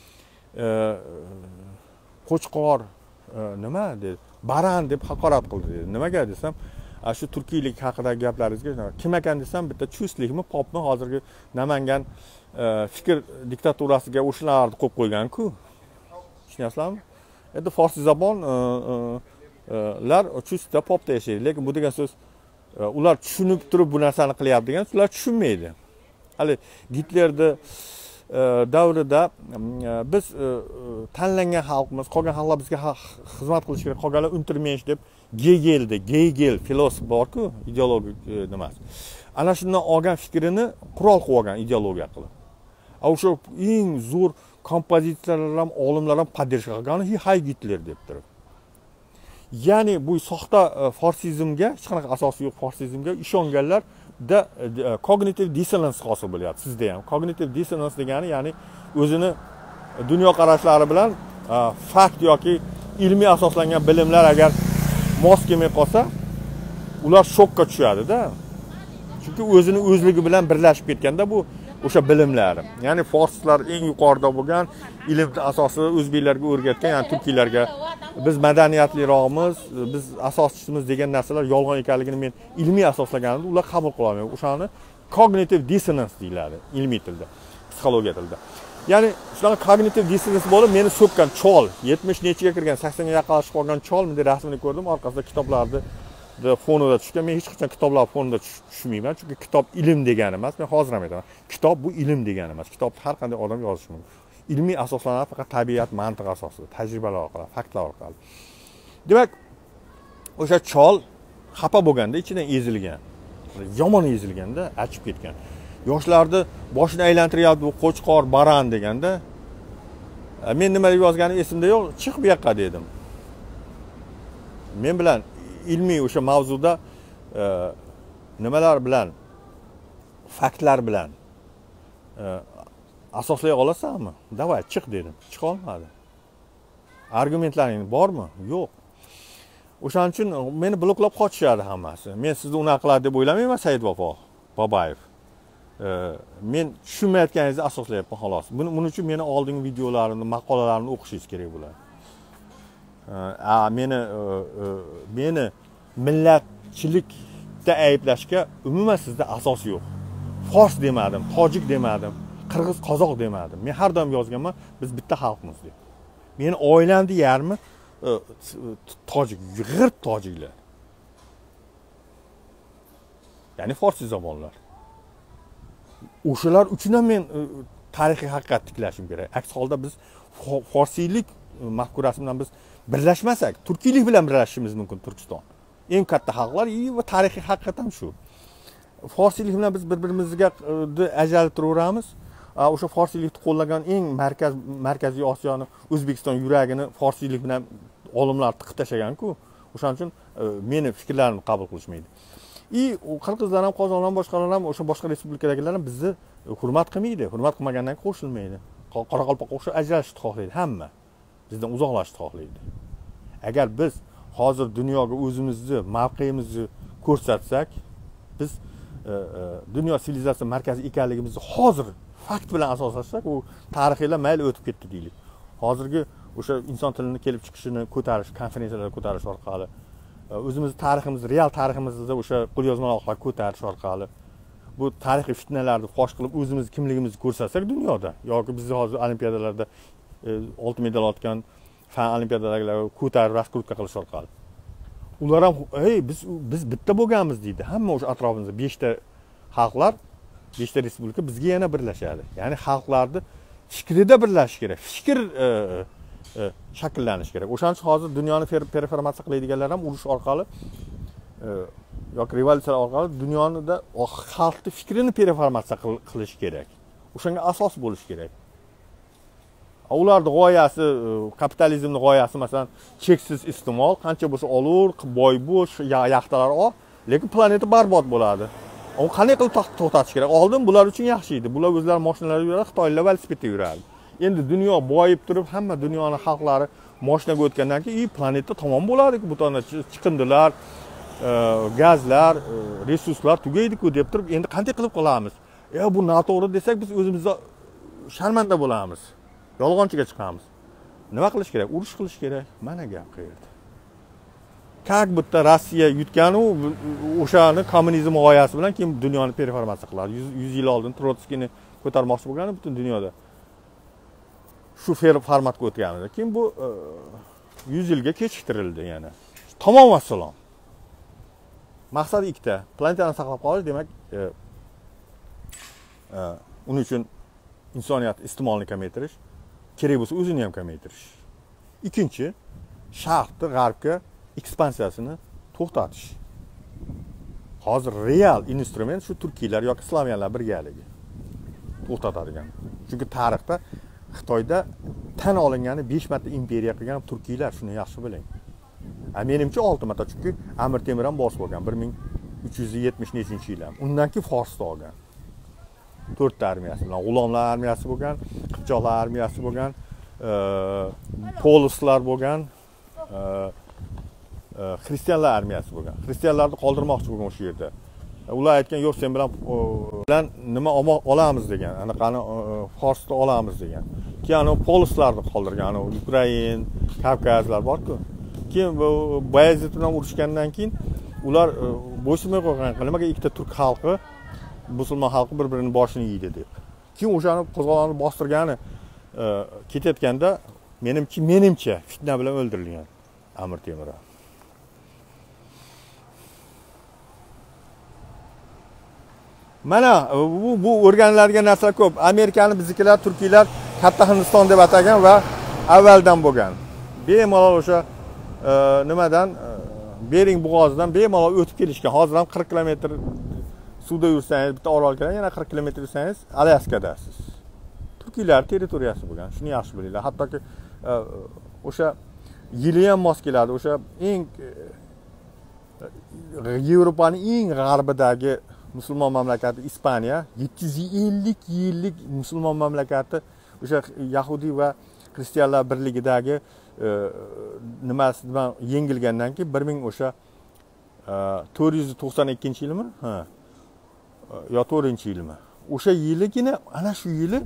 qo'chqor nima dedi, baran deb haqorat qildi dedi. Nimaga desam, shu turkiylik haqidagi gaplaringizga kim ekan desam, bitta chustlikmi, popmi hozirgi Namangan fikr diktaturasiga o'shalarni qo'yib qo'ygan-ku. Tushunyapsizlarmi? Endi forscha zabonlar chustda popda yashaydi, lekin bu degan so'z ular tushunib turib bu narsani qilyapti degan, ular tushunmaydi. Hali Gitlerni davrida biz tanlangan xalqmiz, qolgan xalqlar bizga xizmat qilish kerak, qolganlar untermensch deb Hegel filosof borku, ideologik nimasi. Ana shundan olgan fikrini qurol qilib olgan ideologiya qilib. O'sha eng zo'r kompozitsiyalar ham, olimlar ham podдержка qilgan Hay Gitler deb turib. Ya'ni bu soxta forsizmga, hech qanaqa asosi yo'q forsizmga ishonganlar da cognitive dissonance hosil bo'lyapti sizda ham. Cognitive dissonance degani, ya'ni o'zini dunyo qarashlari bilan fakt yoki ilmiy asoslangan bilimlar agar mos kelmay qolsa, ular shokka tushadi-da. Chunki o'zini o'zligi bilan birlashib ketganda bu o'sha bilimlar. Ya'ni forslar eng yuqorida bo'lgan ilmni asosini o'zbeklarga o'rgatgan, ya'ni turkiylarga biz madaniyatliroqmiz, biz asoschimiz degan narsalar yolg'on ekanligini men ilmiy asoslaganimda ular qabul qila olmaydi. O'shani cognitive dissonance deyiladi ilmiy tilda, psixologiya tilida. Ya'ni shunaqa cognitive dissonance bo'lib meni so'kkan chol, 70 nechiga kirgan, 80 ga yaqinlashib qolgan chol, men rasmini ko'rdim, orqasida kitoblarni fonida tushgan. Men hech qachon kitoblar fonida tushmayman, chunki kitob ilm degani emas. Men hozir ham aytaman, kitob bu ilm degani emas. Kitobni har qanday odam yozishi mumkin. Ilmiy asoslanadi faqat tabiat, mantiq asosida, tajribalar orqali, faktlar orqali. Demak, o'sha chol xafa bo'lganda, ichidan ezilgan, yomon ezilganda, achib ketgan. Yoshlarni boshini aylantiryapti bu qo'chqor, baran deganda, men nima deb yozganim esimda yo'q, chiq bu yoqqa dedim. Men bilan ilmiy o'sha mavzuda nimalar bilan, faktlar bilan asoslay olasanmi? Davay, chiq dedim. Chiqa olmadi. Argumentlaring bormi? Yo'q. O'shaning uchun meni bloklab qochishadi hammasi. Men sizni unaqa qiladi deb o'ylamayman, Said Vafo Babayev. Men tushunmayotganingizni asoslayapman xolos. Buning uchun meni oldingi videolarimni, maqolalarimni o'qishingiz kerak bo'ladi. Meni millatchilikda ayblashga umuman sizda asos yo'q. Fors demadim, tojik demadim, qirg'iz, qozoq demadim. Men har doim yozganman, biz bitta xalqmiz deb. Meni oilamning yarmi tojik, g'irb tojiklar. Ya'ni forscha zamonlar. O'shalar uchun ham men tarixiy haqiqat tiklashim kerak. Aks holda biz forsiylik mafkurasi bilan biz birlashmasak, turkiylik bilan birlashishimiz mumkin Turkiston. Eng katta xalqlar va tarixiy haqiqat ham shu. Forsiylik bilan biz bir-birimizga ajralib turaveramiz. O'sha forsiylikni qo'llagan eng markaziy Osiyoni, O'zbekiston yuragini forsiylik bilan olimlar tiqib tashlagan-ku. O'shaning uchun meni fikrlarimni qabul qilishmaydi. Qirg'izlar ham, qozonlar ham, boshqalar ham, o'sha boshqa respublikadagilar ham bizni hurmat qilmaydi. Hurmat qilmagandan keyin qo'shilmaydi. Qoraqalpoq o'sha ajrashishni xohlaydi hamma. Bizdan uzoqlashishni xohlaydi. Agar biz hozir dunyoga o'zimizni, mavqeyimizni ko'rsatsak, biz dunyo sivilizatsiya markazi ekanligimizni hozir fakt bilan asoslasak, u tarixiylar mayli o'tib ketdi deylik. Hozirgi o'sha inson tilini kelib chiqishini ko'tarish, konferensiyalarga ko'tarish orqali, o'zimiz tariximizni, real tariximizni o'sha qo'lyozmalar orqali ko'tarish orqali bu tarixiy fitnalarni fosh qilib o'zimiz kimligimizni ko'rsatsak dunyoda, yoki bizni hozir olimpiadalarda oltin medal olgan fan olimpiadadagilarga ko'tarib raskrutka qilish orqali. Ular ham, biz bitta bo'lganmiz deydi. Hamma o'sha atrofimizda 5 ta xalqlar, 5 ta respublika bizga yana birlashadi. Ya'ni xalqlarni fikrida birlashish kerak. Fikr shakllanish kerak. O'shaning uchun hozir dunyoni performatsiya qiladiganlar ham urush orqali yoki revolyutsiyalar orqali dunyonida xalqning fikrini performatsiya qilish kerak. O'shanga asos bo'lish kerak. Ularning g'oyasi, kapitalizmning g'oyasi masalan cheksiz iste'mol, qancha bo'lsa olur, boy bo'sh, yaxtalar ol, lekin planeta barbod bo'ladi. Uni qanday qilib to'xtatish kerak? Oldin bular uchun yaxshi edi. Bular o'zlari mashinalarda yuradi, Xitoylar velosipedda yuradi. Endi dunyo boyib turib, hamma dunyoning xalqlari mashinaga o'tgandan keyin planeta tamom bo'ladi-ku, bu tona chiqindilar, gazlar, resurslar tugaydi-ku deb turib, endi qanday qilib qilamiz? Bu noto'g'ri desak, biz o'zimizga sharmanda bo'lamiz. Yolg'onchiga chiqamiz. Nima qilish kerak? Urush qilish kerak. Mana gap qayerda. Как будто Rossiya yutganu o'shani kommunizm g'oyasi bilan keyin dunyoni performatsiya qiladi. 100 yil oldin Trotskiyni ko'tarmoqchi bo'lgani butun dunyoda. Shu formatga o'tganida. Keyin bu 100 yilga kechiktirildi yana. Tamom assalom. Maqsad ikkita. Planetani saqlab qolish, demak, uning uchun insoniyat iste'molni kamaytirish, kerak bo'lsa o'zini ham kamaytirish. Ikkinchi, sharqni g'arbga ekspansiyasini to'xtatish. Hozir real instrument shu turkiylar yoki slavyanlar birgaligi to'xtatadigan. Chunki tarixda Xitoyda tan olingani 5 marta imperiya qilgan turkiylar, shuni yaxshi biling. Menimcha 6 marta, chunki Amir Temur ham bosib olgan 1370-yil. Undan keyin Forsni olgan. 4 ta armiyasi bilan g'ulomlar armiyasi bo'lgan, qipchoqlar armiyasi bo'lgan, polislar bo'lgan, xristianlar armiyasi bo'lgan. Xristianlarni qoldirmoqchi bo'lgan o'sha yerda. Ular aytgan, "Yo'q, sen bilan nima olamiz" degan. Anaqani Forsni olamiz degan. Keyin polislarni qoldirgan, Ukrain, Kavkazlar bor-ku. Keyin bu Bayazid bilan urushgandan keyin ular bo'ysunmay qo'ygan. Nimaga ikkita turk xalqi, musulmon xalqi bir-birini boshini yeydi deb. Keyin o'shani qo'zg'olonni bostirgani ketayotganda menimcha fitna bilan o'ldirilgan Amir Temur. Mana bu o'rganiladigan narsa ko'p. Amerikani biznikilar, turkiylar katta Hindiston deb atagan va avvaldan bo'lgan. Bemalol o'sha nimadan Bering bo'g'ozidan bemalol o'tib kelishgan. Hozir ham 40 kilometr suvda yursangiz, bitta oroldan yana 40 kilometr yursangiz Alyaskadasiz. Turkiylar territoriyasi bo'lgan. Shuni yaxshi bilinglar. Hattoki o'sha yili ham mos keladi. O'sha eng Yevropaning eng g'arbidagi musulmon mamlakati Ispaniya 750 yillik musulmon mamlakati o'sha Yahudi va xristianlar birligidagi nimasi bilan yengilgandan keyin 1492-yilmi? Yo 4-yilmi? O'sha yiligina ana shu yili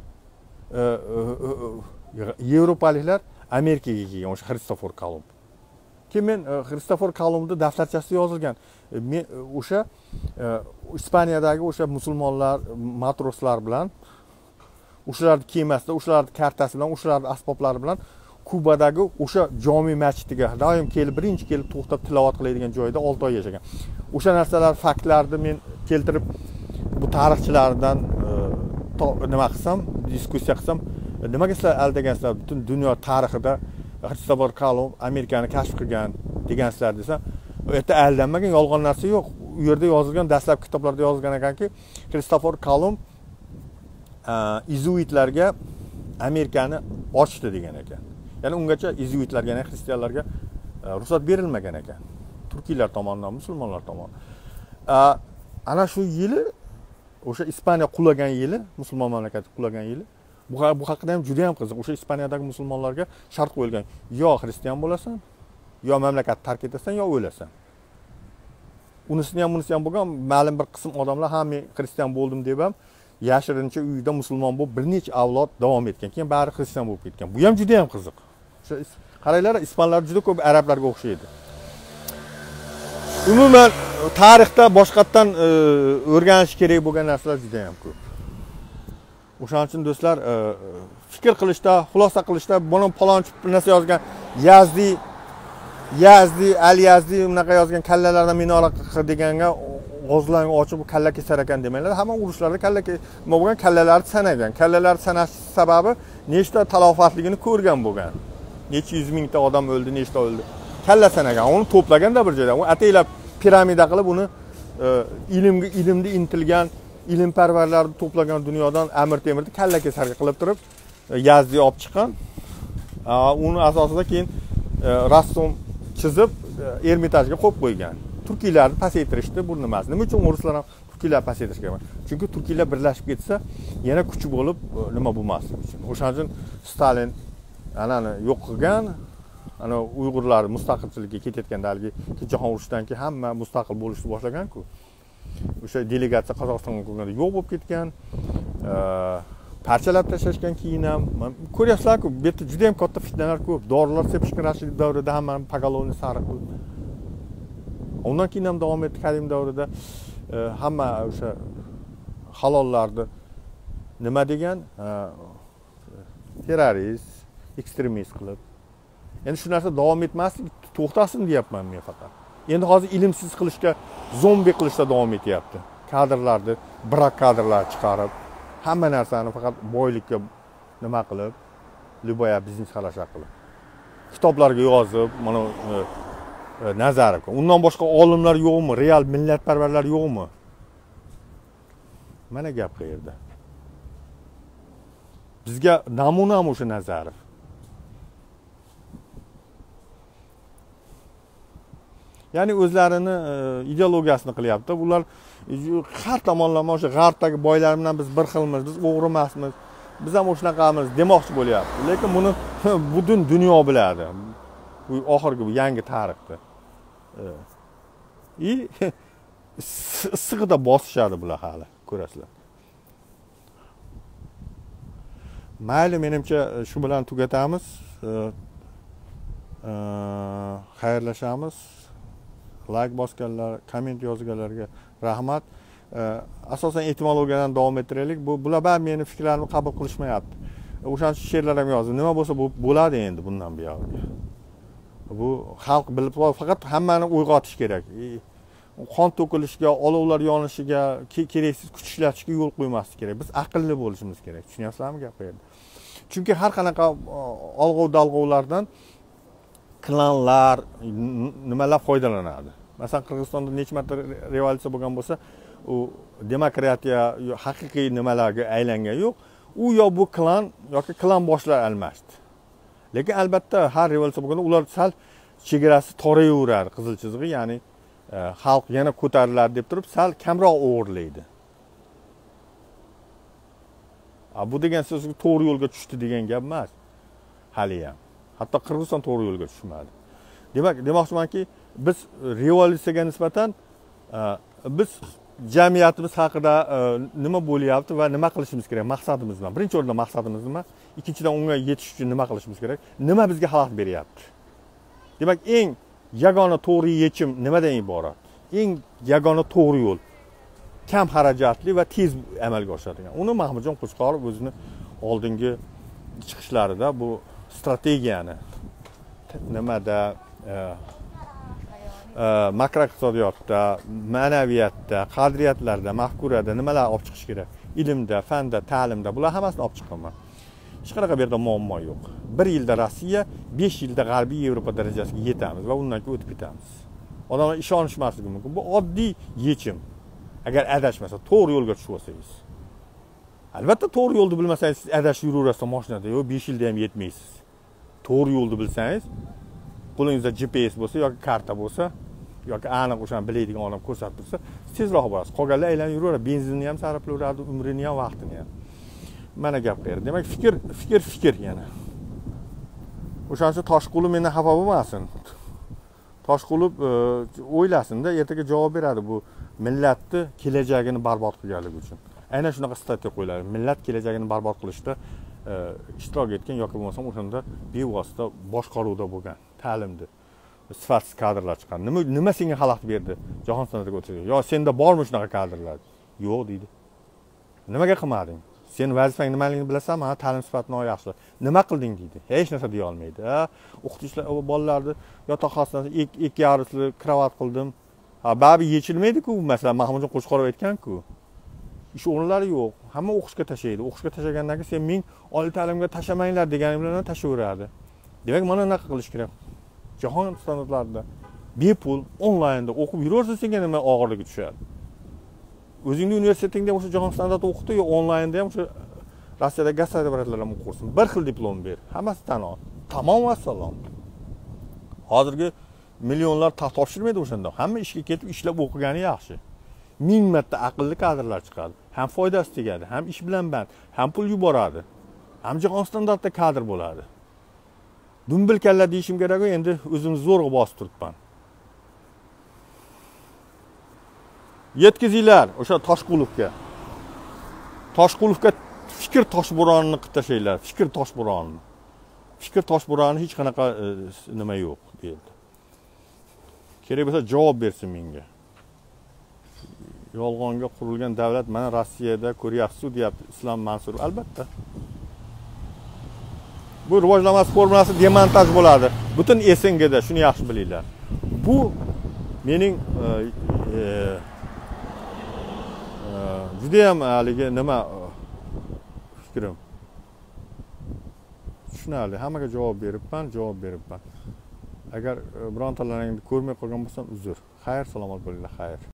Yevropaliklar Amerikaga kelgan, o'sha Kristofor Kolumb. Keyin men Kristofor Kolumbning daftarchasida yozilgan. Men o'sha Ispaniyadagi o'sha musulmonlar, matroslar bilan, o'shalarning kemasida, o'shalarning kartasi bilan, o'shalarning asboblari bilan Kubadagi o'sha jami masjidiga doim kelib, birinchi kelib to'xtab tilovat qiladigan joyda 6 oy yashagan. O'sha narsalar, faktlarni men keltirib bu tarixchilardan nima qilsam, diskussiya qilsam, nimaga sizlar aldagansizlar, butun dunyo tarixida Kristofor Kolumb Amerikani kashf qilgan degansizlar desam, u yerda aldanmagan, yolg'on narsa yo'q. U yerda yozilgan, dastlabki kitoblarda yozilgan ekanki, Kristofor Kolumb izuitlarga Amerikani ochdi degan ekan. Ya'ni ungacha izuitlarga, ya'ni xristianlarga ruxsat berilmagan ekan. Turkiylar tomonidan, musulmonlar tomonidan. Ana shu yili o'sha Ispaniya qulagan yili, musulmon mamlakati qulagan yili, bu haqida ham juda ham qiziq. O'sha Ispaniyadagi musulmonlarga shart qo'yilgan: yo xristian bo'lasan, yo mamlakat tark etasan, yo o'lasan. Unisini ham bo'lgan, ma'lum bir qism odamlar ham men xristian bo'ldim deb ham yashirincha uyda musulmon bo'lib bir necha avlod davom etgan. Keyin bari xristian bo'lib ketgan. Bu ham juda ham qiziq. O'sha qaranglar, ispanlar juda ko'p arablarga o'xshaydi. Umuman tarixda boshqatdan o'rganish kerak bo'lgan narsalar juda ham ko'p. O'shaning uchun do'stlar, fikr qilishda, xulosa qilishda buni palonchi narsa yozgan Yazdi, Al-Yazdi unaqa yozgan kallalardan minora deganga g'ozlarni ochib kalla kesar ekan demanglar. Hamma urushlarda nima bo'lgan, kallalarni sanagan. Kallalarni sanash sababi nechta talofatligini ko'rgan bo'lgan. Necha yuz mingta odam o'ldi, nechta o'ldi. Kalla sanagan, uni to'plaganda bir joyda. U ataylab piramida qilib uni ilmga intilgan, ilmparvarlarni to'plagan dunyodan Amir Temurni kalla kesarga qilib turib Yazdi olib chiqqan. Uni asosida keyin rassom chizib Ermitajga qo'yib qo'ygan. Turkiylarni pasaytirishdi bu nimasi. Nima uchun o'rislar ham turkiylar pasaytirishga? Chunki turkiylar birlashib ketsa, yana kuchi bo'lib nima bo'lmasligi uchun. O'shaning uchun Stalin anani yo'q qilgan, ana Uyg'urlar mustaqilchilikka ketayotganda haligi Ikkinchi jahon urushidan keyin hamma mustaqil bo'lishni boshlagan-ku. O'sha delegatsiya Qozog'istonga kelganda yo'q bo'lib ketgan. Parchalab tashlashgan keyin ham ko'ryapsizlar-ku, bu yerda juda ham katta fitnalar ko'p. Dorilar sepishgan Rashidov davrida hammani pogolovni sariq qildi. Undan keyin ham davom etdi Karim davrida hamma o'sha halollarni nima degan terrorist, ekstremist qilib. Endi shu narsa davom etmasligi to'xtasin deyapman men faqat. Endi hozir ilmsiz qilishga, zombi qilishda davom etyapti. Kadrlarni, brak kadrlar chiqarib, hamma narsani faqat boylikka nima qilib, liboya biznes xarajat qilib. Kitoblarga yozib, mana Nazarov. Undan boshqa olimlar yo'qmi? Real millatparvarlar yo'qmi? Mana gap qayerda. Bizga namuna ham o'sha Nazarov. Ya'ni o'zlarini ideologiyasini qilyapti. Ular har tomonlama o'sha g'arbdagi boylar bilan biz bir xilmiz, biz o'g'ri emasmiz. Biz ham o'shanaqamiz demoqchi bo'lyapti. Lekin buni butun dunyo biladi. Bu oxirgi bu yangi tarixda. Issig'ida bosishadi bular hali, ko'rasizlar. Mayli, menimcha shu bilan tugatamiz. Xayrlashamiz. Like bosganlar, komment yozganlarga rahmat. Asosan etimologiyadan davom ettiraylik. Bular bari meni fikrlarimni qabul qilishmayapti. O'shancha she'rlar ham yozdim. Nima bo'lsa bu bo'ladi endi bundan buyog'iga. Bu xalq bilib, faqat hammani uyg'otish kerak. Qon to'kilishiga, olovlar yonishiga, keraksiz kuch ishlatishga yo'l qo'ymaslik kerak. Biz aqlli bo'lishimiz kerak. Tushunyapsizlarmi gap bu yerda? Chunki har qanaqa olg'ov-dalg'ovlardan klanlar nimalar foydalanadi. Masalan, Qirg'izistonda necha marta revolyutsiya bo'lgan bo'lsa, u demokratiya haqiqiy nimalarga aylangan yo'q. U yo bu klan yoki klan boshlar almashdi. Lekin albatta har revolyutsiya bo'lganda ular sal chegarasi torayaveradi, qizil chizig'i, ya'ni xalq yana ko'tariladi deb turib sal kamroq o'g'irlaydi. Bu degan so'z to'g'ri yo'lga tushdi degan gap emas. Hali ham. Hatto Qirg'iziston to'g'ri yo'lga tushmadi. Demoqchimanki, biz revolyutsiyaga nisbatan biz jamiyatimiz haqida nima bo'lyapti va nima qilishimiz kerak, maqsadimiz nima? Birinchi o'rinda maqsadimiz nima? Ikkinchidan unga yetish uchun nima qilishimiz kerak? Nima bizga xalaqit beryapti? Demak, eng yagona to'g'ri yechim nimadan iborat? Eng yagona to'g'ri yo'l kam xarajatli va tez amalga oshadigan. Uni Mahmudjon Qo'chqorov o'zini oldingi chiqishlarida bu strategiyani nimada makroiqtisodiyotda, ma'naviyatda, qadriyatlarda, mafkurada nimalar olib chiqish kerak? Ilmda, fanda, ta'limda bular hammasini olib chiqaman. Hech qanaqa bu yerda muammo yo'q. 1 yilda Rossiya, 5 yilda G'arbiy Yevropa darajasiga yetamiz va undan keyin o'tib ketamiz. Odamlar ishonishmasligi mumkin. Bu oddiy yechim. Agar adashmasa, to'g'ri yo'lga tushib olsangiz. Albatta to'g'ri yo'lni bilmasangiz, siz adashib yuraverasiz mashinada, yo'q 5 yilda ham yetmaysiz. To'g'ri yo'lni bilsangiz, qo'lingizda GPS bo'lsa yoki karta bo'lsa, yoki aniq o'shani biladigan odam ko'rsatib tursa, tezroq borasiz. Qolganlar aylanib yuraveradi, benzinni ham sarflayveradi, umrini ham, vaqtini ham. Mana gap qayerda. Demak, fikr yana. O'shancha Toshqulov mendan xafa bo'lmasin. Toshqulov o'ylasin-da, ertaga javob beradi bu millatni kelajagini barbod qilganligi uchun. Aynan shunaqa strategiya qo'yiladi. Millat kelajagini barbod qilishda ishtirok etgan yoki bo'lmasam o'shanda bevosita boshqaruvda bo'lgan, ta'limda sifatsiz kadrlar chiqqan. Nima senga xalaqit berdi? Jahon standartiga o'tishga. Yo senda bormi shunaqa kadrlar? Yo'q deydi. Nimaga qilmading? Sen vazifang nimaligini bilasanmi? Ha, ta'lim sifatini yaxshilash. Nima qilding deydi. Hech narsa deya olmaydi. Ha, o'qituvchilar bolalarni yotoqxonasida ikki yarisli kravat qildim. Ha, babi yechilmaydi-ku, masalan, Mahmudjon Qo'chqorov aytgan-ku. Ish o'rinlari yo'q. Hamma o'qishga tashlaydi. O'qishga tashlagandan keyin sen men oliy ta'limga tashamanglar deganing bilan tashaveradi. Demak, mana bunaqa qilish kerak. Jahon standartlarida bepul onlaynda o'qib yuraversa senga nima og'irligi tushadi. O'zingning universitetingda o'sha jahon standarti o'qitdi yo onlaynda ham o'sha Rossiyadagi gaz laboratoriylarida o'qirsin. Bir xil diplom ber. Hammasi tan ol. Tamom vassalom. Hozirgi millionlar topshirmaydi o'shanda. Hamma ishga ketib ishlab o'qigani yaxshi. 1000 marta aqlli kadrlar chiqadi. Ham foydasi tegadi, ham ish bilan band, ham pul yuboradi. Ham jahon standartida kadr bo'ladi. Dumbil kalla deyishim kerak-ku, endi o'zimni zo'rg'a bosib turibman. Yetkazinglar o'sha Toshqulovga. Toshqulovga fikr toshbo'ronini qilib tashlaylar, fikr toshbo'ronini. Fikr toshbo'roni hech qanaqa nima yo'q deyildi. Kerak bo'lsa javob bersin menga. Yolg'onga qurilgan davlat mana Rossiyada ko'ryapsiz deyapti Islom Mansurov. Albatta. Bu rivojlanmas formulasi demontaj bo'ladi. Butun SNGda shuni yaxshi bilinglar. Bu mening juda ham haligi nima fikrim. Tushunarli. Hammaga javob beribman. Agar birontalaringni ko'rmay qolgan bo'lsam uzr. Xayr, salomat bo'linglar, xayr.